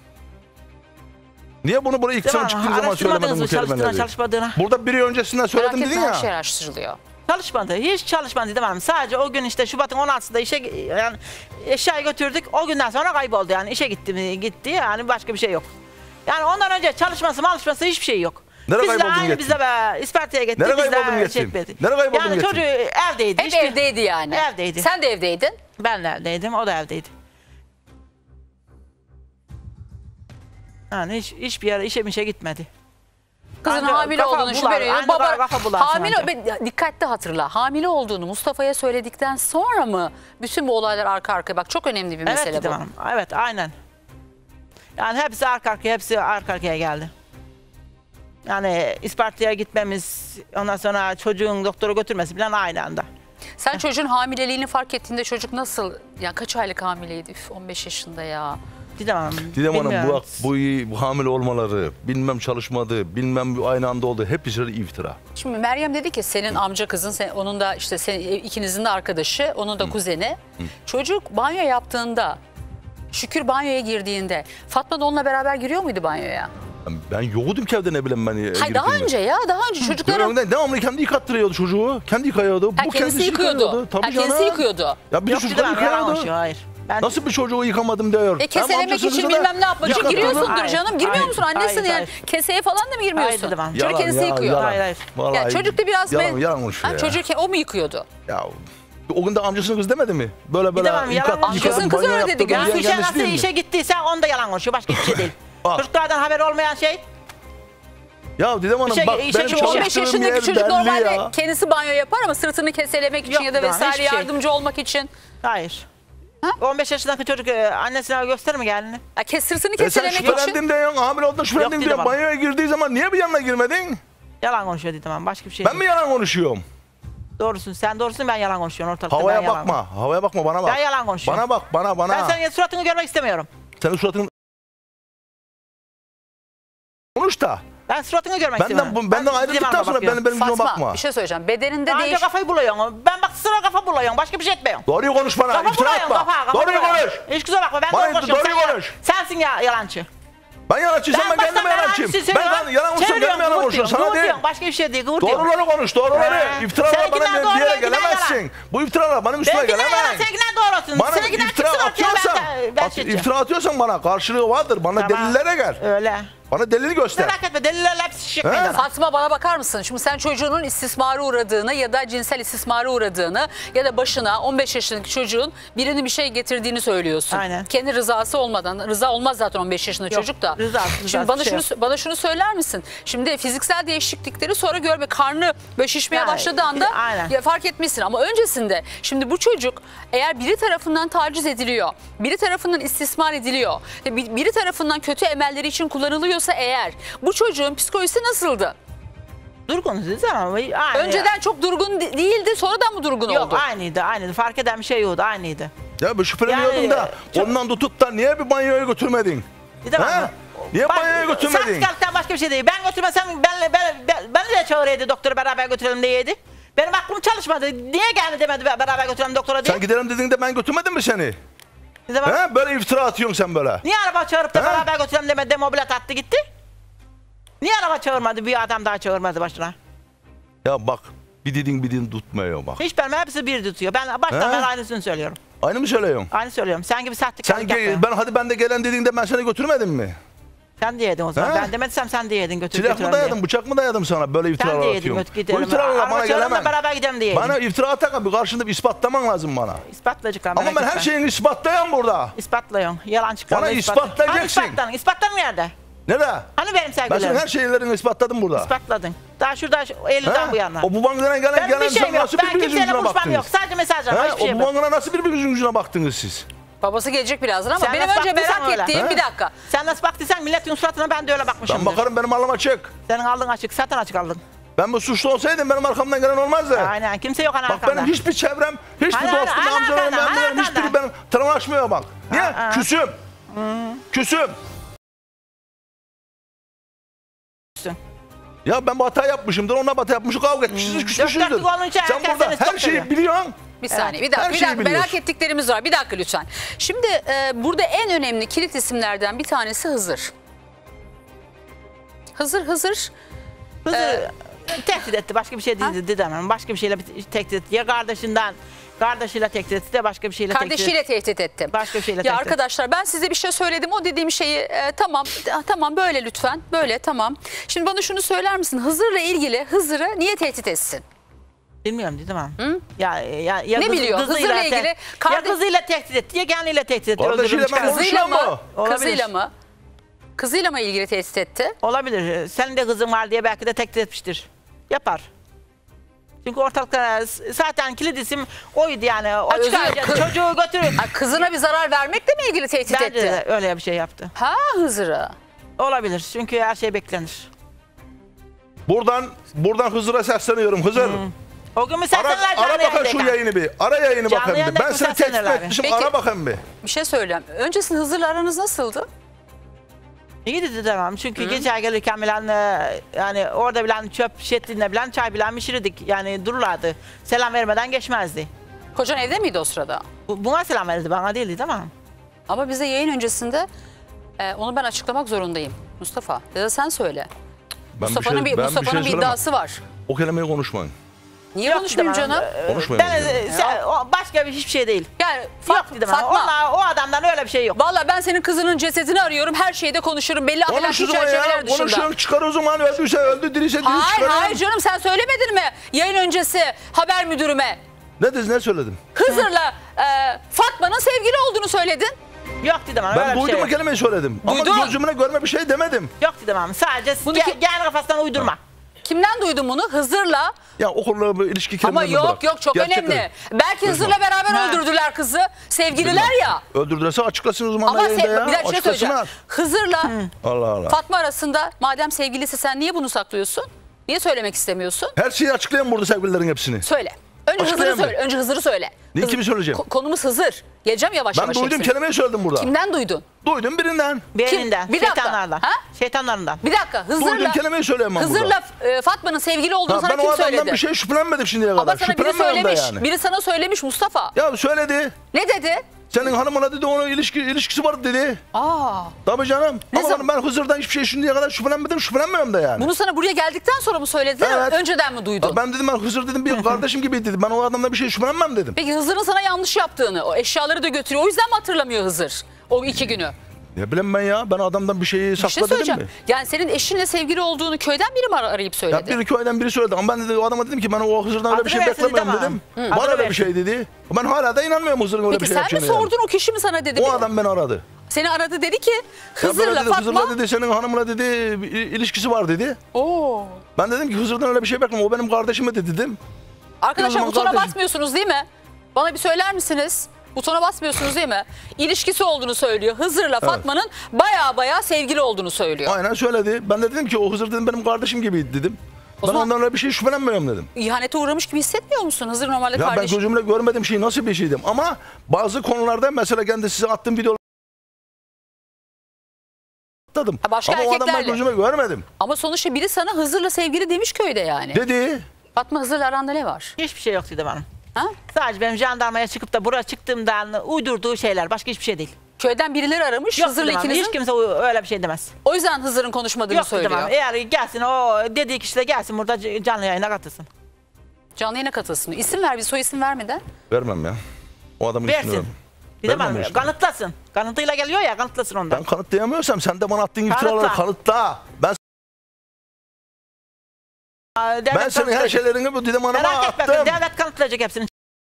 Niye bunu buraya ilk Tamam, sen çıktığın zaman araştırmadınız söylemedin bu mı çalıştığına, kelimeleri? çalışmadığına? Burada bir ay öncesinden merak söyledim etme dedin her ya. şey araştırılıyor. Çalışmadı. Hiç çalışmadı Didem Hanım. Sadece o gün işte Şubat'ın on altısında işe yani eşyayı götürdük. O günden sonra kayboldu yani. İşe gitti mi gitti yani başka bir şey yok. Yani ondan önce çalışması malışması hiçbir şey yok. Nereye biz de kayboldun aynı gittin? biz de be, İsparta'ya gittik. Nereye biz de kayboldun gittin? çekmedik. Nereye kayboldun Yani gittin? çocuğu evdeydi. Hep hiçbir- evdeydi yani. Evdeydi. Sen de evdeydin. Ben de evdeydim. O da evdeydi. Yani hiç, hiçbir yere işe mişe gitmedi. Kızın Anca hamile kafa olduğunu bular, şüpheli. anca Baba kafa bularsın hamile anca. ben- dikkatli hatırla. Hamile olduğunu Mustafa'ya söyledikten sonra mı bütün bu olaylar arka arkaya bak çok önemli bir Evet mesele Didem bu. Hanım. Evet aynen. Yani hepsi arka arkaya hepsi arka arkaya geldi. Yani İsparta'ya gitmemiz ondan sonra çocuğun doktora götürmesi falan aynı anda. Sen çocuğun hamileliğini fark ettiğinde çocuk nasıl ya kaç aylık hamileydi? Üf, on beş yaşında ya. Didem Hanım. Didem Hanım bilmiyorum. bu, bu, bu hamile olmaları, bilmem çalışmadı, bilmem bu aynı anda oldu. Hep bir iftira. Şimdi Meryem dedi ki senin amca kızın, sen, onun da işte sen, ikinizin de arkadaşı, onun da kuzeni. Çocuk banyo yaptığında, Şükür banyoya girdiğinde, Fatma da onunla beraber giriyor muydu banyoya? Ben, ben yokudum ki evde ne bileyim ben. e, Hayır daha girdiğimde. önce ya, daha önce çocukların... Devamlı, devamlı kendi yıkattırıyordu çocuğu. Kendi yıkıyordu. Ha, Bu kendisi yıkıyordu. Tabii Ha, kendisi canım. yıkıyordu. Ya bir de Yok çocuklar Didem Hanım yalan yıkıyordu. konuşuyor hayır. Ben Nasıl bir çocuğu yıkamadım diyor. E keselemek için bilmem ne yapmak için Yıkattırdı. giriyorsundur Hayır, canım. Girmiyor hayır, musun? Annesin hayır, yani. hayır. Keseye falan da mı girmiyorsun? Hayır, devam. Çocuk kendisi yıkıyor. Hayır, hayır. Vallahi Ya çocuk da biraz... yalan, ben- yalan konuşuyor Ha, ya. çocuk o mu yıkıyordu? Ya o gün de amcasının kız demedi mi? Böyle böyle Didem Hanım, yalan konuşuyor. Amcasının kızı banyo öyle dedi. yaptırdım Ya diye işe gelmiş nasıl değil mi? işe gittiyse onda yalan konuşuyor. Başka hiçbir şey değil. Bak. Çocuklardan haberi olmayan şey. Ya Didem Hanım İşe- bak işe- benim işe- on beş çalıştığım yaşındaki yer çocuk belli normalde ya. kendisi banyo yapar ama sırtını keselemek için Yok, ya da daha vesaire hiçbir şey. yardımcı olmak için. Hayır. on beş yaşındaki çocuk e, annesine gösterir mi gelini? Ya kes, sırtını E sen keselemek için. şüphelendin diyorsun, hamile olduğunda şüphelendin Yok, diyorsun. Didem Hanım. Banyoya girdiği zaman niye bir yanına girmedin? Yalan konuşuyor Didem Hanım. Başka bir şey Ben mi değil. yalan konuşuyorum? Doğrusun. Sen doğrusun ben yalan konuşuyorum. Ortalıkta ben Havaya yalan bakma, havaya bakma bana bak. Ben yalan konuşuyorum. Bana bak, bana, bana. Ben senin suratını görmek istemiyorum. Senin suratın... Konuş da. Ben suratını görmek Benden, istemiyorum. bu, benden Ben ayrıldıktan Didem Hanım'a sonra bakıyorum. benim, benim yüzüme Fatma bakma. bir şey söyleyeceğim. Bedeninde Anca değiş... kafayı buluyorsun. Ben bak sıra kafa buluyorsun. Başka bir şey etmiyorsun. Doğruyu konuş bana, Kafa iftira buluyorsun atma. kafa. kafa Doğruyu buluyorsun. konuş. Hiç kusura bakma. Ben Bana doğru konuşuyorum. doğruyu Sen ya- konuş. Sensin ya yalancı. Ben yalancıysam ben kendim baştan yalancıyım. yalancısın, Ben yalan, yalan olsam çeviriyorsun, kendim yalan kıvırt konuşuyorum. diyorsun, Sana kıvırt değil. diyorsun. Başka bir şey değil. Kıvırt diyorsun. Doğruları konuş, doğruları. He. İftiralar Seninkinden bana doğru, diye benimkinden gelemezsin. yalan. Bu iftiralar benim üstüme Benimkinden yalan, gelemez. seninkinden doğrusun. Bana Seninkinden iftira çıksın ortaya, ben atıyorsan, de- ben at, seçeceğim. iftira atıyorsan bana karşılığı vardır. Bana Tamam. delillere gel. Öyle. Bana delil göster. Merak etme delillerle hepsi şişecek He? meydana. Fatma bana bakar mısın? Şimdi sen çocuğunun istismara uğradığını ya da cinsel istismara uğradığını ya da başına on beş yaşındaki çocuğun birinin bir şey getirdiğini söylüyorsun. Aynen. Kendi rızası olmadan. Rıza olmaz zaten on beş yaşında Yok, çocuk da. rızası, rızası Şimdi bana bir şey şunu bana şunu söyler misin? Şimdi fiziksel değişiklikleri sonra görme, karnı böyle şişmeye Yani, başladığı anda aynen. ya fark etmişsin ama öncesinde şimdi bu çocuk eğer biri tarafından taciz ediliyor, biri tarafından istismar ediliyor, ve bir- biri tarafından kötü emelleri için kullanılıyorsa eğer bu çocuğun psikolojisi nasıldı? Durgunuz değil mi? Aynı. Önceden çok durgun de- değildi, sonradan mı durgun Yok oldu? aynıydı aynıydı. Fark eden bir şey yoktu aynıydı. Ya bir şüpheleniyordun Yani, da çok- ondan tutup da niye bir banyoya götürmedin? Dedim Ha? ama- Niye Bak, banyoya götürmedin? Saçkalıktan başka bir şey değil. Ben götürmesem ben, ben, ben, beni de çağırıyordu doktora beraber götürelim diyeydi. Benim aklım çalışmadı. Niye geldi demedi beraber götürelim doktora diye. Sen gidelim dediğinde ben götürmedim mi seni? Dedim, Ha? Böyle iftira atıyorsun sen böyle. niye araba çağırıp da Ha? beraber götürelim demedi de mobilet attı gitti? Niye araba çağırmadı bir adam daha çağırmadı başına? Ya bak bir dedin bir dedin tutmuyor bak. Hiç benim hepsi bir tutuyor. Ben baştan Ha? ben aynısını söylüyorum. Aynı mı söylüyorsun? Aynı söylüyorum. Sen gibi sattık. Sen ge- ben hadi ben de gelen dediğinde ben seni götürmedim mi? Sen diyedin o zaman. Ha? Ben demediysem sen diyedin götür Silah mı götürelim dayadım, diye. bıçak mı dayadım sana böyle Sen iftiralar diyedin atıyorsun? götür gidelim. Bu iftiralarla Araba bana çağıralım da gelemem. beraber gidelim diyedin. Bana iftira atakan bir karşında bir ispatlaman lazım bana. İspatlayacak Ama ben her şeyini ispatlayan burada. İspatlıyorum. Yalan çıkar. Bana ispatlayacaksın. Hani ispatladın? İspatladın nerede? Nerede? Hani benim Ben senin sevgilerim? her şeylerini ispatladım burada. İspatladın. Daha şurada ellinden Ha? bu yana. O bu bankana gelen Benim gelen bir şeyim sen yok. nasıl Ben birbirinizin kimseyle yüzüne konuşmam yok. baktınız? Sadece mesajlar. Ha? Hiçbir O şeyim bu yok. bankana nasıl birbirinizin yüzüne baktınız siz? Babası gelecek birazdan ama Sen benim nasıl önce baktıysan merak öyle. ettiğim Ha? bir dakika. Sen nasıl baktıysan milletin suratına ben de öyle bakmışımdır. Ben bakarım benim alnım açık. Senin aldığın açık. Zaten açık aldın. Ben bu suçlu olsaydım benim arkamdan gelen olmazdı. Aynen. Kimse yok ana Bak arkamda. benim hiçbir çevrem, hiçbir Ana- dostum, ana amcalarım, arkanda, ana memlerim arkanda. hiçbiri benim tırnağımı açmıyor bak. Niye? Ha, ha. Küsüm. Küsüm. Küsüm. Ya ben bu hata yapmışımdır, ona hata yapmışım, kavga etmişiz, küsmüşüzdür. dörtlük olunca Sen herkes burada seni her çok şeyi seviyor. biliyorsun. Bir saniye, bir Her dakika, bir şeyi dakika. Merak biliyorsun. ettiklerimiz var. Bir dakika lütfen. Şimdi e, burada en önemli kilit isimlerden bir tanesi Hızır. Hızır, Hızır. Hızır Ee, tehdit etti. Başka bir şey değildi Didem. Başka bir şeyle bir tehdit etti. Ya kardeşinden, kardeşiyle tehdit etti de başka bir şeyle tehdit etti. Kardeşiyle tehdit etti. Başka bir şeyle Ya tehdit etti. arkadaşlar ben size bir şey söyledim. O dediğim şeyi e, tamam e, tamam böyle lütfen. Böyle tamam. Şimdi bana şunu söyler misin? Hızır'la ilgili Hızır'ı niye tehdit etsin? Bilmiyorum dedim ama. Ya, ya, ya Ne kız- biliyor? kızıyla Hızır'la te- ilgili Ya kardeş- kızıyla tehdit etti, ya kendiyle tehdit etti. Kardeşiyle öldürürüm, ben çıkarırım. Kızıyla konuşuyor mı? mu? Olabilir. Kızıyla mı? Kızıyla mı ilgili tehdit etti? Olabilir. Senin de kızın var diye belki de tehdit etmiştir. Yapar. Çünkü ortalıkta zaten kilit isim oydu yani. O özür çıkar dilerim. çocuğu götürür. Ha, kızına bir zarar vermekle mi ilgili tehdit Bence etti? de öyle bir şey yaptı. Ha Hızır'ı. Olabilir. Çünkü her şey beklenir. Buradan buradan Hızır'a sesleniyorum. Hızır. O gün mü Ara, seslenirler ara canlı bakın şu yayındayken? yayını bir. Ara yayını Canlı bakın bir. yayında Ben seni tehdit seslenirler abi. etmişim. Peki. Ara bakın bir. Bir şey söyleyeyim. Öncesinde Hızır'la aranız nasıldı? İyiydi de demem. Çünkü gece gelirken bilen e, yani orada bilen çöp şeklinde bilen çay bilen pişirirdik. Yani dururlardı. Selam vermeden geçmezdi. Kocan evde miydi o sırada? Bu, buna selam verirdi, bana değildi değil mi? Ama bize yayın öncesinde e, onu ben açıklamak zorundayım. Mustafa ya da sen söyle. Ben Mustafa'nın bir, şey- ben Mustafa'nın bir, söylemem. iddiası var. O kelimeyi konuşmayın. Niye Yok konuşmayayım dedim, canım? e, Konuşmayın Ben, hocam. e, sen- o başka bir hiçbir şey değil. Yani Yok Fat, dedim. Fatma. Ona, o adamdan öyle bir şey yok. Valla ben senin kızının cesedini arıyorum. Her şeyde konuşurum. Belli ahlaki Konuş o zaman çerçeveler ya. dışında. Konuşun çıkar o zaman. Öldüyse öldü, değilse değil Hayır çıkarın. hayır canım sen söylemedin mi? Yayın öncesi haber müdürüme. Ne dedin, ne söyledim? Hızır'la e, Fatma'nın sevgili olduğunu söyledin. Yok dedim ama Ben öyle bir şey duydum o yok. kelimeyi söyledim. Duydun. Ama gözümüne görme bir şey demedim. Yok dedim ama sadece Bunu ge- kim- gel kafasından uydurma. Kimden duydun bunu? Hızır'la. Ya o konuda bir ilişki Ama kelimelerini yok bırak. yok çok Gerçek önemli. öyle. Belki Hızır'la beraber Ha. öldürdüler kızı. Sevgililer ya. Öldürdülerse açıklasın o zaman Ama yayında se- ya. bir dakika şey söyleyeceğim. Açıklasınlar. Hızır'la Allah Allah. Fatma arasında madem sevgilisi sen niye bunu saklıyorsun? Niye söylemek istemiyorsun? Her şeyi açıklayın burada sevgililerin hepsini. Söyle. Önce Hızır'ı Açıklayayım mı? söyle. Önce Hızır'ı söyle. Ne, Hızır- kimi söyleyeceğim? Ko- konumuz Hızır. Geleceğim yavaş Ben yavaş. duydum hepsini. kelimeyi söyledim burada. Kimden duydun? Duydum birinden. Bir Kim? elinden, Bir dakika. şeytanlardan. Ha? Şeytanlarından. Bir dakika Duydum Hızır'la kelimeyi söyleyemem burada. Hızır'la e, Fatma'nın sevgili olduğunu Ha, sana ben o kim adamdan söyledi? bir şey şüphelenmedim şimdiye kadar. Ama sana biri Şüphelenmiyorum da söylemiş. yani. Biri sana söylemiş Mustafa. Ya söyledi. Ne dedi? Senin hanımına dedi onun ilişki, ilişkisi var dedi. Aa. Tabii canım. Ne Ama zaman- ben Hızır'dan hiçbir şey şimdiye kadar şüphelenmedim. Şüphelenmiyorum da yani. Bunu sana buraya geldikten sonra mı söylediler? Evet. Önceden mi duydun? Ya ben dedim ben Hızır dedim bir kardeşim gibi dedim. Ben o adamdan bir şey şüphelenmem dedim. Peki Hızır'ın sana yanlış yaptığını, o eşyaları da götürüyor. O yüzden mi hatırlamıyor Hızır? O iki günü. Ne bileyim ben ya. Ben adamdan bir şeyi Bir şey sakla dedim söyleyeceğim. mi? Yani senin eşinle sevgili olduğunu köyden biri mi ar- arayıp Ya söyledi? bir köyden biri söyledi ama ben de o adama dedim ki ben o Hızır'dan öyle bir şey Adını versin beklemiyorum dedim dedim. ama. Var Adını öyle bir versin. şey dedi. Ben hala da inanmıyorum Hızır'ın öyle Peki bir şey sen mi yapacağını yani. sordun o kişi mi sana dedi? O adam beni aradı. Seni aradı dedi ki Ya böyle Hızır'la dedi, Fatma. Hızır'la dedi senin hanımla dedi bir ilişkisi var dedi. Oo. Ben dedim ki Hızır'dan öyle bir şey beklemiyorum. O benim kardeşim dedi dedim. Arkadaşlar O zaman butona kardeşim- basmıyorsunuz değil mi? Bana bir söyler misiniz? Butona basmıyorsunuz değil mi? İlişkisi olduğunu söylüyor. Hızır'la Fatma'nın baya baya sevgili olduğunu söylüyor. Aynen söyledi. Ben de dedim ki o Hızır dedim benim kardeşim gibiydi dedim. O ben zaman- ondan öyle bir şey şüphelenmiyorum dedim. İhanete uğramış gibi hissetmiyor musun? Hızır normalde Ya kardeş. ben gözümle görmediğim şey nasıl bir şeydim. Ama bazı konularda mesela kendi size attığım videolar atladım. Ha, başka ama o adamı ben erkeklerle. gözüme görmedim. Ama sonuçta biri sana Hızır'la sevgili demiş köyde yani. Dedi. Fatma Hızır'la aranda ne var? Hiçbir şey yok Didem Hanım. Ha? Sadece benim jandarmaya çıkıp da buraya çıktığımdan uydurduğu şeyler. Başka hiçbir şey değil. Köyden birileri aramış Yok Hızır'la Didem Hanım, ikinizin. Hiç kimse öyle bir şey demez. O yüzden Hızır'ın konuşmadığını Yok Didem söylüyor. Hanım. Eğer gelsin o dediği kişi de gelsin burada c- canlı yayına katılsın. Canlı yayına katılsın. İsim ver bir soy isim vermeden. Vermem ya. O adamın ismini Versin. vermem. Didem Vermem Hanım işte. kanıtlasın. Kanıtıyla geliyor ya kanıtlasın ondan. Ben kanıtlayamıyorsam sen de bana attığın iftiraları Kanıtla. kanıtla. Ben Aa, devlet ben senin her kanıtlayacak. şeylerini bu Didem Hanım'a Merak etme attım. devlet kanıtlayacak hepsini.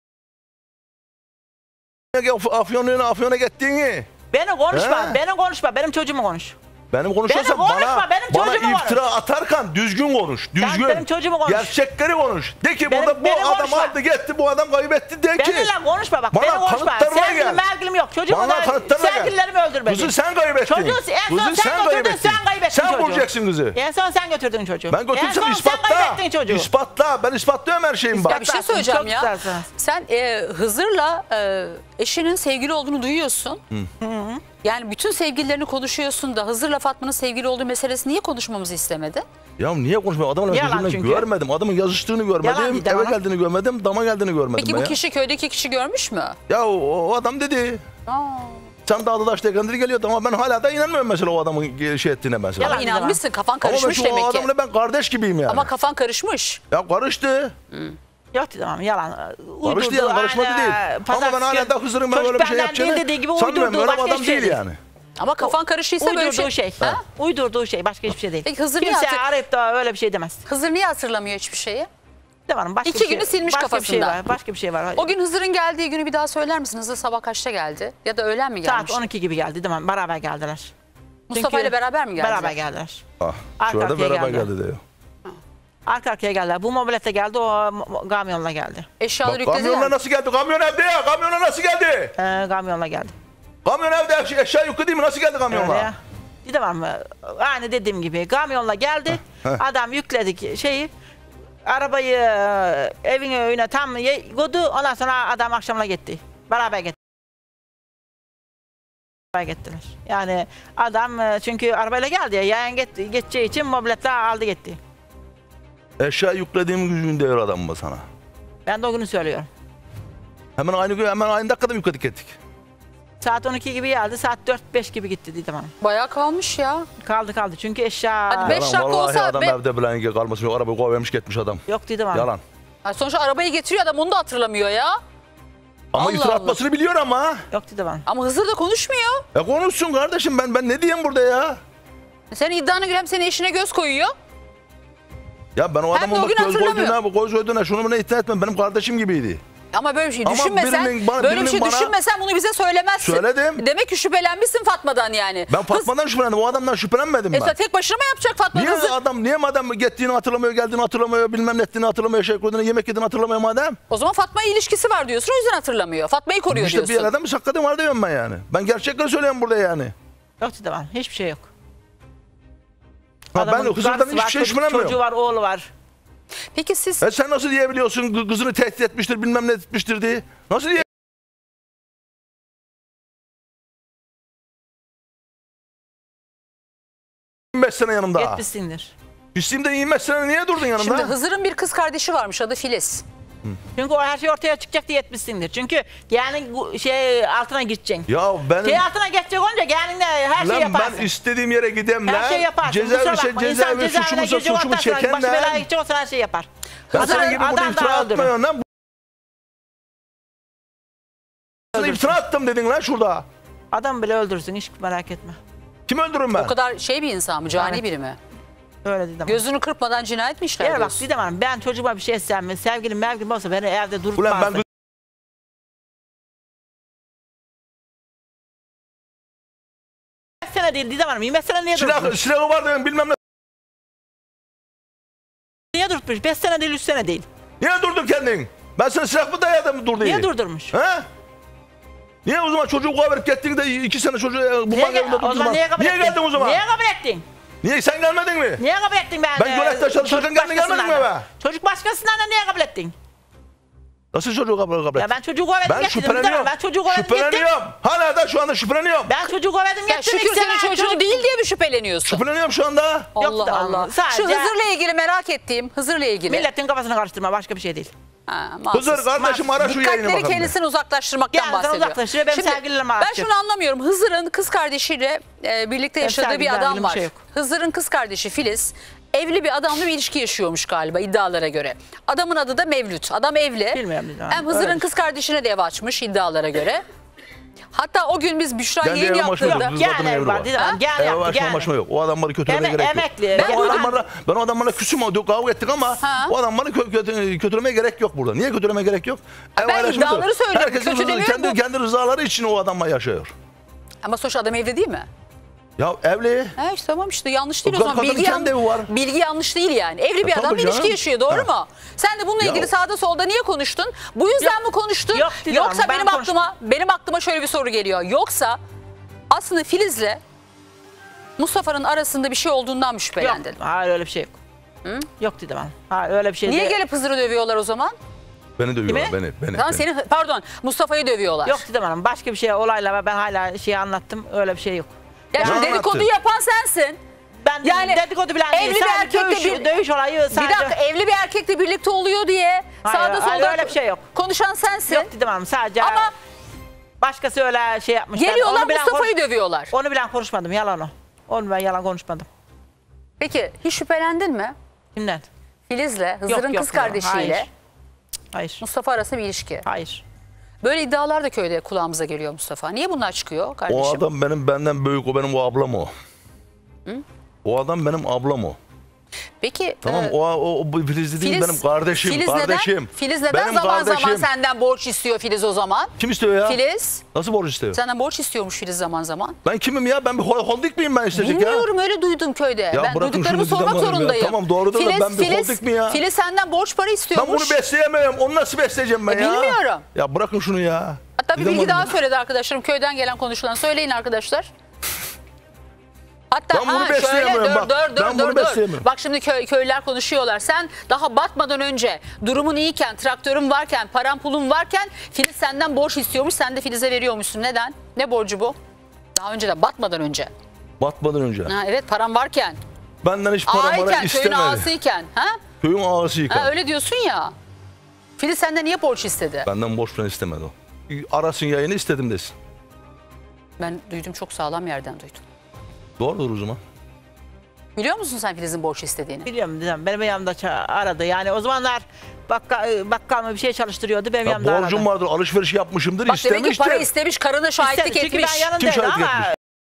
Afyon'a Afyon'a gittiğini. Beni konuşma, He. beni konuşma, benim çocuğumu konuş. Benim konuşuyorsan Benim konuşma, bana, benim bana çocuğumu iftira konuş. atarken düzgün konuş. Düzgün. benim çocuğumu konuş. Gerçekleri konuş. De ki Benim- burada bu beni adam konuşma. aldı gitti, bu adam kaybetti de ki. Benimle konuşma bak, Bana beni konuşma. kanıtlarına Sevgilim gel. mergilim yok. Çocuğumu Bana da kanıtlarına gel. sevgililerimi öldürmedi. Kızı sen kaybettin. Çocuğu en son Kızı sen, sen götürdün, kaybettin. sen kaybettin Sen çocuğu. bulacaksın kızı. En son sen götürdün çocuğu. Ben En götürsem son sen ispatla. kaybettin çocuğu. İspatla. Ben ispatlıyorum her şeyimi bak. Ya bir şey söyleyeceğim Çok ya. güzelsin. Sen e, Hızır'la e, eşinin sevgili olduğunu duyuyorsun. Yani bütün sevgililerini konuşuyorsun da Hızır'la Fatma'nın sevgili olduğu meselesi niye konuşmamızı istemedi? Ya niye konuşmuyor? Adamın Yalan gözümle çünkü. görmedim. Adamın yazıştığını Yalan görmedim. Didem Eve Hanım. geldiğini görmedim. Dama geldiğini görmedim Peki ben bu ya. kişi köydeki kişi görmüş mü? Ya o, o adam dedi. Aa. Sen dağda taşta kendini geliyordu ama ben hala da inanmıyorum mesela o adamın şey ettiğine mesela. Ama Yalan inanmışsın, kafan Ama ben karışmış şu o demek ki. adamla ben kardeş gibiyim yani. Ama kafan karışmış. Ya karıştı. Yok tamam yalan. Karıştı yani karışmadı değil. Ama ben hala da Hızır'ın ben böyle bir şey yapacağını dediği gibi sanmıyorum. uydurduğu Öyle bir başka adam hiçbir şey değil değil. yani. Ama kafan karışıysa böyle Uydurduğu bir şey. şey. Ha? Uydurduğu şey. Başka hiçbir şey değil. Peki Hızır niye Kimse hatır- arayıp da öyle bir şey demez. Hızır niye hatırlamıyor hiçbir şeyi? Tamam, başka İki bir şey- günü silmiş başka Bir şey kafasından. var, başka bir şey var. O gün Hızır'ın geldiği günü bir daha söyler misin? Hızır sabah kaçta geldi? Ya da öğlen mi gelmiş? Saat on iki gibi geldi değil mi? Beraber geldiler. Mustafa Çünkü ile beraber mi geldiler? Beraber geldiler. Ah, Arka şu arada arkaya beraber geldi. geldi diyor. Arka arkaya geldiler. Bu mobilete geldi, o mo- kamyonla geldi. Eşyaları Bak, yüklediler. kamyonla nasıl geldi? Kamyon evde ya. Kamyonla nasıl geldi? Ee, kamyonla geldi. Kamyon evde eşya, eşya yüklü değil mi? Nasıl geldi kamyonla? Öyle ya. Bir de var mı? Aynı dediğim gibi kamyonla geldi. Adam yükledik şeyi. Arabayı e, evin önüne tam ye- koydu. Ondan sonra adam akşamla gitti. Beraber gitti. Beraber gittiler. Yani adam e, çünkü arabayla geldi ya. Yayan get, geçeceği için mobiletle aldı gitti. Eşya yüklediğim gün diyor adam mı sana? Ben de o günü söylüyorum. Hemen aynı gün hemen aynı dakikada mı yükledik ettik? Saat on iki gibi geldi. Saat dört beş gibi gitti Didem Hanım. Bayağı kalmış ya. Kaldı kaldı. Çünkü eşya... Hadi beş Yalan, dakika vallahi olsa adam be- evde bile kalması yok. Arabayı koymamış gitmiş adam. Yok Didem Hanım. Yalan. Ha, sonuçta arabayı getiriyor adam onu da hatırlamıyor ya. Ama Allah iftira Allah. atmasını biliyor ama. Yok Didem Hanım. Ama Hızır da konuşmuyor. E konuşsun kardeşim ben ben ne diyeyim burada ya? Senin iddiana göre hem senin eşine göz koyuyor. Ya ben o Hem de adamın o bak gün göz hatırlamıyor. koyduğuna, göz koyduğuna şunu buna itiraz etmem. Benim kardeşim gibiydi. Ama böyle bir şey Ama düşünmesen, birinin bana- böyle bir birinin şey bana- düşünmesen bunu bize söylemezsin. Söyledim. Demek ki şüphelenmişsin Fatma'dan yani. Ben Fatma'dan şüphelendim. O adamdan şüphelenmedim E ben. sen tek başına mı yapacak Fatma? Niye Hızır? adam niye madem gittiğini hatırlamıyor, geldiğini hatırlamıyor, bilmem ne ettiğini hatırlamıyor, şey koyduğunu, yemek yediğini hatırlamıyor madem. O zaman Fatma'ya ilişkisi var diyorsun, o yüzden hatırlamıyor. Fatma'yı koruyor İşte diyorsun. bir yerden bir sakatım var diyorum ben yani. Ben gerçekleri söylüyorum burada yani. Yok Didem Hanım. Hiçbir şey yok. Ha, ben Adamın Hızır'dan karısı hiçbir var, şey çocuk- şüphelenmiyorum. Çocuğu var, oğlu var. Peki siz... E sen nasıl diyebiliyorsun kı- kızını tehdit etmiştir, bilmem ne etmiştir diye? Nasıl diye? yirmi beş sene yanımda. Yetmişsindir. Üstümden yirmi beş sene niye durdun yanımda? Şimdi Hızır'ın bir kız kardeşi varmış, adı Filiz. Çünkü o her şey ortaya çıkacak diye yetmişsindir. Çünkü yani bu şey altına gideceksin. Ya benim... Şey altına geçecek olunca kendin de her şeyi Lan yaparsın. ben istediğim yere gideyim Her lan. şeyi yaparsın. Cezaevi, Kusura şey, bakma. İnsan cezaevi cezaevine suçumuzsa girecek suçumu ondan sonra çeken başı belaya lan. gidecek olsa her şeyi yapar. Ben Adam- senin gibi burada adam iftira daha öldürür. atmıyorsun lan. Sana iftira attım dedin lan şurada. Adam bile öldürsün hiç merak etme. Kim öldürürüm ben? O kadar şey bir insan mı, cani Evet. biri mi? Öyle dedim. Gözünü kırpmadan cinayet mi işler Gel bak diyorsun? Didem Hanım ben çocuğuma bir şey etsem mi sevgilim mevgilim olsa beni evde durup Ulan ben beş sene değil Didem Hanım. yirmi sene niye silah, durmuş? silahı var dedim bilmem ne. Niye durmuş? beş sene değil üç sene değil. Niye durdun kendin? Ben sana silah mı dayadım dur diye. Niye durdurmuş? He? Niye o zaman çocuğu koyup gittin de iki sene çocuğu bu Niye, bankanında o zaman durdurma? niye kabul Niye ettin? geldin o zaman? Niye kabul ettin? Niye sen gelmedin mi? Niye kabul ettin ben? Ben Gönet'te çalışırken geldin gelmedin mi eve? Çocuk başkasından da niye kabul ettin? Nasıl çocuğu kabul kabul Ya ben çocuğu kovadım Ben getirdim. şüpheleniyorum. Ben çocuğu kovadım getirdim. Şüpheleniyorum. Hala da şu anda şüpheleniyorum. Ben çocuğu kovadım Ya getirdim. şükür senin çocuğun değil diye mi şüpheleniyorsun? Şüpheleniyorum şu anda. Allah da Allah. sadece- Şu Hızır'la ilgili merak ettiğim, Hızır'la ilgili. Milletin kafasını karıştırma, başka bir şey değil. Ha, mahsus. Hızır kardeşim ara şu yayını Dikkatleri bakalım. kendisini uzaklaştırmaktan Kendisini bahsediyor. uzaklaştırıyor, benim Şimdi, sevgililerime Ben açıyor. şunu anlamıyorum. Hızır'ın kız kardeşiyle e, birlikte Benim yaşadığı bir sevgilim, adam sevgilim var. şey yok. Hızır'ın kız kardeşi Filiz evli bir adamla bir ilişki yaşıyormuş galiba iddialara göre. Adamın adı da Mevlüt. Adam evli. Bilmiyorum. Hem Hızır'ın Öyle. kız kardeşine de ev açmış iddialara göre. Hatta o gün biz Büşra Kendi yayın evim başıma yaptığında... yok. Düz kadın Gel evi var var. dedim. Gel Eve yaptı başıma gel. başıma yok. O adamları kötülemeye Eme- gerek yok. emekli. Ben o Gel- adamlarla, ben o adamlarla küsüm oldu, kavga ettik ama Ha. o adamları kö kötü, kötülemeye gerek yok burada. Niye kötülemeye gerek yok? Ev Ben paylaşımıdır. iddiaları söylüyorum, Herkesin kötü rızası- demiyorum kendi, bu. kendi rızaları için o adamla yaşıyor. Ama sonuçta adam evli değil mi? Ya evli. He işte tamam işte yanlış değil o Kadın- zaman. kadının Bilgi, kendi evi var. bilgi yanlış değil yani. Evli bir E, adam tabii bir ilişki canım. yaşıyor doğru Ha. mu? Sen de bununla Ya- ilgili sağda solda niye konuştun? Bu yüzden Yok. mi konuştun? Yok Didem Yoksa Hanım, ben benim konuştum. aklıma benim aklıma şöyle bir soru geliyor. Yoksa aslında Filiz'le Mustafa'nın arasında bir şey olduğundan mı Yok. şüphelendin? Hayır öyle bir şey yok. Hı? Yok dedim hanım. Hayır öyle bir şey Niye değil. gelip Hızır'ı dövüyorlar o zaman? Beni dövüyorlar, Kimi? beni. beni, Tamam beni. seni pardon Mustafa'yı dövüyorlar. Yok dedim hanım. Başka bir şey olayla ben hala şeyi anlattım. Öyle bir şey yok. Ya Ne şimdi anlattın? dedikodu yapan sensin. Ben Yani dedikodu bilen değil. evli bir Sadece erkekle dövüş, bir- dövüş olayı sadece. Bir dakika evli bir erkekle birlikte oluyor diye Hayır, sağda hayır, solda öyle bir şey yok. konuşan sensin. Yok dedim hanım. Sadece Ama başkası öyle şey yapmışlar. geliyorlar Onu bilen Mustafa'yı konuş- dövüyorlar. Onu bilen konuşmadım. Yalan o. Onu ben yalan konuşmadım. Peki hiç şüphelendin mi? Kimden? Filiz'le, Hızır'ın Yok, kız yok, yok. kardeşiyle Hayır. Hayır. Mustafa arasında bir ilişki. Hayır. Böyle iddialar da köyde kulağımıza geliyor Mustafa. Niye bunlar çıkıyor kardeşim? O adam benim benden büyük, o benim o ablam o. O adam benim ablam o. Peki Tamam e, o, o, o bu Filizli değil Filiz, benim kardeşim. Filiz kardeşim. neden, Filiz neden benim zaman kardeşim. zaman senden borç istiyor Filiz o zaman? Kim istiyor ya? Filiz Nasıl borç istiyor? senden borç istiyormuş Filiz zaman zaman. Ben kimim ya? Ben bir hol- holding miyim ben isteyecek ya? Bilmiyorum öyle duydum köyde. Ya ben bırakın duyduklarımı şunu Didem sormak Hanım ya. zorundayım. Tamam, doğrudur da ben bir holding mi ya? Filiz senden borç para Ben istiyormuş. bunu besleyemem. Onu nasıl besleyeceğim ben E, ya? bilmiyorum. Ya bırakın şunu ya. Hatta bir Didem bilgi daha Hanım. söyledi arkadaşlarım. Köyden gelen konuşulan. Söyleyin arkadaşlar. Hatta Ben bunu ha, şöyle besleyemiyorum dur bak. dur dur Ben dur bunu dur. besleyemiyorum. Bak şimdi köy, köylüler konuşuyorlar. Sen daha batmadan önce durumun iyiyken, traktörün varken, paran pulun varken Filiz senden borç istiyormuş. Sen de Filiz'e veriyormuşsun. Neden? Ne borcu bu? Daha önce de batmadan önce. Batmadan önce. Ha, evet param varken. Benden hiç para Ağayken, para köyün istemedi. ağasıyken. Ha? Köyün ağasıyken. Ha, öyle diyorsun ya. Filiz senden niye borç istedi? Benden borç falan istemedi o. Arasın yayını istedim desin. Ben duydum çok sağlam yerden duydum. Doğrudur o zaman. Biliyor musun sen Filiz'in borç istediğini? Biliyorum dedim. Benim yanımda ça- aradı. Yani o zamanlar bakkal, bakkal mı bir şey çalıştırıyordu. Benim Ya yanımda aradı. borcum vardır, alışveriş yapmışımdır, Bak demek ki istemiştir. para istemiş, karına şahitlik İstedim, çünkü etmiş. ben yanındaydım Kim şahitlik ama etmiş?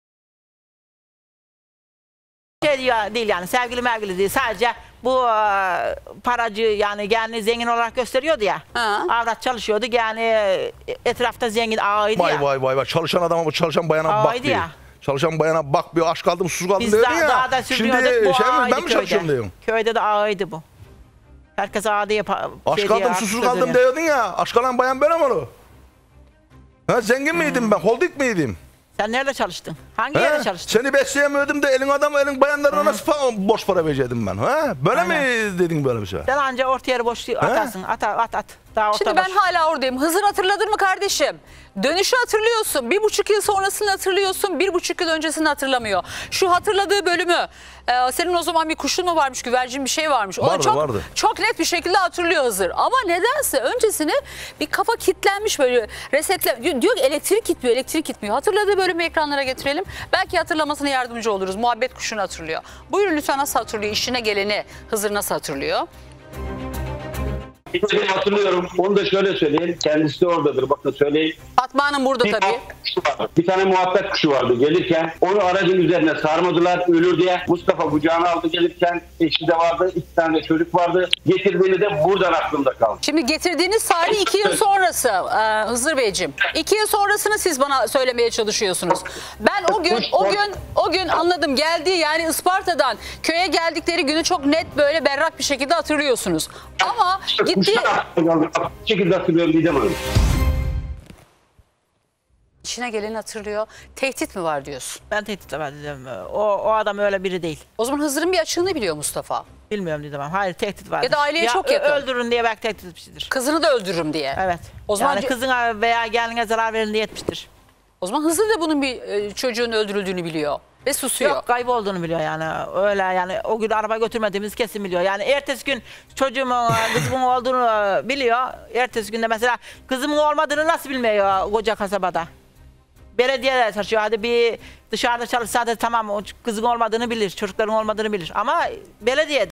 şey ya- değil yani sevgili mevgili değil. Sadece bu e, paracı yani kendini zengin olarak gösteriyordu ya. Ha. Avrat çalışıyordu yani e, etrafta zengin ağaydı Vay ya. vay vay vay. Çalışan adama, çalışan bayana Aa, bak haydi diyor. ya. Çalışan bayana bak bir aç kaldım, susuz kaldım Biz diyordun da, ya. dağda Şimdi sürünüyorduk bu şey mi, ağaydı ben mi çalışıyorum köyde. diyorsun? Köyde de ağaydı bu. Herkes ağaydı yapar. Aç kaldım, susuz kaldım diyordun ya. Aç kalan bayan benim onu. Ha, zengin miydim ben? Holding miydim? Sen nerede çalıştın? Hangi He? yerde çalıştın? Seni besleyemiyordum da elin adam, elin bayanlarına nasıl pa- borç para verecektim ben? Ha? Böyle Aynen. mi dedin böyle bir şey? Sen anca orta yere boş atarsın. At at at. Daha orta Şimdi ben boş. hala oradayım. Hızır hatırladın mı kardeşim? Dönüşü hatırlıyorsun. Bir buçuk yıl sonrasını hatırlıyorsun. Bir buçuk yıl öncesini hatırlamıyor. Şu hatırladığı bölümü. e, senin o zaman bir kuşun mu varmış, güvercin bir şey varmış. Onu Vardı, çok, vardı. çok net bir şekilde hatırlıyor Hızır. Ama nedense öncesini bir kafa kitlenmiş böyle resetle. Diyor ki elektrik gitmiyor, elektrik gitmiyor. Hatırladığı bölümü ekranlara getirelim. Belki hatırlamasına yardımcı oluruz. Muhabbet kuşunu hatırlıyor. Buyurun lütfen nasıl hatırlıyor? İşine geleni Hızır nasıl hatırlıyor? Bir hatırlıyorum. Onu da şöyle söyleyeyim. Kendisi de oradadır. Bakın söyleyeyim. Fatma Hanım burada Bir, tabii. kuşu vardı. Bir tane muhabbet kuşu vardı gelirken. Onu aracın üzerine sarmadılar ölür diye. Mustafa kucağına aldı gelirken. Eşi de vardı. İki tane de çocuk vardı. Getirdiğini de buradan aklımda kaldı. Şimdi getirdiğiniz tarih iki yıl sonrası e, Hızır Beyciğim. İki yıl sonrasını siz bana söylemeye çalışıyorsunuz. Ben o gün o gün o gün anladım geldiği yani Isparta'dan köye geldikleri günü çok net böyle berrak bir şekilde hatırlıyorsunuz. Ama gittiği Bu şekilde hatırlıyorum Didem Hanım. eşine geleni hatırlıyor. Tehdit mi var diyorsun? Ben tehdit var dedim. O, o adam öyle biri değil. O zaman Hızır'ın bir açığını biliyor Mustafa. Bilmiyorum dedim. Hayır tehdit var. Ya da aileye çok yakın. Öldürün diye belki tehdit etmiştir. Kızını da öldürürüm diye. Evet. O zaman yani kızına veya geline zarar verin diye etmiştir. O zaman Hızır da bunun bir e, çocuğun öldürüldüğünü biliyor ve susuyor. Yok kaybolduğunu biliyor yani. Öyle yani o gün araba götürmediğimiz kesin biliyor. Yani ertesi gün çocuğumun kızımın olduğunu biliyor. Ertesi günde mesela kızımın olmadığını nasıl bilmiyor koca kasabada. Belediye de çalışıyor. Hadi bir dışarıda çalışsa da tamam o kızın olmadığını bilir. Çocukların olmadığını bilir. Ama belediye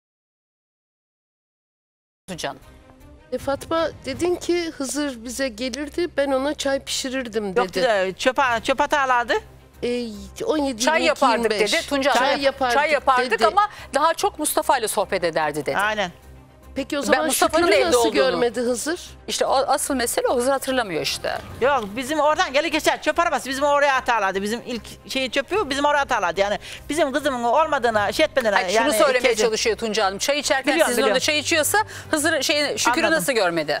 Can. E Fatma dedin ki Hızır bize gelirdi ben ona çay pişirirdim dedi. Yok dedi çöp, çöp atarlardı. E, on yedi çay yapardık dedi. Tuncay çay yapardık, çay yapardık dedi. ama daha çok Mustafa ile sohbet ederdi dedi. Aynen. Peki o zaman Şükrü'nü nasıl olduğunu görmedi Hızır? İşte o, asıl mesele o Hızır hatırlamıyor işte. Yok bizim oradan gelir geçer çöp arabası bizim oraya atarlardı. Bizim ilk şeyi çöpü bizim oraya atarlardı. Yani bizim kızımın olmadığını şey etmediğini. Ay, yani şunu söylemeye kesin. çalışıyor Tuncay Hanım. Çay içerken Biliyorum, sizin biliyorum. orada çay içiyorsa Hızır şey, Şükrü Anladım. nasıl görmedi?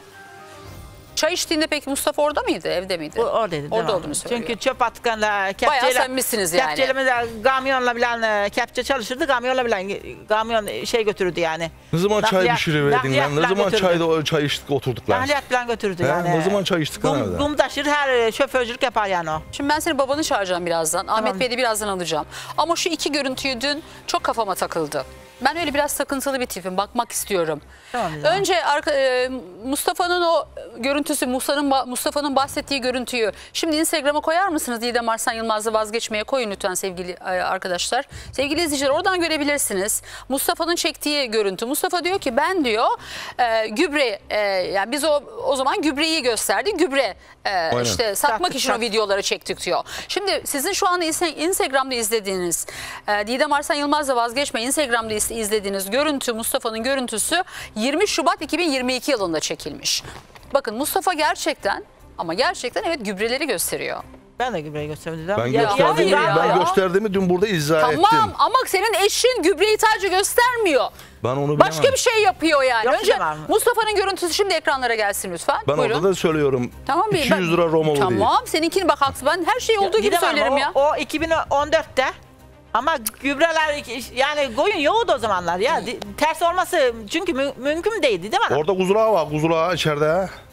Çay içtiğinde peki Mustafa orada mıydı? Evde miydi? O, oradaydı. Orada devam. olduğunu söylüyor. Çünkü çöp atkanla kepçeyle. Bayağı samimissiniz yani. Kepçeyle kamyonla bilen kepçe çalışırdı. Kamyonla bilen kamyon şey götürürdü yani. Ne zaman çay Nakliyat- pişiriverdin nakliyat lan? Ne falan zaman götürdü. çay, çay içtik oturduk lan? Nakliyat falan götürürdü He, yani. ne zaman çay içtik lan Kum, evde? kum taşır her şoförcülük yapar yani o. Şimdi ben senin babanı çağıracağım birazdan. Ahmet Bey'i de birazdan alacağım. Ama şu iki görüntüyü dün çok kafama takıldı. Ben öyle biraz takıntılı bir tipim. Bakmak istiyorum. Tamam, tamam. Önce arka, e, Mustafa'nın o görüntüsü, Musa'nın Mustafa'nın bahsettiği görüntüyü şimdi Instagram'a koyar mısınız? Didem Arslan Yılmaz'ı vazgeçmeye koyun lütfen sevgili e, arkadaşlar. Sevgili izleyiciler oradan görebilirsiniz. Mustafa'nın çektiği görüntü. Mustafa diyor ki ben diyor e, gübre e, yani biz o o zaman gübreyi gösterdik. Gübre e, işte satmak Sattık, için o sattık. videoları çektik diyor. Şimdi sizin şu anda Instagram'da izlediğiniz e, Didem Arslan Yılmaz'la vazgeçme Instagram'da izlediğiniz görüntü Mustafa'nın görüntüsü yirmi Şubat iki bin yirmi iki yılında çekilmiş. Bakın Mustafa gerçekten ama gerçekten evet gübreleri gösteriyor. Ben de gübreyi göstermedim. Ben, Ya, gösterdiğimi, hayır ya. ben gösterdiğimi dün burada izah Tamam ettim. ama senin eşin gübreyi sadece göstermiyor. Ben onu bilemem. Başka bir şey yapıyor yani. Yok, Önce bilemem. Mustafa'nın görüntüsü şimdi ekranlara gelsin lütfen. Ben Buyurun. orada da söylüyorum. Tamam mı? iki yüz lira Romalı tamam, değil. Tamam seninkini bak haksız. Ben her şeyi olduğu gibi Didem Hanım, söylerim o, ya. O iki bin on dörtte ama gübreler yani koyun yoğurdu o zamanlar ya. Di- Ters olması çünkü mü- mümkün değildi değil mi? Orada kuzulağı var, kuzulağı içeride.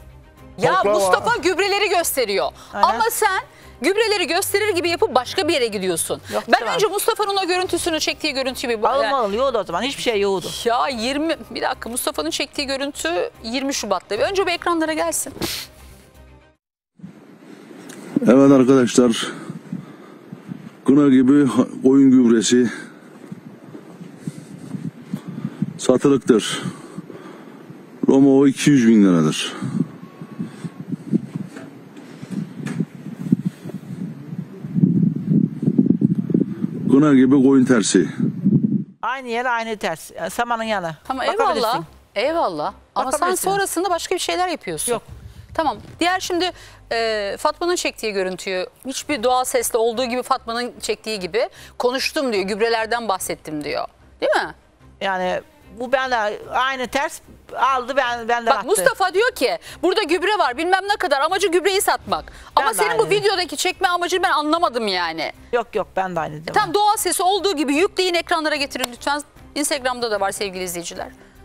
Ya Tavuklar Mustafa var. gübreleri gösteriyor. Aynen. Ama sen gübreleri gösterir gibi yapıp başka bir yere gidiyorsun. Yok, ben tamam. önce Mustafa'nın o görüntüsünü çektiği görüntüyü bir Alın yani- alın yoğurdu o zaman hiçbir şey yoğurdu. Ya yirmi bir dakika Mustafa'nın çektiği görüntü yirmi Şubat'ta. Önce bir ekranlara gelsin. Evet arkadaşlar, kına gibi koyun gübresi satılıktır. Roma o iki yüz bin liradır. Kına gibi koyun tersi. Aynı yer aynı ters. Yani samanın yanı. Tamam Bakabilirsin. eyvallah. Eyvallah. Ama sen Bakabilirsin. sonrasında başka bir şeyler yapıyorsun. Yok. Tamam. Diğer şimdi e, Fatma'nın çektiği görüntüyü hiçbir doğal sesle olduğu gibi Fatma'nın çektiği gibi konuştum diyor. Gübrelerden bahsettim diyor. Değil mi? Yani bu ben de aynı ters aldı ben ben de Bak attı. Mustafa diyor ki burada gübre var bilmem ne kadar amacı gübreyi satmak. Ama Ben de senin bu aynı. videodaki çekme amacını ben anlamadım yani. Yok yok ben de aynı dedim. Tam doğal sesi olduğu gibi yükleyin ekranlara getirin lütfen. Instagram'da da var sevgili izleyiciler.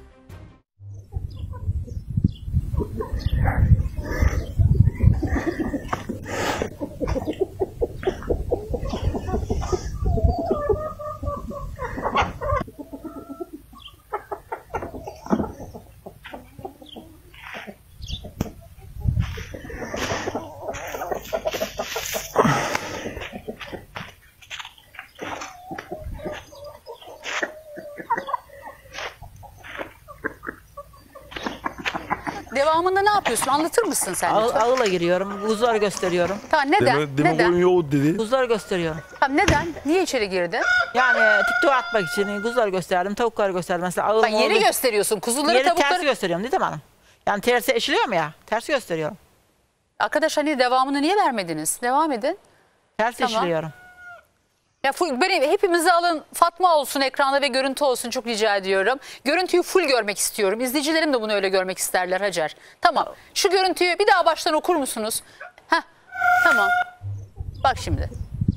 Devamında ne yapıyorsun? Anlatır mısın sen Ağ, lütfen? ağıla giriyorum. Buzları gösteriyorum. Tamam neden? Demek, demek neden? koyun yoğurt dedi. Buzları gösteriyorum. Tamam neden? Niye içeri girdin? Yani TikTok atmak için kuzuları gösterdim, tavukları gösterdim. Mesela ağılım Ben yeri oldu. gösteriyorsun. Kuzuları, Yeri tavukları. tersi gösteriyorum değil mi hanım? Yani tersi eşiliyor mu ya? Tersi gösteriyorum. Arkadaş hani devamını niye vermediniz? Devam edin. Ters Tamam. eşiliyorum. Ya full, beni hepimizi alın. Fatma olsun ekranda ve görüntü olsun çok rica ediyorum. Görüntüyü full görmek istiyorum. İzleyicilerim de bunu öyle görmek isterler Hacer. Tamam. Şu görüntüyü bir daha baştan okur musunuz? Heh. Tamam. Bak şimdi.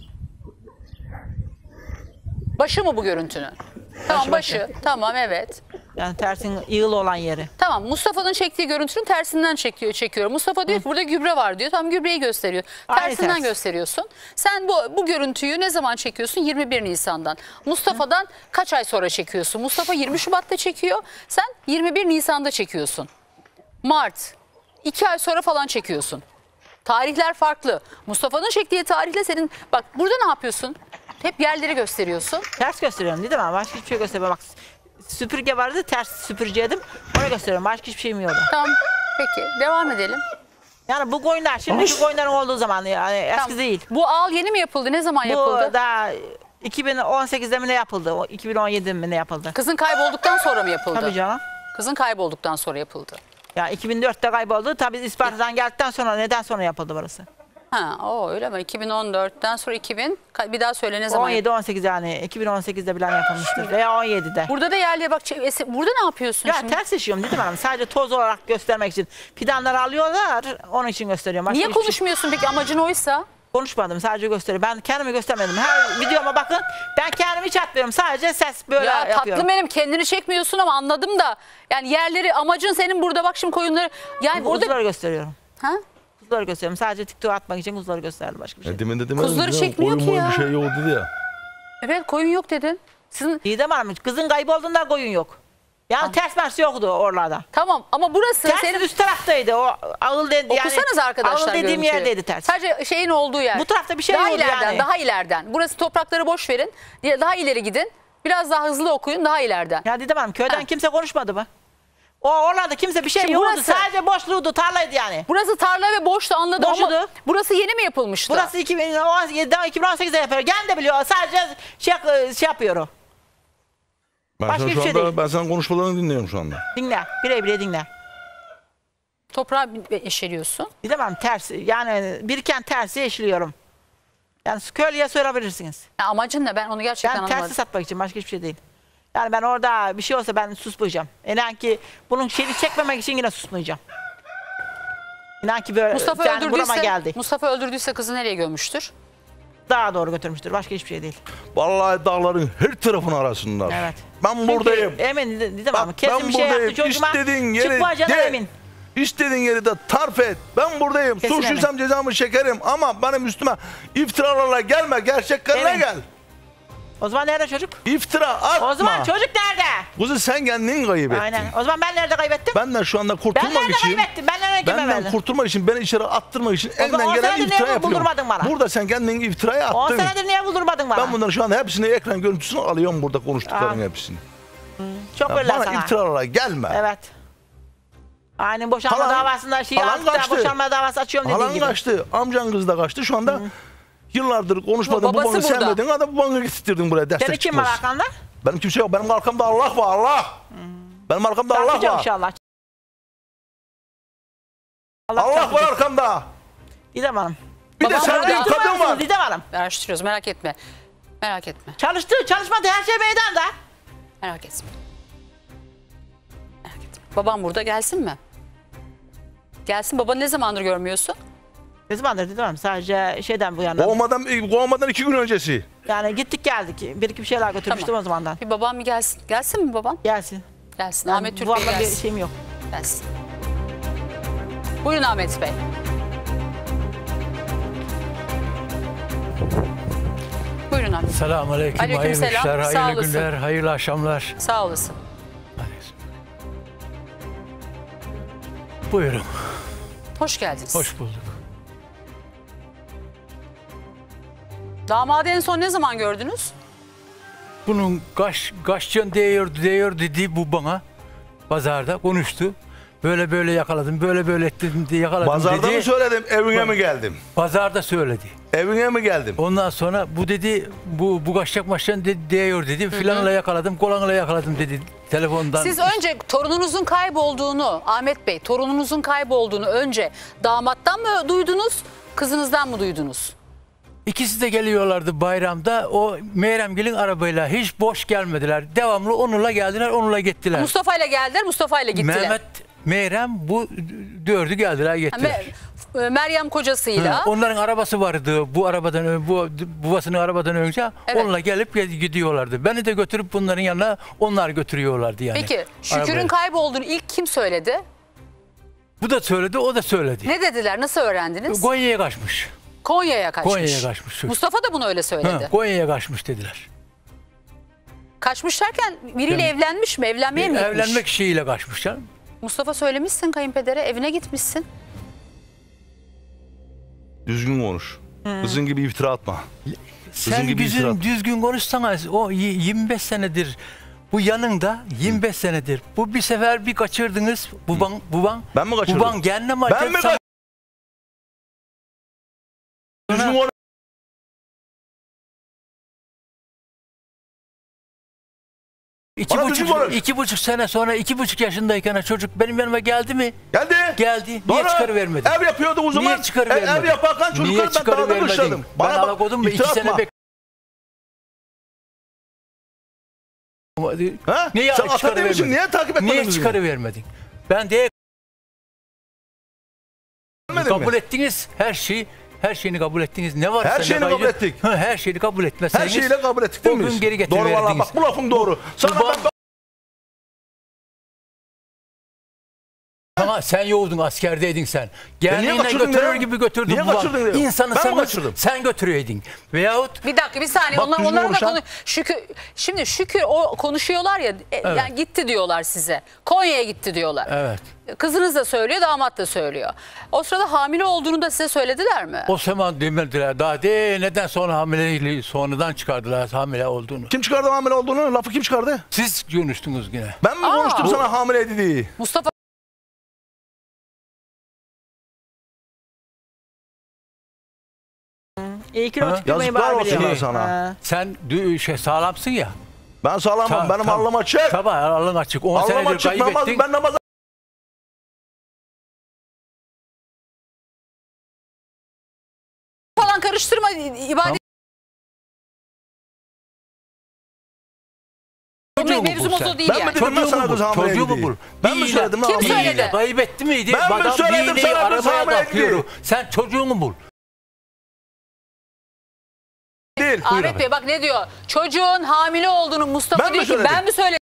Başı mı bu görüntünün? Tamam başı. başı. Tamam evet. Yani tersin yığılı olan yeri. Tamam Mustafa'nın çektiği görüntünün tersinden çekiyor, çekiyor. Mustafa diyor ki burada gübre var diyor. Tamam gübreyi gösteriyor. Aynı Tersinden ters. gösteriyorsun. Sen bu bu görüntüyü ne zaman çekiyorsun? yirmi bir Nisan'dan. Mustafa'dan Hı. kaç ay sonra çekiyorsun? Mustafa yirmi Şubat'ta çekiyor. Sen yirmi bir Nisan'da çekiyorsun. Mart. iki ay sonra falan çekiyorsun. Tarihler farklı. Mustafa'nın çektiği tarihle senin... Bak burada ne yapıyorsun? Hep yerleri gösteriyorsun. Ters gösteriyorum değil mi? Başka hiçbir şey göstermiyorum. Bak süpürge vardı, ters süpürgeydim. Onu gösteriyorum. Başka hiçbir şeyim yoktu. Tamam. Peki devam edelim. Yani bu koyunlar, şimdiki koyunların olduğu zaman yani eski Tamam. değil. Bu ağıl yeni mi yapıldı? Ne zaman yapıldı? Bu daha iki bin on sekizde mi ne yapıldı? O iki bin on yedide mi ne yapıldı? Kızın kaybolduktan sonra mı yapıldı? Tabii canım. Kızın kaybolduktan sonra yapıldı. Ya iki bin dörtte kayboldu. Tabii Isparta'dan geldikten sonra neden sonra yapıldı burası? Ha, o öyle mi? iki bin on dörtten sonra iki bin bir daha söyle ne zaman? on yedi on sekiz yani iki bin on sekizde bilen yapılmıştır veya on yedide. Burada da yerliye bak. Burada ne yapıyorsun ya, şimdi? ters işiyorum dedim hanım. Sadece toz olarak göstermek için. Fidanları alıyorlar, onun için gösteriyorum. Başka Niye konuşmuyorsun peki, amacın oysa? Konuşmadım, sadece gösteriyorum. Ben kendimi göstermedim. Her videoma bakın, ben kendimi hiç atmıyorum. Sadece ses böyle ya, yapıyorum. Tatlım benim, kendini çekmiyorsun ama anladım da. Yani yerleri, amacın senin burada bak şimdi koyunları. Yani Kuzuları burada... gösteriyorum. Ha? Kuzuları gösteriyorum. Sadece TikTok atmak için kuzuları gösterdim, başka bir şey. E, demin de demedim. Kuzuları ya, çekmiyor koyun ki boyu ya. Bir şey yok dedi ya. Evet koyun yok dedin. Sizin... Didem Hanım, kızın kaybolduğunda koyun yok. Yani tamam. Ters mersi yoktu oralarda. Tamam ama burası ters senin... üst taraftaydı. O ağıl dedi yani. Okusanız arkadaşlar ağıl dediğim görüntüyü. yerdeydi ters. Sadece şeyin olduğu yer. Bu tarafta bir şey daha yoktu ileriden, yani. Daha ileriden. Burası toprakları boş verin. Daha ileri gidin. Biraz daha hızlı okuyun, daha ileriden. Ya Didem Hanım, köyden ha. kimse konuşmadı mı? O oralarda kimse bir şey Şimdi yoktu. burası, sadece boşluğuydu, tarlaydı yani. Burası tarla ve boştu, anladım Boşudu. ama burası yeni mi yapılmıştı? Burası iki bin on yediden iki bin on sekizde yapıyor. Gel de biliyor. Sadece şey, şey yapıyor o. Ben Başka şu bir şey anda, değil. Ben senin konuşmalarını dinliyorum şu anda. Dinle. Bire bire dinle. Toprağı eşeliyorsun. Didem Hanım tersi. Yani biriken tersi eşliyorum. Yani köylüye sorabilirsiniz. Ya amacın ne? Ben onu gerçekten ben anlamadım. Ben tersi satmak için, başka hiçbir şey değil. Yani ben orada bir şey olsa ben susmayacağım. İnan ki bunun şeyini çekmemek için yine susmayacağım. İnan ki böyle Mustafa yani öldürdüyse, geldi. Mustafa öldürdüyse kızı nereye gömmüştür? Daha doğru götürmüştür. Başka hiçbir şey değil. Vallahi dağların her tarafını arasınlar. Evet. Ben buradayım. Peki, emin dedim Bak, ama kesin ben bir şey buradayım. yaptı çocuğuma. İstediğin yeri çıkmayacağına de, emin. İstediğin yeri de tarif et. Ben buradayım. Kesin Suçluysam emin. cezamı çekerim ama benim üstüme iftiralarla gelme. Gerçeklerine Emin. gel. O zaman nerede çocuk? İftira atma. O zaman çocuk nerede? Kızı sen kendin kaybettin. Aynen. O zaman ben nerede kaybettim? Benden şu anda kurtulmak ben nerede için. kaybettim? Ben nerede Benden verdim? kurtulmak için, beni içeri attırmak için elinden gelen iftira yapıyorum. Bana? Burada sen kendini iftiraya attın. on senedir niye buldurmadın bana? Ben bunların şu anda hepsini ekran görüntüsünü alıyorum burada konuştuklarının hepsini. Hmm. Çok ya öyle bana sana. Bana iftiralara gelme. Evet. Aynen boşanma halan, davasında şey aldık da boşanma davası açıyorum dediğin halan gibi. Halan kaçtı, amcan kız da kaçtı. Şu anda Hı. yıllardır konuşmadın, bu babanı sevmedin. Adam babanı getirdin buraya destek Senin kim var arkanda? Benim kimse yok. Benim arkamda Allah var, Allah. Hmm. Benim arkamda Allah var. Inşallah. Allah, Allah var arkamda. Didem Hanım. Bir Babam de sevdiğim kadın var. Didem Hanım. Araştırıyoruz, merak etme. Merak etme. Çalıştı, çalışmadı, her şey meydanda. Merak etme. Merak etme. Babam burada, gelsin mi? Gelsin. Babanı ne zamandır görmüyorsun? Ne zamandır Didem Hanım? Sadece şeyden bu yana. Kovmadan, kovmadan iki gün öncesi. Yani gittik geldik. Bir iki bir şeyler götürmüştüm tamam. o zamandan. Bir babam bir gelsin. Gelsin mi babam? Gelsin. Gelsin. Yani Ahmet Türk Bey gelsin. Bir şeyim yok. Gelsin. Buyurun Ahmet Bey. Buyurun Ahmet. Selamun aleyküm. Aleyküm hayırlı selam. işler, Sağ hayırlı olasın. günler, hayırlı akşamlar. Sağ olasın. Buyurun. Hoş geldiniz. Hoş bulduk. Damadı en son ne zaman gördünüz? Bunun kaç, kaçcan değiyor, değiyor dedi bu bana. Pazarda konuştu. Böyle böyle yakaladım, böyle böyle ettim diye yakaladım Pazarda dedi. mı söyledim, evine mi geldim? Pazarda söyledi. Evine mi geldim? Ondan sonra bu dedi, bu bu kaçacak maçtan dedi, değiyor dedi. Filanla yakaladım, kolanla yakaladım dedi telefondan. Siz önce torununuzun kaybolduğunu, Ahmet Bey, torununuzun kaybolduğunu önce damattan mı duydunuz, kızınızdan mı duydunuz? İkisi de geliyorlardı bayramda. O Meyremgil'in arabayla hiç boş gelmediler. Devamlı onunla geldiler, onunla gittiler. Mustafa ile geldiler, Mustafa ile gittiler. Mehmet, Meyrem bu dördü geldiler, gittiler. e, Meryem kocasıyla. Hı, onların arabası vardı. Bu arabadan ö- bu babasının arabadan önce Evet. onunla gelip gel- gidiyorlardı. Beni de götürüp bunların yanına onlar götürüyorlardı yani. Peki Şükür'ün Arabayla. kaybolduğunu ilk kim söyledi? Bu da söyledi, o da söyledi. Ne dediler? Nasıl öğrendiniz? Konya'ya kaçmış. Konya'ya kaçmış. Konya'ya kaçmış. Şükür. Mustafa da bunu öyle söyledi. Hı, Konya'ya kaçmış dediler. Kaçmış derken biriyle Yani- evlenmiş mi? Evlenmeye mi gitmiş? Evlenmek şeyiyle kaçmış canım. Mustafa söylemişsin kayınpedere, evine gitmişsin. Düzgün konuş. Kızın gibi iftira atma. Kızın Sen gibi iftira düzgün, atma. düzgün konuşsana. O y- yirmi beş senedir bu yanında yirmi beş senedir. Bu bir sefer bir kaçırdınız. Buban, buban. Ben mi kaçırdım? Buban kendine mi? Ben mi kaçırdım? Düzgün konuş. İki Bana düzgün buçuk, konuş. iki buçuk sene sonra iki buçuk yaşındayken çocuk benim yanıma geldi mi? Geldi. Geldi. Niye Doğru. çıkarıvermedin? Ev yapıyordu o zaman. Niye çıkarıvermedin? Ev, ev yaparken Niye çocukları ben dağda çıkarıvermedin? dışladım. Ben Bana bak, alakodum mu? İki iftira sene atma. bek... Ha? Niye Sen ata çıkarıvermedin? demişsin, niye takip etmedin Niye bizi? çıkarıvermedin? Ben de Vermedin kabul mi? ettiniz her şeyi. Her şeyini kabul ettiniz. Ne var Her sende şeyini gayrı? kabul ettik. Ha, her şeyini kabul etmezseniz. Her şeyiyle kabul ettik değil o mi? gün geri Doğru valla getiriverdiniz. bak bu lafın doğru. Sana Bu- ben Ama sen yoğurdun, askerdeydin sen. niye Geldiğinden kaçırdın götürür ya? gibi götürdün. Niye bu kaçırdın bak. ya? İnsanı Ben sen, mi kaçırdım? sen götürüyordun. Veyahut Bir dakika bir saniye. Bak, Onlar, düzgün onların da konuşan- konu Şükür. Şimdi Şükür o konuşuyorlar ya. e, Evet. Yani gitti diyorlar size. Konya'ya gitti diyorlar. evet. Kızınız da söylüyor, damat da söylüyor. O sırada hamile olduğunu da size söylediler mi? O zaman demediler. Daha de neden sonra hamileliği sonradan çıkardılar hamile olduğunu. Kim çıkardı hamile olduğunu? Lafı kim çıkardı? Siz konuştunuz yine. Ben mi Aa. konuştum sana hamileydi diye? Mustafa İyi kilo Ha? tükürmeyi Yazıklar bari olsun biliyor. ben sana. Ha. Sen dü- şey sağlamsın ya. Ben sağlamam. Ta- Benim tam- alnım açık. Tabii alın açık. on Alnım senedir açık. Namaz, kaybettin. ben namaz falan karıştırma ibadet. Çocuğu mu Mevzumuz bul sen? o değil Ben mi yani. dedim ben sana kız hamileydi Çocuğu mu diye? bul? Ben mi Bir söyledim iğne- lan Kim bir söyledi? iğne Kaybetti miydi? Ben mi Adam söyledim bir iğneyi sana kız arabaya hamileydi takıyor. diye? Sen çocuğunu bul. değil. Ahmet Bey bak ne diyor? Çocuğun hamile olduğunu Mustafa Ben mi diyor ki söyledim? ben mi söyledim?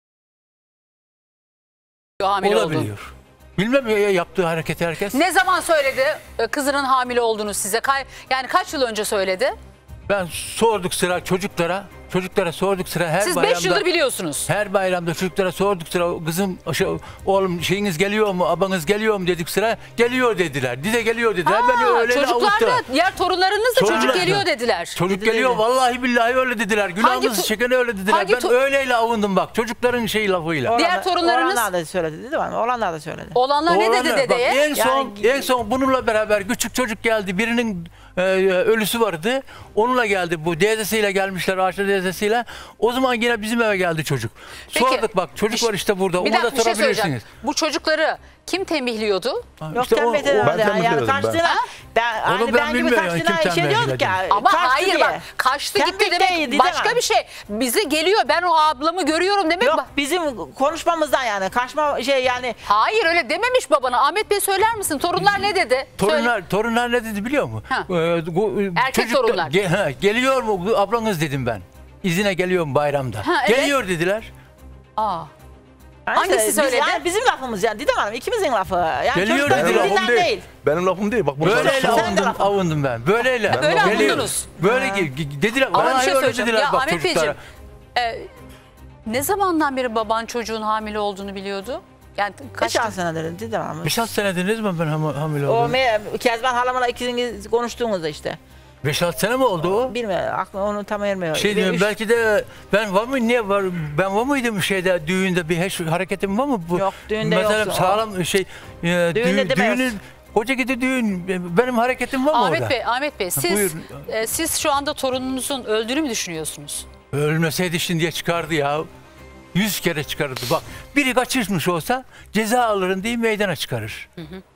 Hamile olduğunu. Olabiliyor. Bilmem ya yaptığı hareketi herkes. Ne zaman söyledi e, kızının hamile olduğunu size? Kay- yani kaç yıl önce söyledi? Ben sorduk sıra çocuklara. Çocuklara sorduk sıra her Siz bayramda. beş yıldır biliyorsunuz. Her bayramda çocuklara sorduk sıra kızım şey, oğlum şeyiniz geliyor mu abanız geliyor mu dedik sıra geliyor dediler. Dize geliyor dediler. Aa, Beni öyle çocuklar da diğer torunlarınız da çocuk Torunlar- geliyor dediler. Çocuk geliyor vallahi billahi öyle dediler. Günahımızı tu- çeken öyle dediler. hangi Ben tu- öyleyle avundım bak çocukların şey lafıyla. Diğer torunlarınız- Oğlanlar da söyledi değil mi? Oğlanlar da söyledi. Oğlanlar ne dedi Oğlanlar, bak, dedeye? en son Yani- en son bununla beraber küçük çocuk geldi. Birinin e, ölüsü vardı. Onunla geldi. Bu teyzesiyle gelmişler. Ağaçlı teyzesiyle. O zaman yine bizim eve geldi çocuk. Peki, Sorduk bak çocuk var işte burada. Bir Onu da dakika bir şey söyleyeceğim. sorabilirsiniz. Bu çocukları kim tembihliyordu? Yok İşte o- tembih o- edemedi. ben tembih Yani edemedim, kaçtığına, ben, Onu hani ben ben gibi bilmiyorum, kaçtığına kim şey tembih diyorduk ya. edildi. Ama kaçtı hayır diye. bak kaçtı Tembih gitti demek değildi, başka değil mi? bir şey. Bize geliyor ben o ablamı görüyorum demek. Yok bak- bizim konuşmamızdan yani kaçma şey yani. Hayır öyle dememiş babana. Ahmet Bey söyler misin? Torunlar ne dedi? Söyle. Torunlar, torunlar ne dedi biliyor musun? Ha. Ee, bu- Erkek da- torunlar. ge- ha, geliyor mu bu ablanız dedim ben. İzine geliyor mu bayramda? Ha, evet. Geliyor dediler. Aa. Yani Hangisi biz- söyledi? Yani bizim lafımız yani Didem Hanım ikimizin lafı. Yani Geliyor çocukların dediler. Benim lafım dilinden değil. değil. Benim lafım değil. Bak bunu Böyleyle sana- Sen de avundum, lafın. avundum ben. Böyleyle. Ha, böyle Geliyor. avundunuz. Böyle ge- ge- dediler. Ama bir Vallahi şey öyle söyleyeceğim. dediler Ya bak Ahmet çocuklara. Beyciğim, e, ne zamandan beri baban çocuğun hamile olduğunu biliyordu? Yani kaç Kaç senedir Didem Hanım? Beş altı senedir ne zaman ben ham- hamile O oldum? me Kezban halamla ikiniz konuştuğunuzda işte. Beş altı sene mi oldu o? Bilmiyorum aklı onu tam ermiyor. Şey diyorum belki de ben var mı niye var ben var mıydım şeyde düğünde bir hiç hareketim var mı bu? Yok, düğünde Mesela yoksun. sağlam şey e, Düğünde dü- demiyoruz. düğünün koca gidi düğün benim hareketim var mı Ahmet orada? Bey, Ahmet Bey siz buyurun. e, siz şu anda torununuzun öldüğünü mü düşünüyorsunuz? Ölmeseydi şimdiye çıkardı ya. Yüz kere çıkarırdı. Bak biri kaçırmış olsa ceza alırım diye meydana çıkarır. Hı hı.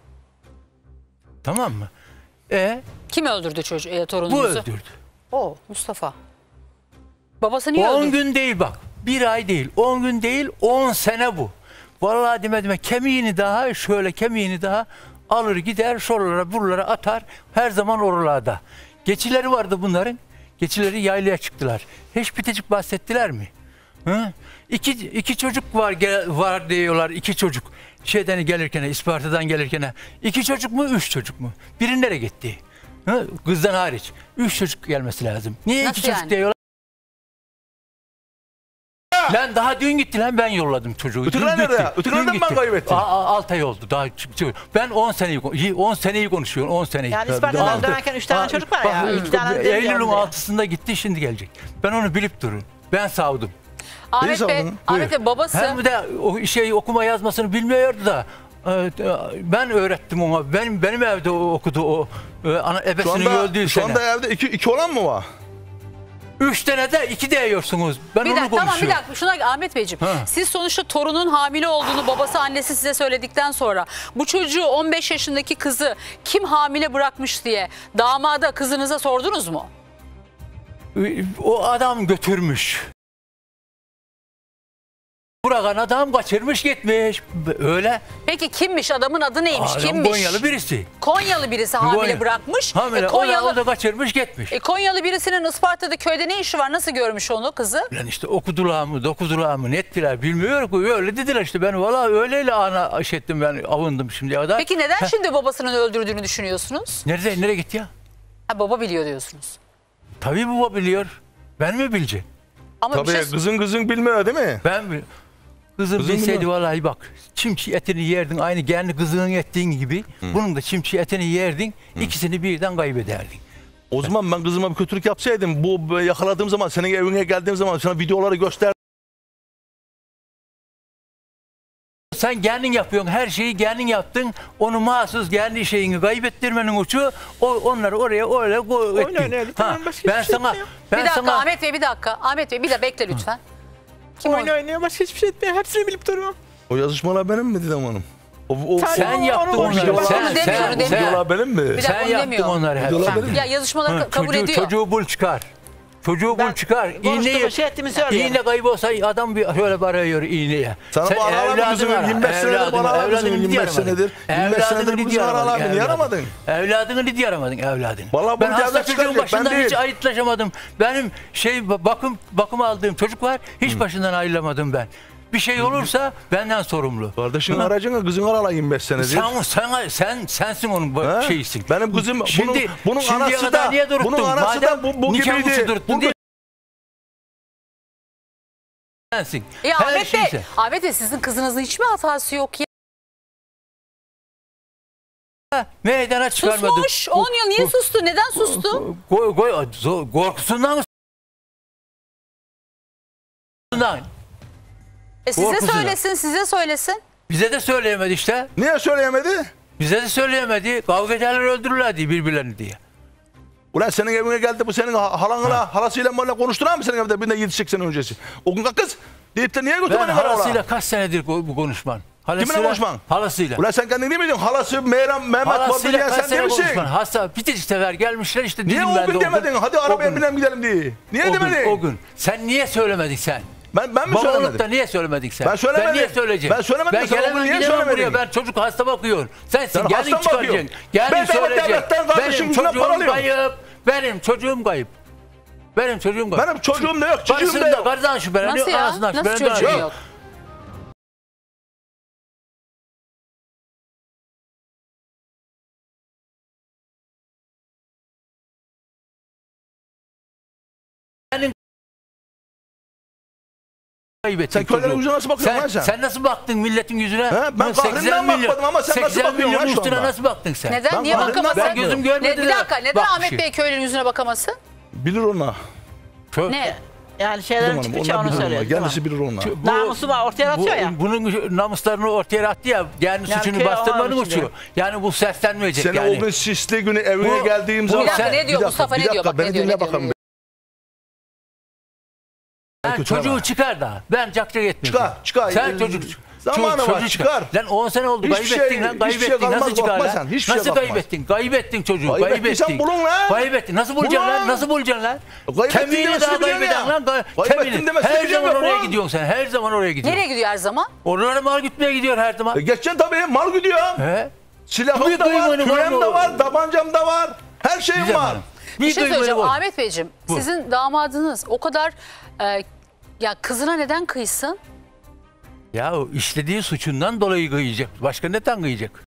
Tamam mı? E Kim öldürdü çocuğu e, torununuzu? bu öldürdü. O Mustafa. Babası niye on öldürdü? gün değil bak. Bir ay değil. On gün değil. On sene bu. Vallahi demedim kemiğini daha şöyle kemiğini daha alır gider şuralara buralara atar. Her zaman oralarda. Geçileri vardı bunların. Geçileri yaylaya çıktılar. Hiç bitecik bahsettiler mi? Hı? İki, iki çocuk var var diyorlar. İki çocuk. Şeyden gelirken, İsparta'dan gelirken. İki çocuk mu, üç çocuk mu? Biri nereye gitti? Hı? Kızdan hariç. Üç çocuk gelmesi lazım. Niye Nasıl iki yani? çocuk diyorlar? Lan daha dün gitti lan, ben yolladım çocuğu. Ötekiler Dün nerede gitti. ya? Ötekilerden Dün ben gitti. kaybettim. Aa, altı ay oldu. Daha çıktı. Ben on seneyi on seneyi konuşuyorum. on seneyi. Yani İsparta'dan Altı- dönerken üç tane Aa, çocuk var bak, ya. İki tane demiyorum Eylül'ün diye. altısında gitti, şimdi gelecek. Ben onu bilip durun. Ben savdum. Ahmet Bey, Ahmet Bey babası. Hem de o şey okuma yazmasını bilmiyordu da e, ben öğrettim ona. Benim benim evde okudu o e, ana Şu ebesinin anda, öldüğü şu sene. anda evde iki, iki olan mı var? Üç tane de iki diyorsunuz. Ben Bir onu dakika konuşuyorum. tamam bir dakika şuna Ahmet Beyciğim. Ha. Siz sonuçta torunun hamile olduğunu babası annesi size söyledikten sonra bu çocuğu on beş yaşındaki kızı kim hamile bırakmış diye damada kızınıza sordunuz mu? O adam götürmüş. Bırakan adam kaçırmış gitmiş. Öyle. Peki kimmiş, adamın adı neymiş, Adam kimmiş? Konyalı birisi. Konyalı birisi hamile Konya- bırakmış. Hamile. E, Konyalı, O da kaçırmış gitmiş. e, Konyalı birisinin Isparta'da köyde ne işi var? Nasıl görmüş onu kızı? Lan işte okudular mı, dokudular mı, nettiler bilmiyorum ki, öyle dediler işte. Ben valla öyleyle ana iş ettim, ben avundım şimdiye kadar. Peki neden Heh. şimdi babasının öldürdüğünü düşünüyorsunuz? Nerede, nereye gitti ya? Ha, baba biliyor diyorsunuz. Tabii baba biliyor. Ben mi bileceğim? Ama Tabii bir şey... kızın kızın bilmiyor değil mi? Ben mi? Kızım, Kızım bilseydi bilmiyor. vallahi bak, çimçi etini yerdin, aynı kendi kızının ettiğin gibi. Bunun da çimçi etini yerdin, ikisini birden kaybederdin. O zaman ben kızıma bir kötülük yapsaydım, bu yakaladığım zaman, senin evine geldiğim zaman sana videoları göster. Sen kendin yapıyorsun, her şeyi kendin yaptın. Onu mahsus kendi şeyini kaybettirmenin uçu, o, onları oraya öyle koy ettin. Ha, ben sana, ben bir dakika sana, Ahmet Bey bir dakika. Ahmet Bey bir de bekle lütfen. Kim Oyun oynuyor, başka hiçbir şey etmiyor. Hepsini bilip duruyorum. O yazışmalar benim mi Didem Hanım? O, o, sen o, yaptın o onları. videolar- Sen, Onu demiyor, sen, onu demiyor. sen, videolar benim mi? Bir dakika, sen onu yaptın demiyor. onları hep. Videolar Sen- benim. Ya yazışmaları Ha, kabul çocuğu, ediyor. çocuğu bul çıkar. Çocuğu bul çıkar. konuştuğumu, şey ettiğimi söylüyorum. İğne kaybolsa adam bir şöyle bağırıyor iğneye. Sana bu aralar kızını yirmi beş senedir bu aralar kızını yirmi beş senedir. yirmi beş senedir bu kızını aralar niye aramadın? Evladını niye aramadın evladını? Vallahi Ben bunu hasta devlet çocuğun çıkaracak, ben başından hiç değil. ayıtlaşamadım. Benim şey bakım bakım aldığım çocuk var. Hiç başından ayrılamadım ben. Bir şey olursa benden sorumlu. Kardeşin Hı. aracına kızın aralar yirmi beş senedir. Sen, sen, sen sensin onun bu Ha? şeyisin. Benim kızım Şimdi, bunun, bunun şimdiye anası kadar da niye duruttun? bunun anası Madem da bu, bu nikahımızı gibiydi. duruttun Bu- diye sensin. Ya Her Ahmet Bey, şeyse. Ahmet Bey sizin kızınızın hiç mi hatası yok ya? Meydana çıkarmadık. Susmuş. on yıl niye sustu? Neden sustu? Koy, koy, zor- korkusundan mı? Korkusundan. E size Korkusundan. söylesin, size söylesin. Bize de söyleyemedi işte. Niye söyleyemedi? Bize de söyleyemedi. Kavga ederler, öldürürlerdi birbirlerini diye. Ulan senin evine geldi bu senin halanla, halasıyla böyle konuştular mı senin evde bir de yedi sekiz sene öncesi? O gün kız deyip de niye Ben götürmedin halasıyla halasıyla? kaç senedir bu bu konuşman? Halasıyla, Kiminle konuşman? Halasıyla. Ulan sen kendin değil miydin? Halası, Meyrem, Mehmet vardı Halasıyla diyen kaç sen değil sene misin? konuşman? Hasta bir sefer gelmişler işte. Niye dedim o ben gün de demedin? Hadi O arabaya gün. binelim gidelim diye. Niye o demedin? Gün, o gün. Sen niye söylemedin sen? Ben, ben mi Baba olup söylemedim? da niye söylemedin sen? Ben söylemedim. Ben niye söyleyeceğim? Ben söylemedim Ben sen, o gün gelemem niye gidemem söylemedin? buraya. Ben çocuk hasta bakıyorum. Sensin Sen geldin hasta mı çıkaracaksın. bakıyorsun? Geldin Ben devlet söyleyeceksin. devletten kardeşim Benim yüzünden para çocuğum alıyorum. kayıp. Benim çocuğum kayıp. Benim çocuğum kayıp. Benim çocuğum da yok, çocuğum da Karısından, yok. karıdan şüpheleniyor, Nasıl ya? anasından Nasıl şüpheleniyor. çocuğun yok? Senin kaybettin Sen köylerin çocuğu. yüzüne nasıl bakıyorsun sen, lan sen? sen nasıl baktın milletin yüzüne? He, ben Lan kahrinden seksen milyon- bakmadım ama sen nasıl seksen bakıyorsun milyon lan şu üstüne anda? nasıl baktın sen? Neden? Ben niye kahrinden bakamasın? Ben gözüm görmedi Ne, bir de dakika neden bakmışım. Ahmet Bey köylerin yüzüne bakamasın? Bilir ona. Çok- Ne? Yani Didem şeylerin Hanım, çıktıkça onlar onu bilir ona. söylüyor. Kendisi bilir ona. Bu- Namusu var, ortaya atıyor ya. Bunun namuslarını ortaya attı ya. Yani, Yani suçunu köy bastırmanın alanı uçuyor. içinde. Yani bu seslenmeyecek Seni yani. o gün sisli günü evine Bu- geldiğim bu- zaman... Bir dakika Sen- ne diyor Bir Mustafa dakika, ne bir diyor? dakika, Bak ne beni diyor? dinle Ne diyor? bakalım. Ben kötü çocuğu ama. çıkar da. Ben cakcak etmiyorum. Çıkar, çıkar. Sen Ee, çocuk. zamanı çocuk var, çıkar. Lan on sene oldu Hiçbir kaybettin şey- lan hiçbir şey kaybettin. kalmaz, Nasıl çıkar korkma lan? sen, hiçbir şey Nasıl kalmaz. kaybettin? Kaybettin çocuğu. Kaybettiysen Kaybettin. bulun lan. Kaybettin. Nasıl bulacaksın Bulun. lan? Nasıl bulacaksın lan? Kaybettin Kemiğini demesini daha biliyorsun kaybeden ya. lan. Ka- Kaybettin Kemiğini. demesini Her biliyorum zaman ya, oraya bu. gidiyorsun sen. Her zaman oraya gidiyorsun. Nereye gidiyor her zaman? Oralara mal gütmeye gidiyor her zaman. E geçeceksin tabii, mal gidiyor. He? Silahım da var, küreğim de var, tabancam da var. Her şeyim Didem var. Hanım, Bir şey söyleyeceğim var. Ahmet Beyciğim. Bu. Sizin damadınız o kadar e, ya kızına neden kıysın? Ya o işlediği suçundan dolayı kıyacak. Başka neden kıyacak?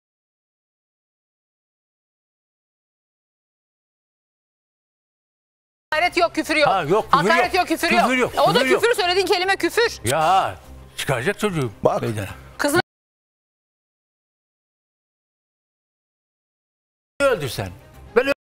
Hakaret yok, küfür yok. Ha, yok, küfür Hakaret yok. yok, küfür, Küfür yok. yok, O da küfür yok. küfür, söylediğin kelime küfür. Ya çıkaracak çocuğu. Bak. Meydana. Kızına Öldürsen. Ben ö-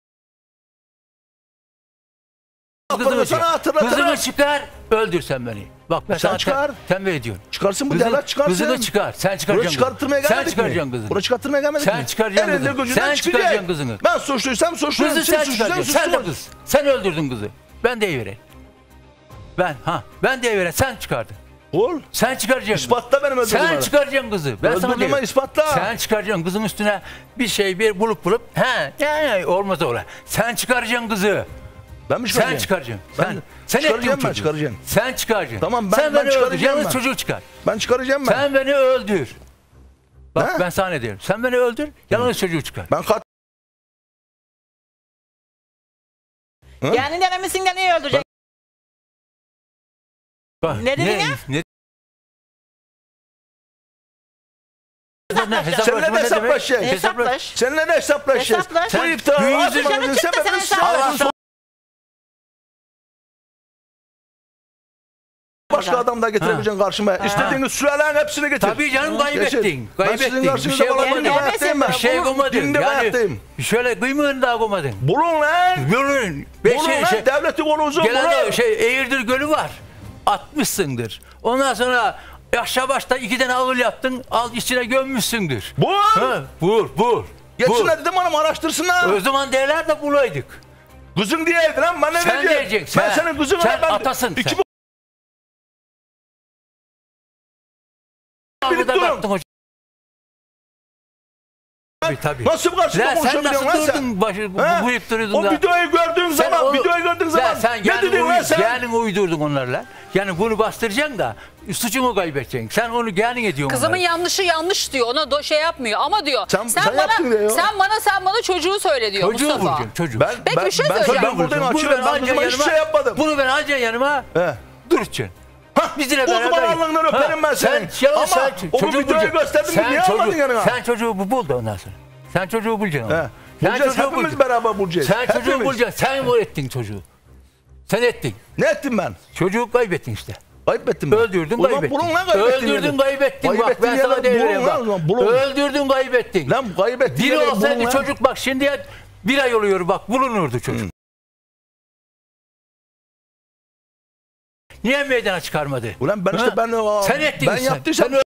Kızını Sana çıkar. hatırlatırım. Kızını çıkar, öldürsen beni. Bak ben Sen sana çıkar. tem- tembih ediyorum. Çıkarsın bu Kızını- devlet çıkarsın. Kızını çıkar. Sen Buraya çıkaracaksın. çıkarttırmaya kızını. gelmedik Sen çıkaracaksın mi? kızını. Buraya çıkarttırmaya gelmedik Sen mi? çıkaracaksın Elinde kızını. gözünden Sen çıkacak. çıkaracaksın kızını. Ben suçluysam suçluyum. Kızı Siz sen suçluysan çıkaracaksın. Sen de suçlusun. kız. Sen öldürdün kızı. Ben deyivereyim. Ben ha ben deyivereyim. Sen çıkardın. Ol. Sen çıkaracaksın. İspatla benim öldürdüğümü. Sen çıkaracaksın kızı. Ben sana Öldürdüğümü diyorum. ispatla. Sen çıkaracaksın kızın üstüne bir şey bir bulup bulup he yani olmaz öyle. Sen çıkaracaksın kızı. Ben mi Sen çıkaracağım? çıkaracaksın. Ben Sen, sen çıkaracağım ettin ben, çocuğu. çıkaracağım. Sen çıkaracaksın. Tamam, ben- sen ben beni öldür. çıkaracağım Yalnız ben. çocuğu çıkar. Ben çıkaracağım ben. Sen beni öldür. Bak Ha? ben sana ne diyorum. Sen beni öldür. Yalnız çocuğu çıkar. Ben kat... Hı? Yani denemişsin de neyi öldürecek? Bak, Ne dedin ya? Ne? Seninle de hesaplaşacağız. Hesaplaş. Seninle de hesaplaşacağız. Hesaplaş. Bu Sen- iftiraları Yüzü- atmanızın Canım çıktı, sebebi sen Allah hesaplaş. Başka adam da getirebileceksin karşıma. İstediğiniz sülalenin hepsini getir. Tabii canım Getir. kaybettin. Ben Kaybettin. sizin Bir karşınızda şey falan koymadın. dinde bayattayım ben. Bir şey koymadın. Dinde Yani bayattayım. şöyle kıymığını daha koymadın. Bulun lan. Bulun. Beş Bulun şey, lan. şey, Devleti kolunuzu gelen bulun. de şey Eğirdir Gölü var. Atmışsındır. Ondan sonra aşağı başta iki tane ağıl yaptın. Al içine gömmüşsündür. Vur. Ha, vur vur. Geçsinler dedim hanım araştırsınlar. O zaman değerler de bulaydık. Kızın diyeydin lan bana ne Sen diyeceksin? diyeceksin. Ben Sen- senin kızına sen ben atasın iki sen. bu Burada birlik durun. baktın hocam. Tabii tabii. Nasıl karşıma Lan sen konuşabiliyorsun nasıl lan sen? durdun başı, bu, He? bu hep duruyordun O da. videoyu gördüğün Sen zaman, o- videoyu gördüğün Lan zaman sen ne gelin dedin lan uy- sen? gelin uydurdun onlarla. Yani bunu bastıracaksın da suçumu kaybedeceksin. Sen onu gelin ediyorsun. kızımın onlara. yanlışı yanlış diyor. Ona do- şey yapmıyor ama diyor. Sen- sen yaptın bana diyor. sen bana sen bana çocuğu söyle diyor Çocuğu Mustafa. vuracaksın çocuğu. Ben, Peki ben, bir şey ben, söyleyeceğim. ben buradayım Bunu açıyorum. ben Ben alacaksın kızıma hiçbir yanıma. şey yapmadım. Bunu ben alacaksın yanıma. He. Duracaksın. Hah, Bizimle o zaman beraber- Allah'ından öperim ben seni. Sen, Ama sen, o çocuğu videoyu bulacaksın. gösterdin mi? Sen Niye çocuğu- almadın yanına? Sen çocuğu bu bul da ondan sonra. Sen çocuğu bulacaksın. He. onu. Sen Bulacağız, çocuğu hepimiz bulacaksın. beraber bulacağız. Sen çocuğu Hepimiz. bulacaksın. Sen bu ettin çocuğu. Sen ettin. Ne ettim ben? Çocuğu kaybettin işte. Kaybettim ben. Öldürdün O zaman kaybettin. bulun lan kaybettiğin Öldürdün yeri. kaybettin. Bak Kaybettiğin ben sana yerden devreye bulun lan o bak. zaman, bulun. Öldürdün kaybettin. Lan kaybettiğin Biri yeri bulun olsaydı lan. çocuk bak şimdiye bir ay oluyor bak bulunurdu çocuk. Niye meydana çıkarmadı? Ulan ben işte Ha? ben Sen ettin ben sen. yaptıysam Sen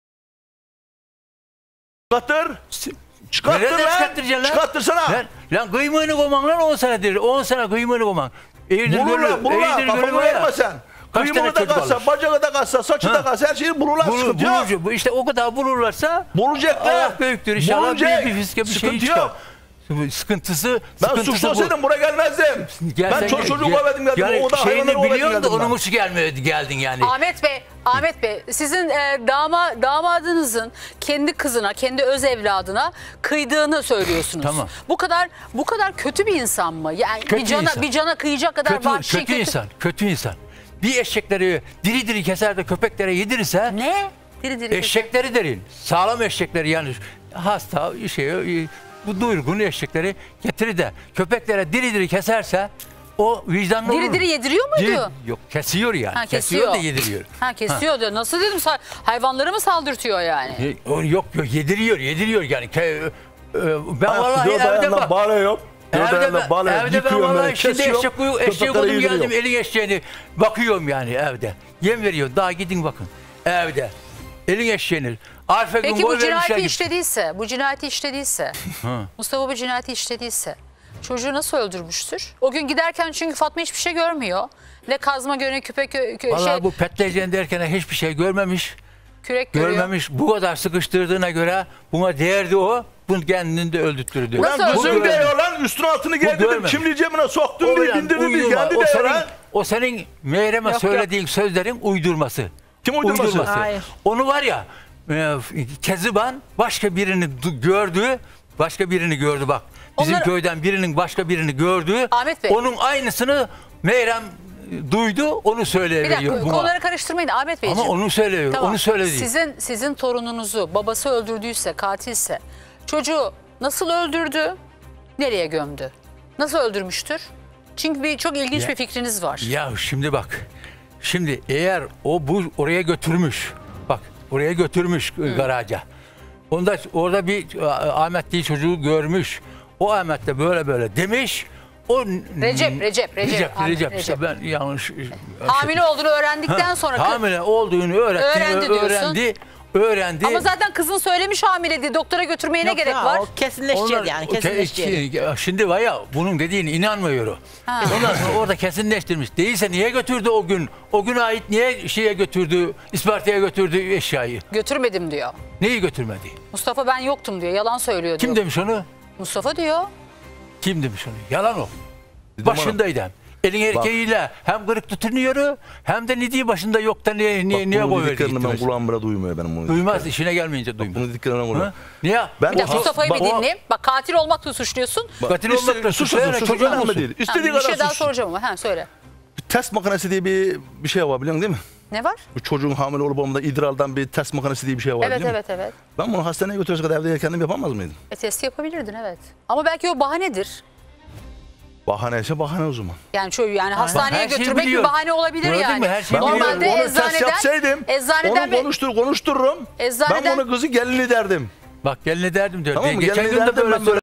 çıkartır. Çıkartır Nereden lan. çıkarttıracaksın lan? Çıkartırsana. Lan, lan kıymığını koyman lan on senedir. on sene kıymığını koyman. Eğirdir Bulurlar, Gölü. bulurlar. Eğirdir Gölü Kafamı var ya. verme sen. Kaç Kıyımını tane da çocuk kalsa, alır? bacağı da kalsa, saçı da Ha. kalsa her şeyi bulurlar. Bulur, Sıkıntı yok. bulur, bu işte o kadar bulurlarsa Bulacaklar. Allah büyüktür inşallah. Bulacak. Büyük bir fiske bir şey Sıkıntı çıkar. yok. Bu Sıkıntısı, Ben sıkıntısı suçlu bu. olsaydım buraya gelmezdim. Gel ben sen çok gel- çocuk gel- kovadım geldim. Yani O da hayvanları şeyini kovadım biliyorsun da geldim onun ben. için gelmedi geldin yani. Ahmet Bey, Ahmet Bey, sizin e, dama damadınızın kendi kızına, kendi öz evladına kıydığını söylüyorsunuz. Tamam. Bu kadar bu kadar kötü bir insan mı? Yani Kötü bir cana insan. bir cana kıyacak kadar Kötü, vahşi kötü insan, kötü insan. Bir eşekleri diri diri keser de köpeklere yedirirse Ne? Diri diri. eşekleri derin. Sağlam eşekleri yani hasta şey bu duygun eşekleri getirir de köpeklere diri diri keserse o vicdanlı Diri olur. diri yediriyor muydu? Diri- yok kesiyor yani. Ha, kesiyor. kesiyor. da yediriyor. Ha kesiyor diyor. Nasıl dedim? sa- Hayvanları mı saldırtıyor yani? E, o yok yok yediriyor yediriyor yani. Ke, e, e, ben Ayak vallahi gidiyor, evde dayanla bak. bağırıyor. Evde Dayanla ben, bağırıyor. evde ben Yıkıyor vallahi beni, şimdi kesiyor, eşek, kuyu- eşeği köpeklere koydum yediriyor. geldim elin eşeğini bakıyorum yani evde. Yem veriyor daha gidin bakın evde. Elin eşeğini. Arife Peki gün bu boy vermişler cinayeti gibi. işlediyse, bu cinayeti işlediyse, Ha. Mustafa bu cinayeti işlediyse çocuğu nasıl öldürmüştür? O gün giderken çünkü Fatma hiçbir şey görmüyor. Ne kazma göre ne küpe kö, kö- Vallahi şey, bu petleyeceğin derken hiçbir şey görmemiş. kürek görüyor. Görmemiş. Bu kadar sıkıştırdığına göre buna değerdi o. Bunu kendini de öldürttürdü. Ulan Nasıl gözüm öldürdü? değiyor lan üstünü altını giydirdim. görmemiş. Kimliği cebine soktum O diye yani bindirdim diye uydurma. kendi O değiyor senin, lan. o senin Meyrem'e Yok, söylediğin sözlerin uydurması. Kim uydurması? Uydurması. Hayır. Onu var ya e, Keziban başka birini du- gördü. Başka birini gördü bak. Bizim Onlar- köyden birinin başka birini gördü. Ahmet Bey. Onun aynısını Meyrem duydu. Onu Bir söyleyiveriyor. dakika buna. konuları karıştırmayın Ahmet Beyciğim. Ama onu söylüyor. Tamam. Onu söyledi. Sizin, sizin torununuzu babası öldürdüyse, katilse çocuğu nasıl öldürdü, nereye gömdü? Nasıl öldürmüştür? Çünkü bir çok ilginç Ya- bir fikriniz var. Ya şimdi bak. Şimdi eğer o bu oraya götürmüş. Bak oraya götürmüş Hı. garaja. Onda orada bir Ahmet diye çocuğu görmüş. O Ahmet de böyle böyle demiş. O Recep, Recep, Recep. Recep, Ahmet, Recep. Recep. Ben yanlış. Hamile olduğunu öğrendikten Ha, sonra... hamile olduğunu öğretti, Öğrendi diyorsun. öğrendi, öğrendi. Ama zaten kızın söylemiş hamile diye doktora götürmeye ne Yok gerek ya, var? o kesinleşecek Onlar- yani o ke- kesinleşecek. ki- Şimdi var ya bunun dediğine inanmıyor. Ha. Ondan sonra orada kesinleştirmiş. Değilse niye götürdü o gün? O gün ait niye şeye götürdü, İsparta'ya götürdü eşyayı? Götürmedim diyor. Neyi götürmedi? Mustafa ben yoktum diyor. Yalan söylüyor diyor. Kim demiş onu? Mustafa diyor. Kim demiş onu? Yalan o. Başındaydı. Elin Bak. erkeğiyle hem kırık tutunuyor hem de ne diye başında yok da niye, niye, Bak, niye bunu koyuverdi? dediklerini ben gitmesi? kulağım bile duymuyor benim bunu. Duymaz, işine gelmeyince duymaz. Bunu dediklerini kulağım. Ha? Niye? Ben Bir dakika o- Mustafa'yı bir bak, o- dinleyeyim. Bak katil olmakla suçluyorsun. Bak, Katil iste- olmakla susun, suçluyor, susun, çocuğun önemli olsun. değil. Ha, İstediği bir şey kadar daha susun. soracağım ama. Ha, söyle. Test makinesi diye bir bir şey var biliyorsun değil mi? Ne var? Bu çocuğun hamile olup olmadan idrardan bir test makinesi diye bir şey var Evet değil evet mi? evet. Ben bunu hastaneye götürecek kadar evde kendim yapamaz mıydım? E, testi yapabilirdin evet. Ama belki o bahanedir. Bahaneyse bahane o zaman. Yani şu yani hastaneye her şeyi götürmek bir biliyor. bahane olabilir Gördün yani. mü? Her şeyi Ben Normalde onu, onu test eczaneden yapsaydım eczaneden onu bir- konuştur, konuştururum. Eczaneden- Ben bunu kızı gelini derdim. Bak gelin derdim diyor. Tamam mı? Geçen Gelini gün de derdim böyle ben böyle.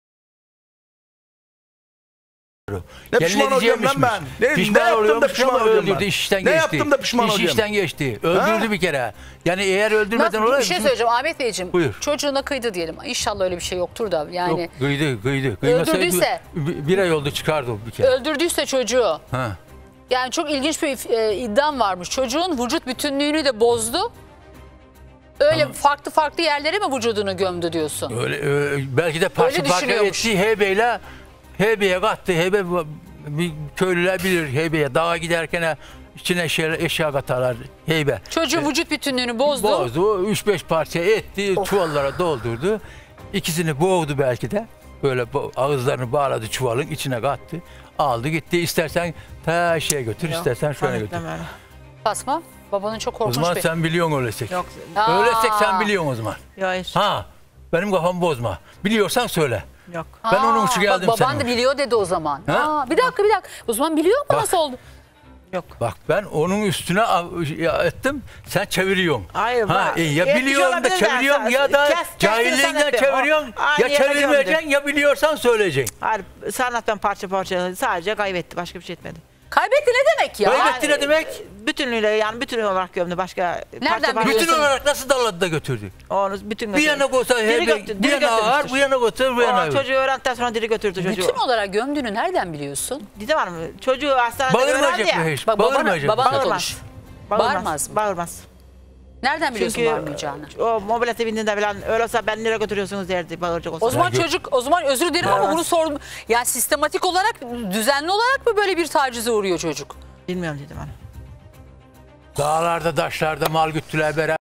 Ne Gelin pişman olacağım lan ben? Ne, Pişman ne yaptım da oluyormuş pişman ama olacağım öldürdü, ben? iş işten Ne geçti. yaptım da pişman İş olacağım? işten geçti. Öldürdü Ha? bir kere. Yani eğer öldürmeden Nasıl, olur. bir şey söyleyeceğim Ahmet Beyciğim. Buyur. Çocuğuna kıydı diyelim. İnşallah öyle bir şey yoktur da yani. Yok kıydı kıydı. Kıymasaydı Öldürdüyse- bir, bir ay oldu çıkardı o bir kere. Öldürdüyse çocuğu. Ha. Yani çok ilginç bir e, iddiam varmış. Çocuğun vücut bütünlüğünü de bozdu. Öyle farklı farklı yerlere mi vücudunu gömdü diyorsun? Öyle, öyle belki de parça Öyle parça düşünüyormuş. etti Heybe'yle. Heybe'ye kattı. Heybe bir köylüler bilir Heybe'ye. Dağa giderken içine eşya, eşya katarlar Heybe. Çocuğun vücut bütünlüğünü bozdu. Bozdu. Üç beş parça etti. Çuvallara doldurdu. İkisini boğdu belki de. Böyle bo- ağızlarını bağladı çuvalın içine kattı. Aldı gitti. İstersen ta şeye götür, Yok, istersen şöyle götür. zannetmem öyle. Basma. Babanın çok O korkunç zaman bir... sen biliyorsun öylesek. Yok. Öylesek sen Aa. biliyorsun o zaman. Yok hayır. Ha, benim kafamı bozma. Biliyorsan söyle. Yok. Ben onun için Aa, geldim bak, baban senin da biliyor dedi o zaman. Ha? Aa, bir dakika bir dakika. O zaman biliyor mu Bak. nasıl oldu? Bak ben onun üstüne av- ya ettim, sen çeviriyorsun. Hayır, ha, bak, e, ya yetmiş biliyorsun da olabilir de çeviriyorsun sen- ya da kes- kes cahilliğinden diyorsan hep- çeviriyorsun. o- aynı Ya yere çevirmeyeceksin gömdü. ya biliyorsan söyleyeceksin. Hayır sanattan parça parça sadece kaybetti. Başka bir şey etmedi. Kaybetti ne demek ya? Kaybetti ne demek? Bütünlüğüyle yani bütün olarak gömdü. Başka parça parça- Bütün olarak nasıl dalladı da götürdü? Onu bütün Bir yana koysa Diri hebe, götü- bir diri yana ağır, götürmüştür. bu yana götür, bu yana O ağır. çocuğu öğrendikten sonra diri götürdü çocuğu. Bütün olarak gömdüğünü nereden biliyorsun? Didem Hanım çocuğu hastanede öğrendi Bağırmayacak ya. mı hiç? Bak, babana- Bağırmayacak mı? babanla Bağırmaz. konuş. Bağırmaz. Bağırmaz mı? Bağırmaz. Nereden biliyorsun Çünkü bağırmayacağını? o mobilete bindiğinde falan öyle olsa ben nereye götürüyorsunuz derdi bağıracak olsa. O zaman çocuk, o zaman özür dilerim ama bunu sor. Yani sistematik olarak, düzenli olarak mı böyle bir tacize uğruyor çocuk? Bilmiyorum Didem Hanım. Dağlarda, taşlarda mal güttüler beraber.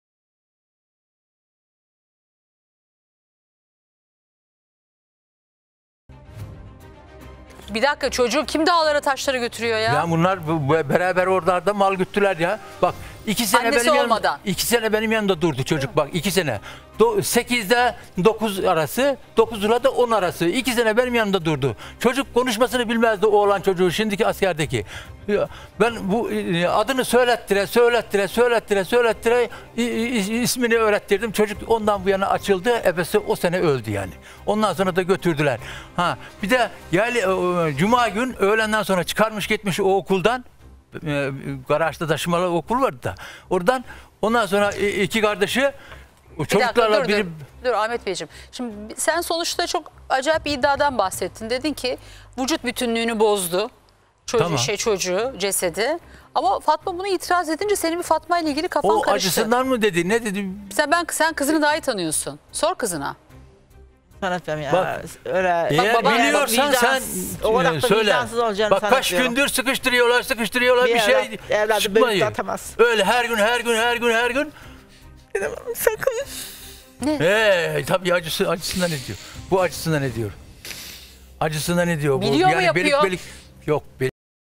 Bir dakika çocuğu kim dağlara taşlara götürüyor ya? Ya bunlar bu- bu- beraber oralarda mal güttüler ya. Bak iki sene Annesi benim yanımda, olmadan. iki sene benim yanımda durdu çocuk bak iki sene. Do, sekizde dokuz arası, dokuz ile de on arası. iki sene benim yanımda durdu. Çocuk konuşmasını bilmezdi oğlan çocuğu şimdiki askerdeki. Ya, ben bu e, adını söylettire, söylettire, söylettire, söylettire i- i- ismini öğrettirdim. Çocuk ondan bu yana açıldı. Ebesi o sene öldü yani. Ondan sonra da götürdüler. Ha bir de yani e, cuma gün öğlenden sonra çıkarmış gitmiş o okuldan. E, garajda taşımalı okul vardı da. Oradan ondan sonra e, iki kardeşi o Bir dakika, çocuklarla dur, biri dur, dur Ahmet Beyciğim. Şimdi sen sonuçta çok acayip bir iddiadan bahsettin. Dedin ki vücut bütünlüğünü bozdu. Çocuğu, Tamam. şey, çocuğu, cesedi. Ama Fatma bunu itiraz edince senin bir Fatma ile ilgili kafan o karıştı. acısından mı dedi ne dedi? Sen, ben, sen kızını daha iyi tanıyorsun. Sor kızına. Sanatmam ya. Bak, öyle. Eğer baba- biliyorsan vicdansız- sen o kadar e, da söyle. vicdansız olacağını Bak kaç sanatmıyorum. gündür sıkıştırıyorlar sıkıştırıyorlar bir, Bir şey evlat- evladı çıkmıyor. bölüp de atamaz. Öyle her gün her gün her gün her gün Didem Hanım sakın. Ne? Ee, tabii acısı, acısından ne diyor? Bu acısından ne diyor? Acısından ne diyor bu? Biliyor mu yapıyor? Belik, belik, yok belik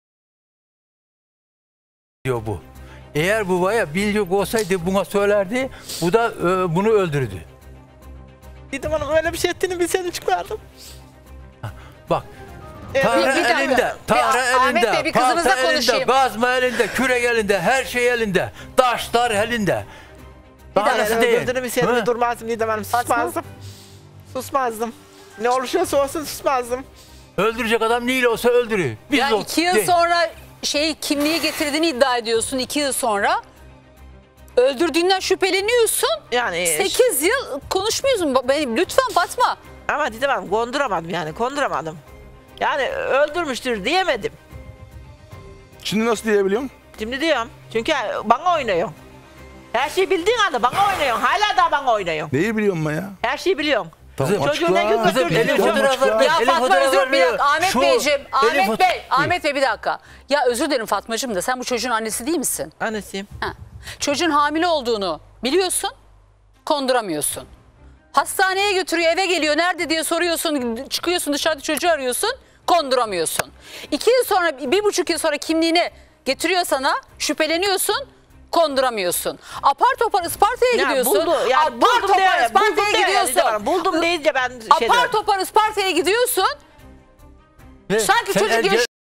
diyor bu. Eğer bu baya bilecek olsaydı buna söylerdi, bu da e, bunu öldürdü. Didem Hanım öyle bir şey ettiğini bilseydim çıkardım. Bak. Evet, Tara bir dakika. elinde, Tara Bir Ahmet elinde, Bey, bir kızınızla balta elinde, konuşayım. gazma elinde, kürek elinde, her şey elinde. Taşlar elinde. Daha nasıl değil? Öldürdüğünü bilseydim Hı? durmazdım Didem Hanım. Susmazdım. Susmazdım. Ne olursa olsun susmazdım. Öldürecek adam değil olsa öldürür. Biz Ya o- iki yıl değil. sonra şey kimliği getirdiğini iddia ediyorsun iki yıl sonra. Öldürdüğünden şüpheleniyorsun. Yani sekiz yıl konuşmuyorsun. Benim lütfen Fatma. Ama Didem Hanım konduramadım yani konduramadım. Yani öldürmüştür diyemedim. Şimdi nasıl diyebiliyorum? Şimdi diyorum. Çünkü bana oynuyorsun. Her şeyi bildiğin anda bana oynuyorsun. Hala da bana oynuyorsun. Neyi biliyorum ben ya? Her şeyi biliyorsun. Tamam, Çocuğu ne gün açıkla. götürdüğünü Elin biliyorsun. fotoğraflarını- Ya elin Fatma özür fotoğraflarını- bir dakika Ahmet şu- Beyciğim. elin Ahmet foto- Bey. Ahmet Bey bir dakika. Ya özür dilerim Fatmacığım da sen bu çocuğun annesi değil misin? Annesiyim. Ha. Çocuğun hamile olduğunu biliyorsun. Konduramıyorsun. Hastaneye götürüyor, eve geliyor. Nerede diye soruyorsun. Çıkıyorsun dışarıda çocuğu arıyorsun. Konduramıyorsun. İki yıl sonra, bir buçuk yıl sonra kimliğini getiriyor sana. Şüpheleniyorsun. Konduramıyorsun. Apar topar Isparta'ya Ya gidiyorsun. buldu, yani apar buldum topar diye- Isparta'ya buldum diye gidiyorsun. Didem Hanım, buldum deyince ben şey Apar diyorum. topar Isparta'ya gidiyorsun. Ne? Sanki Sen çocuk el- yaş-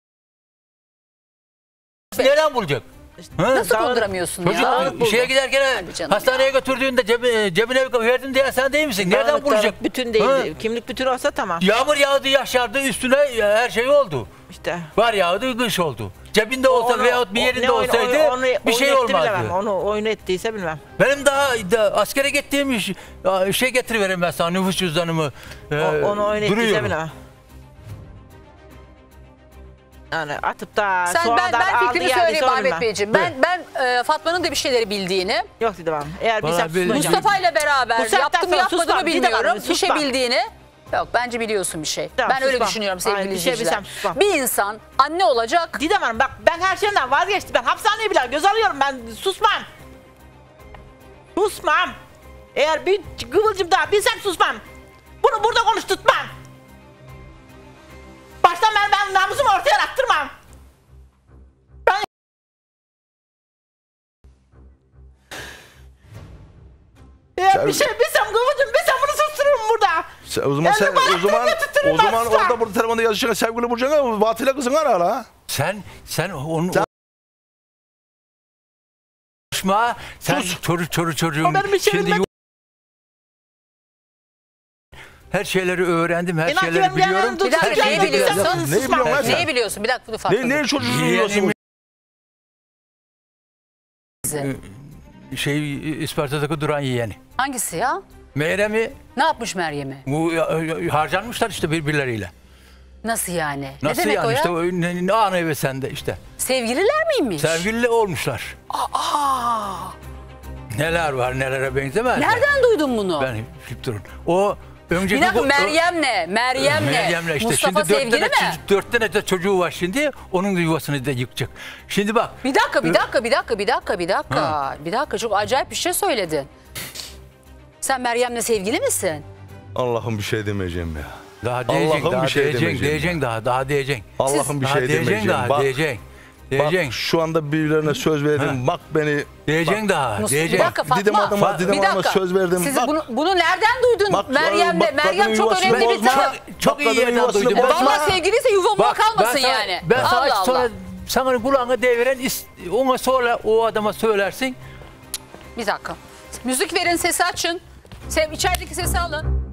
Nereden bulacak? Ha? Nasıl konduramıyorsun Çocuk ya? şeye giderken hastaneye götürdüğünde cebi, cebine verdin diye sen değil misin? Nereden Dağınık, bulacak? dağınık, bütün değildi. Kimlik bütün olsa tamam. Yağmur yağdı, yaşardı, üstüne ya, her şey oldu. İşte. Var yağdı, kış oldu. Cebinde olsa Onu- veyahut bir o- yerinde ne oyun- olsaydı oyun- onu- bir şey oyun etti olmazdı. bilemem. Onu oyun ettiyse bilmem. Benim daha da, askere gittiğim iş, şey getiriverim ben sana nüfus cüzdanımı. E, O- onu oyun ettiyse duruyorum. bilemem. Yani atıp da Sen ben, sonradan ben aldı fikrimi geldi, söyleyeyim sonra Ahmet bilmem. Beyciğim. Ben ben e, Fatma'nın da bir şeyleri bildiğini. Yok Didem Hanım. Eğer Vallahi bilsem bil- susmayacağım. Mustafa ile beraber Bu saatten yaptım sonra yapmadığımı susmam, Didem bilmiyorum. Hanım, Bir şey susmam. bildiğini. Yok bence biliyorsun bir şey. Tamam, ben öyle susmam. düşünüyorum sevgili Aynen, bir şey izleyiciler. bilsem susmam. Bir insan anne olacak. Didem Hanım bak ben her şeyden vazgeçtim. Ben hapishaneye bile göz alıyorum. Ben susmam. Susmam. Eğer bir kıvılcım daha bilsem susmam. Bunu burada konuşturtmam. Baştan ben, ben namusumu ortaya attırmam. Ben... Eğer Sen- bir şey bilsem kıvılcım bilsem bunu sustururum burada. Sen, o zaman sen Elini bana o zaman tuttururum o zaman asla. orada burada telefonda yazışacağına sevgili Burcu'na Vatile kızını ara hala. Sen, sen onu... Sen- Konuşma, sen çocuk çocuk çocuğum. O benim için Şimdi bilmem- yu- her şeyleri öğrendim, her İnan ki şeyleri benim biliyorum. yeğenim Bir dakika tutacak, neyi ben biliyorsun? bilsem Neyi susmam. biliyorsun lan sen? Neyi biliyorsun? Bir dakika dur Fatma. Ne ne çocuğu Yeğenimi- biliyorsun? Şey İsparta'daki duran yeğeni. Hangisi ya? Meyrem'i Ne yapmış Meryem'e? bu ya- ya- harcanmışlar işte birbirleriyle. Nasıl yani? Nasıl ne demek yani o ya? işte o ne, ne ana ve sende işte. Sevgililer miymiş? Sevgili olmuşlar. Aa! Neler var nelere benzemez. Nereden duydun bunu? Ben hep durun. O önceki Bir dakika bu- Meryem'le, Meryem'le. Meryem'le işte Mustafa şimdi dört sevgili tane, mi? çocuk- dört tane de çocuğu var şimdi. Onun da yuvasını da yıkacak. Şimdi bak. Bir dakika, bir Ö- dakika, bir dakika, bir dakika, bir dakika. Ha. Bir dakika, çok acayip bir şey söyledin. Sen Meryem'le sevgili misin? Allah'ım bir şey demeyeceğim ya. Daha diyeceksin, Allah'ım daha bir şey diyeceksin, demeyeceğim. diyeceksin daha, daha diyeceksin. Allah'ım bir Daha şey diyeceksin demeyeceğim. daha, Bak, diyeceksin. Diyeceksin. bak şu anda birilerine söz verdim. Bak beni. Diyeceksin daha, Mus- diyeceksin. Bir dakika Fatma. Didem Hanım'a, Didem bir Hanım'a dakika. söz verdim. Siz Bak. bunu, bunu nereden duydun Bak, Meryem'le? bak, Meryem kadının çok yuvasını önemli bir bozma. taraf. Çok iyi Bak, kadının yerden yuvasını duydum. bozma. Vallahi sevgiliyse yuva muva Bak, kalmasın ben sana- yani. Ben sana Allah sonra Allah. sana kulağına devren is- ona sonra o adama söylersin. Bir dakika. Müzik verin, sesi açın. Sev, içerideki sesi alın.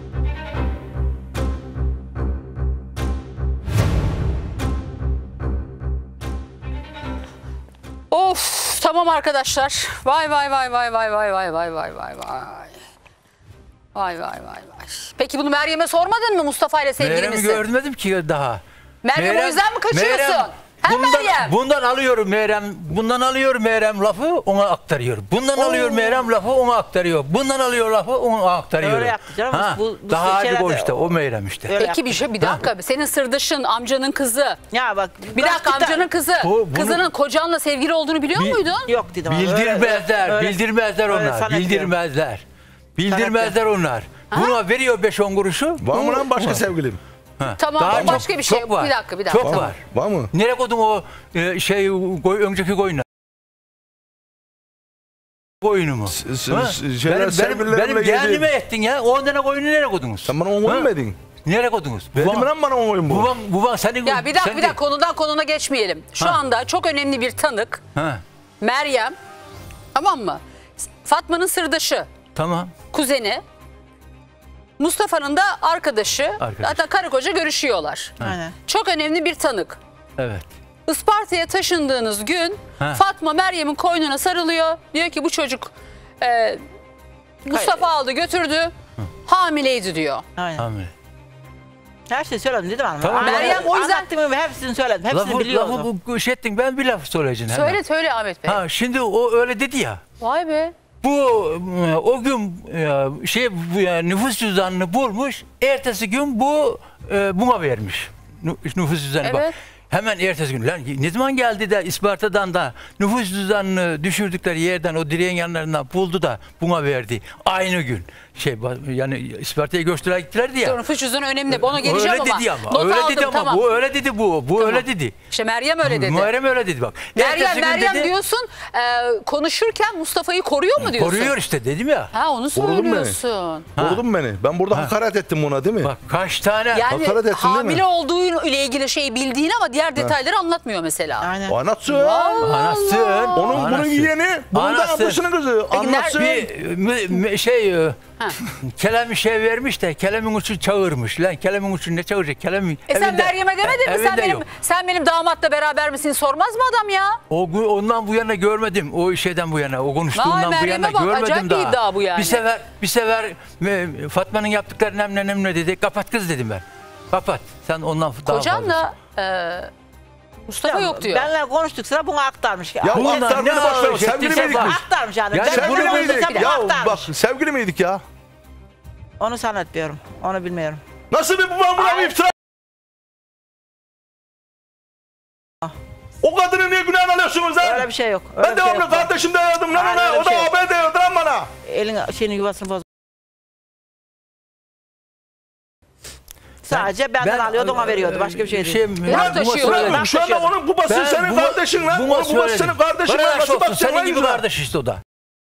Of, tamam arkadaşlar. Vay vay vay vay vay vay vay vay vay vay vay. Vay vay vay vay. Peki bunu Meryem'e sormadın mı Mustafa ile sevgili Meyrem'i misin? görmedim ki daha. Meryem o yüzden mi kaçıyorsun? Meyrem Ha, Meryem. bundan alıyorum Meryem, bundan alıyorum Meryem lafı ona aktarıyor. Bundan Oo. alıyor Meryem lafı ona aktarıyor. Bundan alıyor lafı ona aktarıyor. Öyle yaptı canım. Ha, Bu- bu daha acı şeylerde o işte, o- o Meryem işte. Öyle Peki bir şey bir dakika. Senin sırdaşın amcanın kızı. Ya bak. Bir dakika kaç amcanın kızı. Bu- bunu- Kızının kocanla sevgili olduğunu biliyor Bil- muydun? Yok dedim. Bildirmezler, Öyle- bildirmezler öyle onlar. sanatıyor. Bildirmezler. Bildirmezler onlar. Buna veriyor beş on kuruşu. Var mı bu- lan başka bu- sevgilim? Ha, Tamam, daha o başka bir şey. çok var. Bir dakika, bir dakika. Çok Tamam. var. Var mı? Nereye koydun o e, şey koy, önceki koyunu? Koyunumu. S- s- Ha? s- şeyler, Benim, benim, sevgililerimle benim yedi. kendime ettin ya. on tane koyunu nereye koydunuz? Sen bana on koyun mu edin? Nereye koydunuz? Verdin mi lan bana on koyun bu? Babam, babam senin... Ya bir dakika sen bir dakika konudan konuna geçmeyelim. Şu Ha. anda çok önemli bir tanık. Ha, Meryem. Tamam mı? Fatma'nın sırdaşı. tamam. Kuzeni. Mustafa'nın da arkadaşı. Arkadaş. Hatta karı koca görüşüyorlar. Aynen. Çok önemli bir tanık. Evet. Isparta'ya taşındığınız gün Ha. Fatma Meryem'in koynuna sarılıyor. Diyor ki bu çocuk e, Mustafa aldı götürdü. Hamileydi diyor. Aynen. Amin. Her şeyi söyledim dedim hanım. Tamam. Meryem o yüzden- Anlattığımı ve hepsini söyledim. Hepsini Lafı, biliyordum. lafı bu şey ettin, ben bir laf söyleyeceğim. hemen. Söyle söyle Ahmet Bey. Ha, şimdi o öyle dedi ya. Vay be. Bu e, o gün e, şey bu, yani nüfus cüzdanını bulmuş. Ertesi gün bu e, buna vermiş. Nü- Nüfus cüzdanı bak. Evet. Hemen ertesi gün. Lan ne zaman geldi de Isparta'dan da nüfus cüzdanını düşürdükleri yerden o direğin yanlarından buldu da buna verdi. Aynı gün. Şey yani Isparta'ya göçtüler gittiler diye. Dur, nüfus cüzdanı önemli. Ona geleceğim öyle ama. dedi ama. Not öyle aldım, dedi ama. tamam. Bu öyle dedi bu. Bu Tamam. öyle dedi. İşte Meryem öyle dedi. Meryem öyle dedi bak. Meryem, Ertesi gün Meryem dedi, diyorsun e, konuşurken Mustafa'yı koruyor mu diyorsun? koruyor işte dedim ya. Ha onu Korudun beni. söylüyorsun. Korudun beni. Ben burada hakaret ettim buna değil mi? Bak kaç tane Yani Hakaret ettin değil hamile mi? olduğu ile ilgili şeyi bildiğini ama diğer detayları anlatmıyor mesela. Aynen. Anlatsın. Anlatsın. Onun bunun Anlatsın. yeğeni, bunun da Anlatsın. ablasının kızı. Anlatsın. Bir mü- mü- şey e, Ha. kelem şey vermiş de kelemin ucu çağırmış. Lan kelemin ucu ne çağıracak? Kelemin E sen evinde- Meryem'e demedin mi? Sen evinde benim, yok. sen benim damatla beraber misin sormaz mı adam ya? O gü- ondan bu yana görmedim. O şeyden bu yana, o konuştuğundan bu Meryem'e yana bak, görmedim acayip bir daha. iddia bu yani. Bir sefer bir sefer e, Fatma'nın yaptıkları nemle nemle dedi. Kapat kız dedim ben. Kapat. Sen ondan daha fazla. Kocanla e, Mustafa yok diyor. Benle konuştuk sıra bunu aktarmış. Ya Bunlar aktar beni ne boş ver. şey Sevgili ettiyse miydik bak. biz? Aktarmış yani. Ya Ben sen bunu Sevgili konuştuk, miydik? bunu Ya aktarmış. bak sevgili miydik ya? Onu sanatmıyorum. Onu bilmiyorum. Nasıl bir babam buna bir iftira? O kadını niye günahını alıyorsunuz lan? Öyle bir şey yok. Öyle Ben bir şey devamlı yok. kardeşim derdim lan Aynen ona. öyle O bir şey da yok. haber derdi lan bana. Elin şeyini yuvasını boz. Sadece benden alıyordu ona veriyordu. Başka bir şey değil. Şey, Laf taşıyor. Bırak şu anda onun babası Ben senin bu- kardeşin lan. Onun buna babası söyledim. senin kardeşin Bana lan. aşk Nasıl olsun, bakacaksın senin lan gibi yüzüne? kardeş işte o da.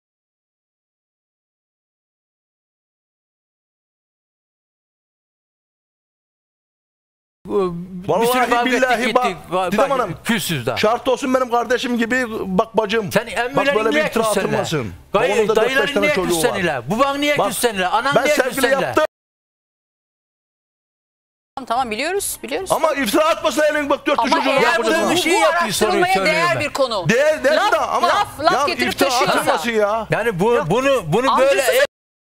Bir sürü Vallahi kavga ettik billahi bak. gittik. Bak, Didem bak, Hanım. küsüz daha. Şart olsun benim kardeşim gibi bak bacım. Sen Bak emmilerin böyle bir niye iftira küs seninle? atılmasın. Onun da Gay, dört beş dayıların tane niye çocuğu küs var. seninle? Baban niye Bak, küs seninle? Anan Ben niye küs sevgili seninle? yaptım. Tamam biliyoruz biliyoruz. Ama iftira atmasın elin bak dört Ama çocuğu eğer var. bu, yaptığın bu, bir şey bu yapıyor, soruyu araştırılmaya söylüyorum değer ben. bir konu. Değer, değer laf, de ama laf, laf ya getirip iftira taşıyorsa. atılmasın ya. Yani bu bunu bunu Amcası böyle sen-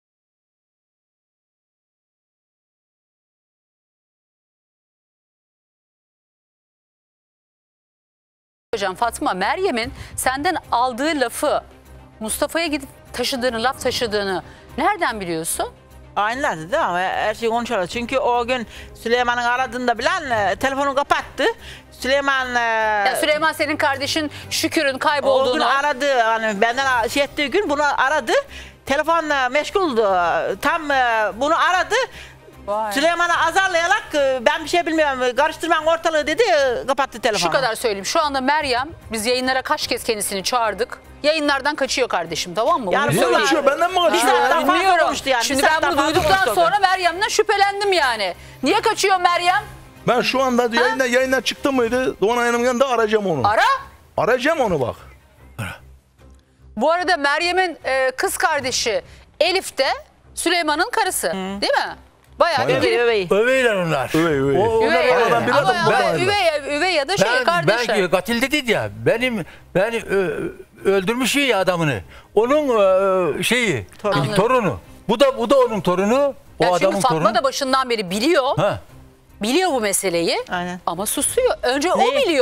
Hocam Fatma, Meryem'in senden aldığı lafı Mustafa'ya gidip taşıdığını, laf taşıdığını nereden biliyorsun? Aynılardı değil mi? Her şeyi konuşuyorlar. Çünkü o gün Süleyman'ın aradığında bilen e, telefonu kapattı. Süleyman... E, Ya Süleyman senin kardeşin Şükür'ün o gün kaybolduğunu... aradı. Hani benden şey ettiği gün bunu aradı. Telefon e, meşguldü. Tam e, bunu aradı. Vay. Süleyman'ı azarlayarak e, ben bir şey bilmiyorum. Karıştırman ortalığı dedi. e, Kapattı telefonu. Şu kadar söyleyeyim. Şu anda Meryem, biz yayınlara kaç kez kendisini çağırdık. Yayınlardan kaçıyor kardeşim, tamam mı? Yani Bunu bu söyleyeyim. kaçıyor? Benden mi Bir kaçıyor? saatten fazla Bilmiyorum. konuştu yani. Şimdi Bir ben saatten bunu fazla duyduktan konuştu. sonra Meryem'den şüphelendim yani. Niye kaçıyor Meryem? Ben şu anda yayından, yayından çıktı mıydı? Doğan Hanım'ın yanında arayacağım onu. Ara. Arayacağım onu bak. Bu arada Meryem'in e, kız kardeşi Elif de Süleyman'ın karısı. Değil mi? Bayağı bir Aynen. gelip... Övey. öveyler onlar. Övey, övey. O- onlar Üvey, öveyler. Aradan bir ama adam ama babayla. üvey, üvey ya da şey Ben, kardeşler. ben katil dedi ya. Benim beni ö, öldürmüş ya adamını. Onun ö, şeyi, Torunu. torunu. Bu da bu da onun torunu. O Ya çünkü adamın Fatma torunu. da başından beri biliyor. Ha. Biliyor bu meseleyi. Aynen. Ama susuyor. Önce o Neyi? biliyor.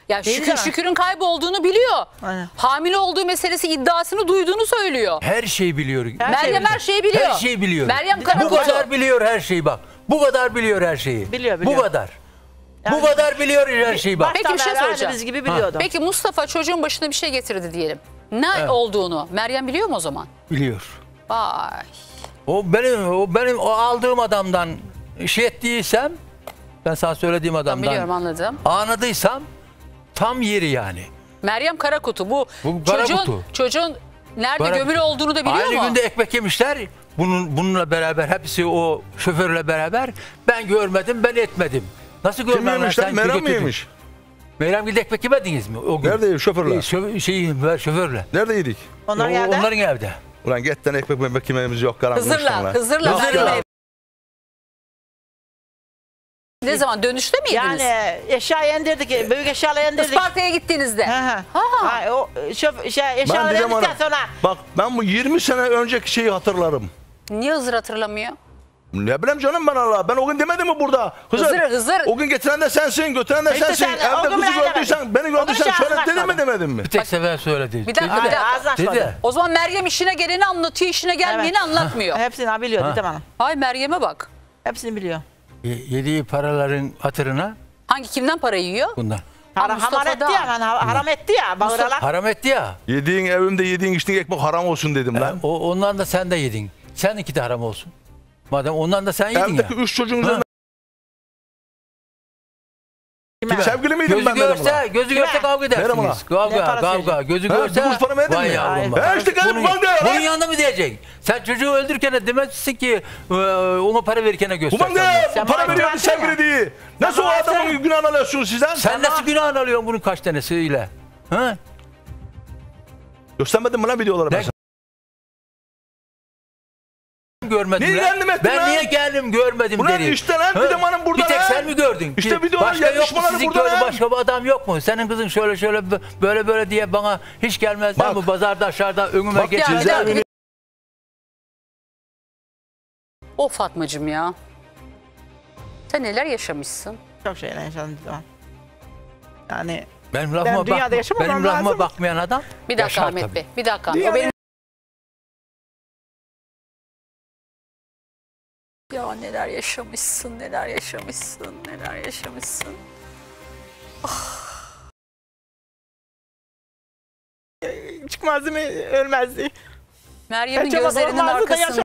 Ya Değil Şükür, mi? Şükür'ün kaybolduğunu biliyor. Aynen. Hamile olduğu meselesi iddiasını duyduğunu söylüyor. Her şeyi biliyor. Meryem her şeyi biliyor. Her şeyi biliyor. Meryem Bu Karakutu. kadar biliyor her şeyi bak. Bu kadar biliyor her şeyi. Biliyor, biliyor. Bu kadar. Bu kadar biliyor her şeyi bak. Peki bir şey Baştan beri soracağım. aynı biz gibi biliyordu. Peki Mustafa çocuğun başına bir şey getirdi diyelim. Ne Evet. olduğunu Meryem biliyor mu o zaman? Biliyor. Vay. O benim o benim o aldığım adamdan şey ettiysem, ben sana söylediğim adamdan Biliyorum, anladım. anladıysam tam yeri yani. Meryem Karakutu bu, Bu çocuğun, Karakutu. çocuğun nerede Karakutu. gömülü olduğunu da biliyor Aynı mu? günde ekmek yemişler. Bunun bununla beraber hepsi o şoförle beraber. Ben görmedim, ben etmedim. Nasıl Kim görmem yemiş lan? Meryem mi yemiş? Meryem Gül'de ekmek yemediniz mi o gün? Nerede şoförle? Şö şey, şoförle. Nerede yedik? Onlar O- yerde. Onların evde. Ulan getten ekmek memek yemeğimiz yok. Karan Hızır'la, konuştun lan. Hızır'la. Yok Meryem ya. ev- Ne zaman? Dönüşte miydiniz? Yani eşya indirdik, büyük eşyaları indirdik. Isparta'ya gittiğinizde. Ha. Ha, o şöf, şey, Ben eşyaları diyeceğim indikten ona. sonra Bak ben bu yirmi sene önceki şeyi hatırlarım. Niye Hızır hatırlamıyor? Ne bileyim canım ben Allah. Ben o gün demedim mi burada? Hızır, Hızır. O gün getiren de sensin, götüren de İşte sensin. sen, o Evde gün kızı ben demedim. gördüysen, beni O gün gördüysen hiç şöyle ağzını dedim mi açmadım. demedin mi? Bir tek sefer söyledi. Bir dakika, bir Dedi. dakika. ağzını açmadı. Dedi. O zaman Meryem işine geleni anlatıyor, işine gelmeyeni Evet. anlatmıyor. Hepsini biliyor Ha. Didem Hanım. Hay Meryem'e bak. Hepsini biliyor. Y- Yediği paraların hatırına Hangi kimden para yiyor? bundan. Haram, haram etti ya, ben ha- haram etti ya, bağırarak. Haram etti ya. Yediğin evimde yediğin içtiğin ekmek haram olsun dedim lan. O, ondan da sen de yedin. Sen iki de haram olsun. Madem ondan da sen yedin ya. Evdeki üç çocuğun Ha. üzerine sevgili miydim Gözü ben dedim görse, lan. gözü görse kavga Verem edersiniz. ona. Ne Kavga, parası kavga. verecek? Gözü Ha, görse. bir kuruş para verdin Vay mi? yavrum Hayır. bak. Ha işte gelip Bunun, bak de. bunun yanında mı diyeceksin? Sen çocuğu öldürürken de demezsin ki e, ona para verirken göster. Ulan ne? Sen Para bana veriyordu güvensene. sevgili diye. Nasıl o bana adamın versene. günahını alıyorsunuz sizden? Sen nasıl günahını alıyorsun bunun kaç tanesiyle? Ha? Göstermedin mi lan videoları ben Ne- sana? Görmedim Niye lan. geldim ettin Ben lan? niye geldim görmedim Ulan derim. işte lan, Ha? bir de bana burada Bir tek lan. sen mi gördün? İşte Ki videolar, başka yok mu yazışmaları sizin burada köyde lan. başka bir adam yok mu? Senin kızın şöyle şöyle böyle böyle diye bana hiç gelmez Bak. mi? Pazarda aşağıda önüme Bak, geçiyor. Ya, bir Cezaevini- dakika. O Fatmacığım ya. Sen neler yaşamışsın? Çok şeyler yaşadım Didem Hanım. Yani Benim lafıma, Ben dünyada bakma, yaşamamam benim lafıma lazım. bakmayan adam Bir dakika yaşar Ahmet tabii. Bey. Bir dakika. O Dünyada- benim... Ya neler yaşamışsın, neler yaşamışsın, neler yaşamışsın. Çıkmazdı mı ölmezdi. Meryem'in Kaçamaz, gözlerinin olmazdı da arkasında. yaşa-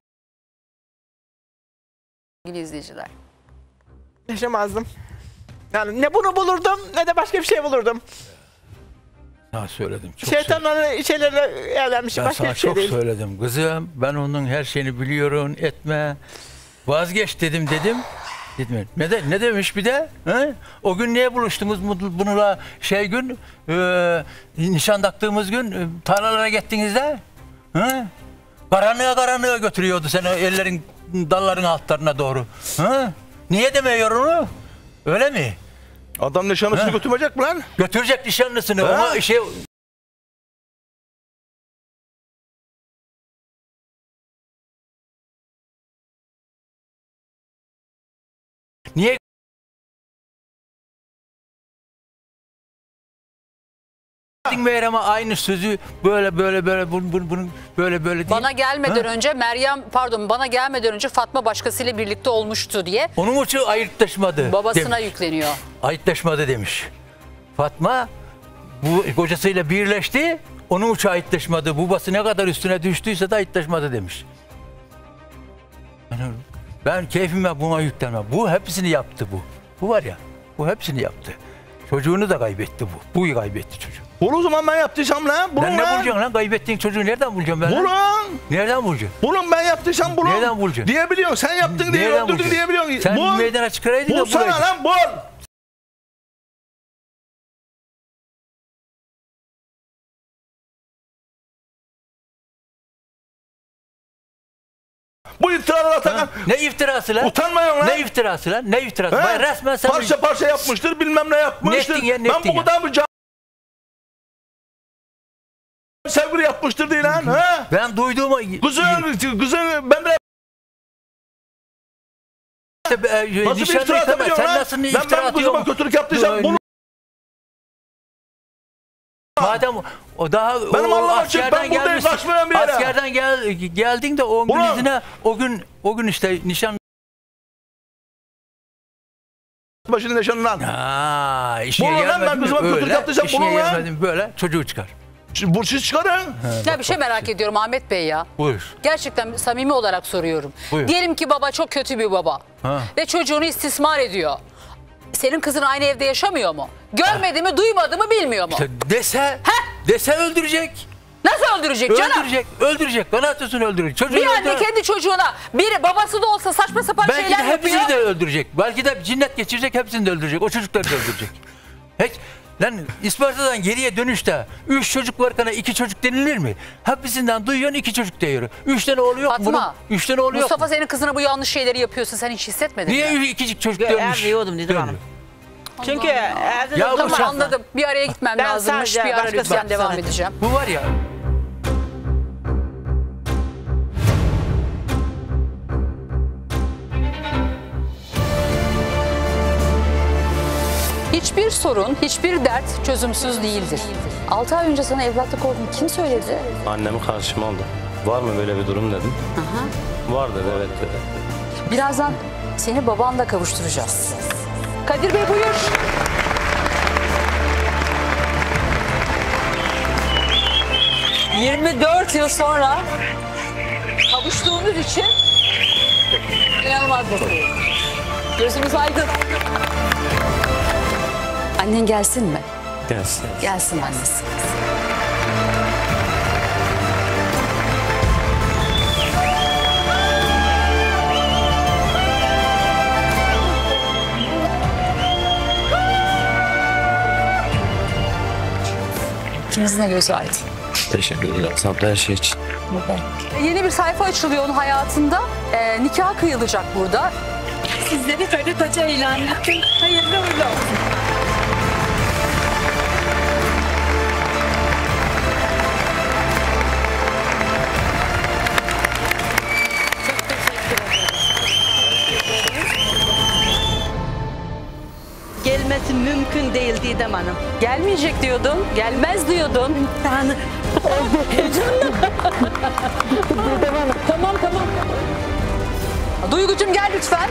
Sevgili izleyiciler. Yaşamazdım. Yani ne bunu bulurdum ne de başka bir şey bulurdum. Ha söyledim. Çok Şeytanların şeylerle evlenmiş. Ben Başka sana bir şey çok değil. söyledim. Kızım ben onun her şeyini biliyorum etme. Vazgeç dedim dedim. Dedim. Ne, de, ne demiş bir de? He? O gün niye buluştunuz bu- bununla şey gün? E, nişan taktığımız gün e, tarlalara gittiğinizde? He? Karanlığa karanlığa götürüyordu seni ellerin dalların altlarına doğru. He? Niye demiyor onu? Öyle mi? Adam nişanlısını Ha. götürmeyecek mi lan? Götürecek nişanlısını Ha? ama şey niye Meyrem'e aynı sözü böyle böyle böyle bunu bunu, bunu böyle böyle değil. Bana gelmeden Ha? önce Meryem pardon bana gelmeden önce Fatma başkasıyla birlikte olmuştu diye Onun için ayırtlaşmadı babasına demiş. yükleniyor. Ayıtlaşmadı demiş. Fatma bu kocasıyla birleşti. Onun için ayıtlaşmadı. Babası ne kadar üstüne düştüyse de ayıtlaşmadı demiş. Yani ben keyfime buna yüklenmem. Bu hepsini yaptı bu. Bu var ya. Bu hepsini yaptı. Çocuğunu da kaybetti bu. Bu kaybetti çocuğu. Bul o zaman ben yaptıysam lan. Bulun Ben ne lan. bulacaksın lan? Kaybettiğin çocuğu nereden bulacağım ben? lan? Bulun. Nereden bulacaksın? Bulun ben yaptıysam bulun. Nereden bulacaksın? Diyebiliyorsun. Sen yaptın diye Nereden öldürdün bulacaksın? diyebiliyorsun. Sen Bul. meydana çıkaraydın da Bulsana bulaydın. lan bul. Bu iftiralar atan Ne iftirası lan? utanmayın lan. Ne iftirası lan? Ne iftirası? He? Bay resmen sen Parça parça yapmıştır bilmem ne yapmıştır. Ne ettin ya, ne ben ettin bu ya? kadar bir can... sevgili yapmıştır değil lan. Ha? Ben duyduğuma... Kızın, kızın ben de... Nasıl Nasıl bir iftira atabiliyorsun Sen lan? nasıl Ben, iftira ben kızıma atıyorsun? kötülük yaptıysam bunu Madem o daha Benim o Allah'ım için ben buradayım, gelmişsin. kaçmıyorum bir yere. Askerden gel, geldin de on gün Ulan. izine o gün o gün işte nişan başını nişanlan. Aa, işine Bunu lan ben gelmedin mi? kızıma kötülük Öyle, yaptıysam işine bunu lan. gelmedin mi? Böyle çocuğu çıkar. Bu siz çıkarın. Ya bir şey merak ediyorum Ahmet Bey ya. Buyur. Gerçekten samimi olarak soruyorum. Buyur. Diyelim ki baba çok kötü bir baba. Ha. Ve çocuğunu istismar ediyor. Senin kızın aynı evde yaşamıyor mu? Görmedi mi, duymadı mı bilmiyor mu? İşte dese, dese öldürecek. Nasıl öldürecek canım? Öldürecek, öldürecek. Kanaatüsünü öldürecek. Çocuğu Bir anne öldürecek. kendi çocuğuna, bir babası da olsa saçma sapan Belki de şeyler hepsini yapıyor. de öldürecek. Belki de cinnet geçirecek, hepsini de öldürecek. O çocukları da öldürecek. Hiç, lan Isparta'dan geriye dönüşte üç çocuk varken iki çocuk denilir mi? Hepsinden duyuyorsun iki çocuk diyor. Üç tane oğlu yok mu bunun? Fatma, Üç tane oğlu yok Mustafa mu? senin kızına bu yanlış şeyleri yapıyorsa sen hiç hissetmedin Niye mi? iki çocuk Ya, dönmüş? diyordum dedim hanım. Çünkü evde Ya bu Tamam şartla- anladım. Bir araya gitmem Ben lazımmış. sadece Bir ara başka lütfen saat devam zannettim. edeceğim. Bu var ya. Hiçbir sorun, hiçbir dert çözümsüz değildir. altı ay önce sana evlatlık olduğunu kim söyledi? Annemi karşıma aldı. Var mı böyle bir durum dedim. Aha. Var dedi, evet dedi. Birazdan seni babanla kavuşturacağız. Kadir Bey buyur. yirmi dört yıl sonra kavuştuğumuz için inanılmaz mutluyum. Gözümüz aydın. Annen gelsin mi? Gelsin. Gelsin annesi. İkinizin de gözü aydın. Teşekkür ederim. Sağ ol her şey için. Yeni bir sayfa açılıyor onun hayatında. Ee, nikah kıyılacak burada. Sizleri karı koca ilan ettim. Hayırlı uğurlu olsun. Gelmesi mümkün değil Didem Hanım. Gelmeyecek diyordun, gelmez diyordun. Yani Heyecanlı. Tamam tamam. Duygucum gel lütfen.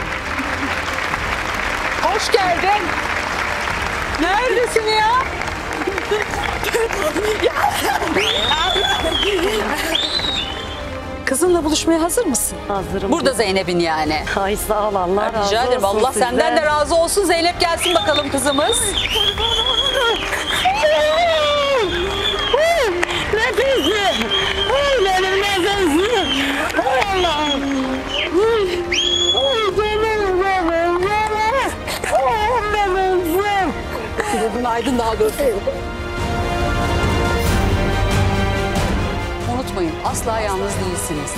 Hoş geldin. Neredesin ya? Kızınla buluşmaya hazır mısın? Hazırım. Burada Zeynep'in yani. Ay sağ ol, Allah razı Rica ederim. olsun Allah sizden. senden de razı olsun. Zeynep gelsin bakalım kızımız. Nefesim. Ay benim nefesim. Ay Allah'ım. Ay benim benim benim. Ay benim. Gözün aydın daha görsün. Unutmayın asla yalnız değilsiniz.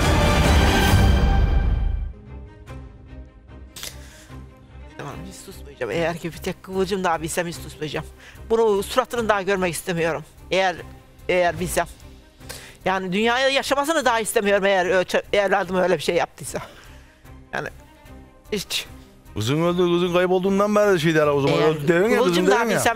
Tamam, hiç susmayacağım. Eğer ki bir tek kıvılcım daha bilsem hiç susmayacağım. Bunu suratını daha görmek istemiyorum. Eğer eğer bilsem. Yani dünyaya yaşamasını daha istemiyorum eğer ö- evladım öyle bir şey yaptıysa. Yani hiç. Kızın öldü, kızın kaybolduğundan beri de şey der o zaman. Eğer Öldü dedin ya, kızın kıvılcım daha dedin ya. bilsem.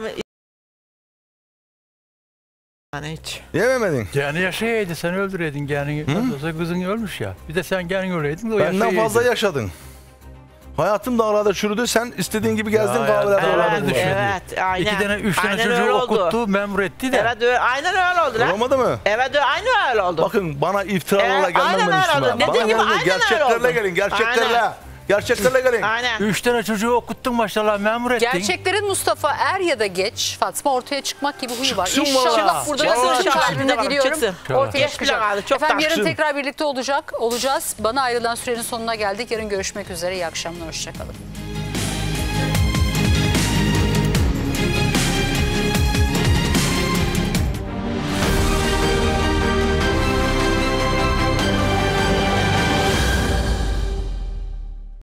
Yani hiç. Yememedin. Yani yaşayaydı sen öldüreydin yani. Nasıl olsa kızın ölmüş ya. Bir de sen kendin öleydin de o Benden yaşayaydı. fazla yaşadın. Hayatım dağlarda çürüdü. Sen istediğin gibi gezdin Ya, kahvelerde. evet, oralarda. Evet, aynen. İki tane, üç tane Aynen çocuğu öyle oldu. okuttu, memur etti de. Evet, öyle, aynen öyle oldu lan. Olamadı mı? Evet, öyle, aynen öyle oldu. Bakın bana iftiralarla Evet, aynen gelmeyin öyle üstüme. oldu. Bana Dediğin gibi gelin, aynen öyle gerçeklerle oldu. gelin, gerçeklerle. Aynen. Gerçeklerle gelin. Aynen. Üç tane çocuğu okuttun maşallah, memur ettin. Gerçeklerin Mustafa er ya da geç Fatma ortaya çıkmak gibi huyu var. Çıksın İnşallah vallahi. burada Çıksın, nasıl çıksın. kalbine diliyorum. Çıksın. Ortaya Geç çıkacak. bile kaldı, çok Efendim yarın taksın. tekrar birlikte olacak olacağız. Bana ayrılan sürenin sonuna geldik. Yarın görüşmek üzere. İyi akşamlar. Hoşçakalın.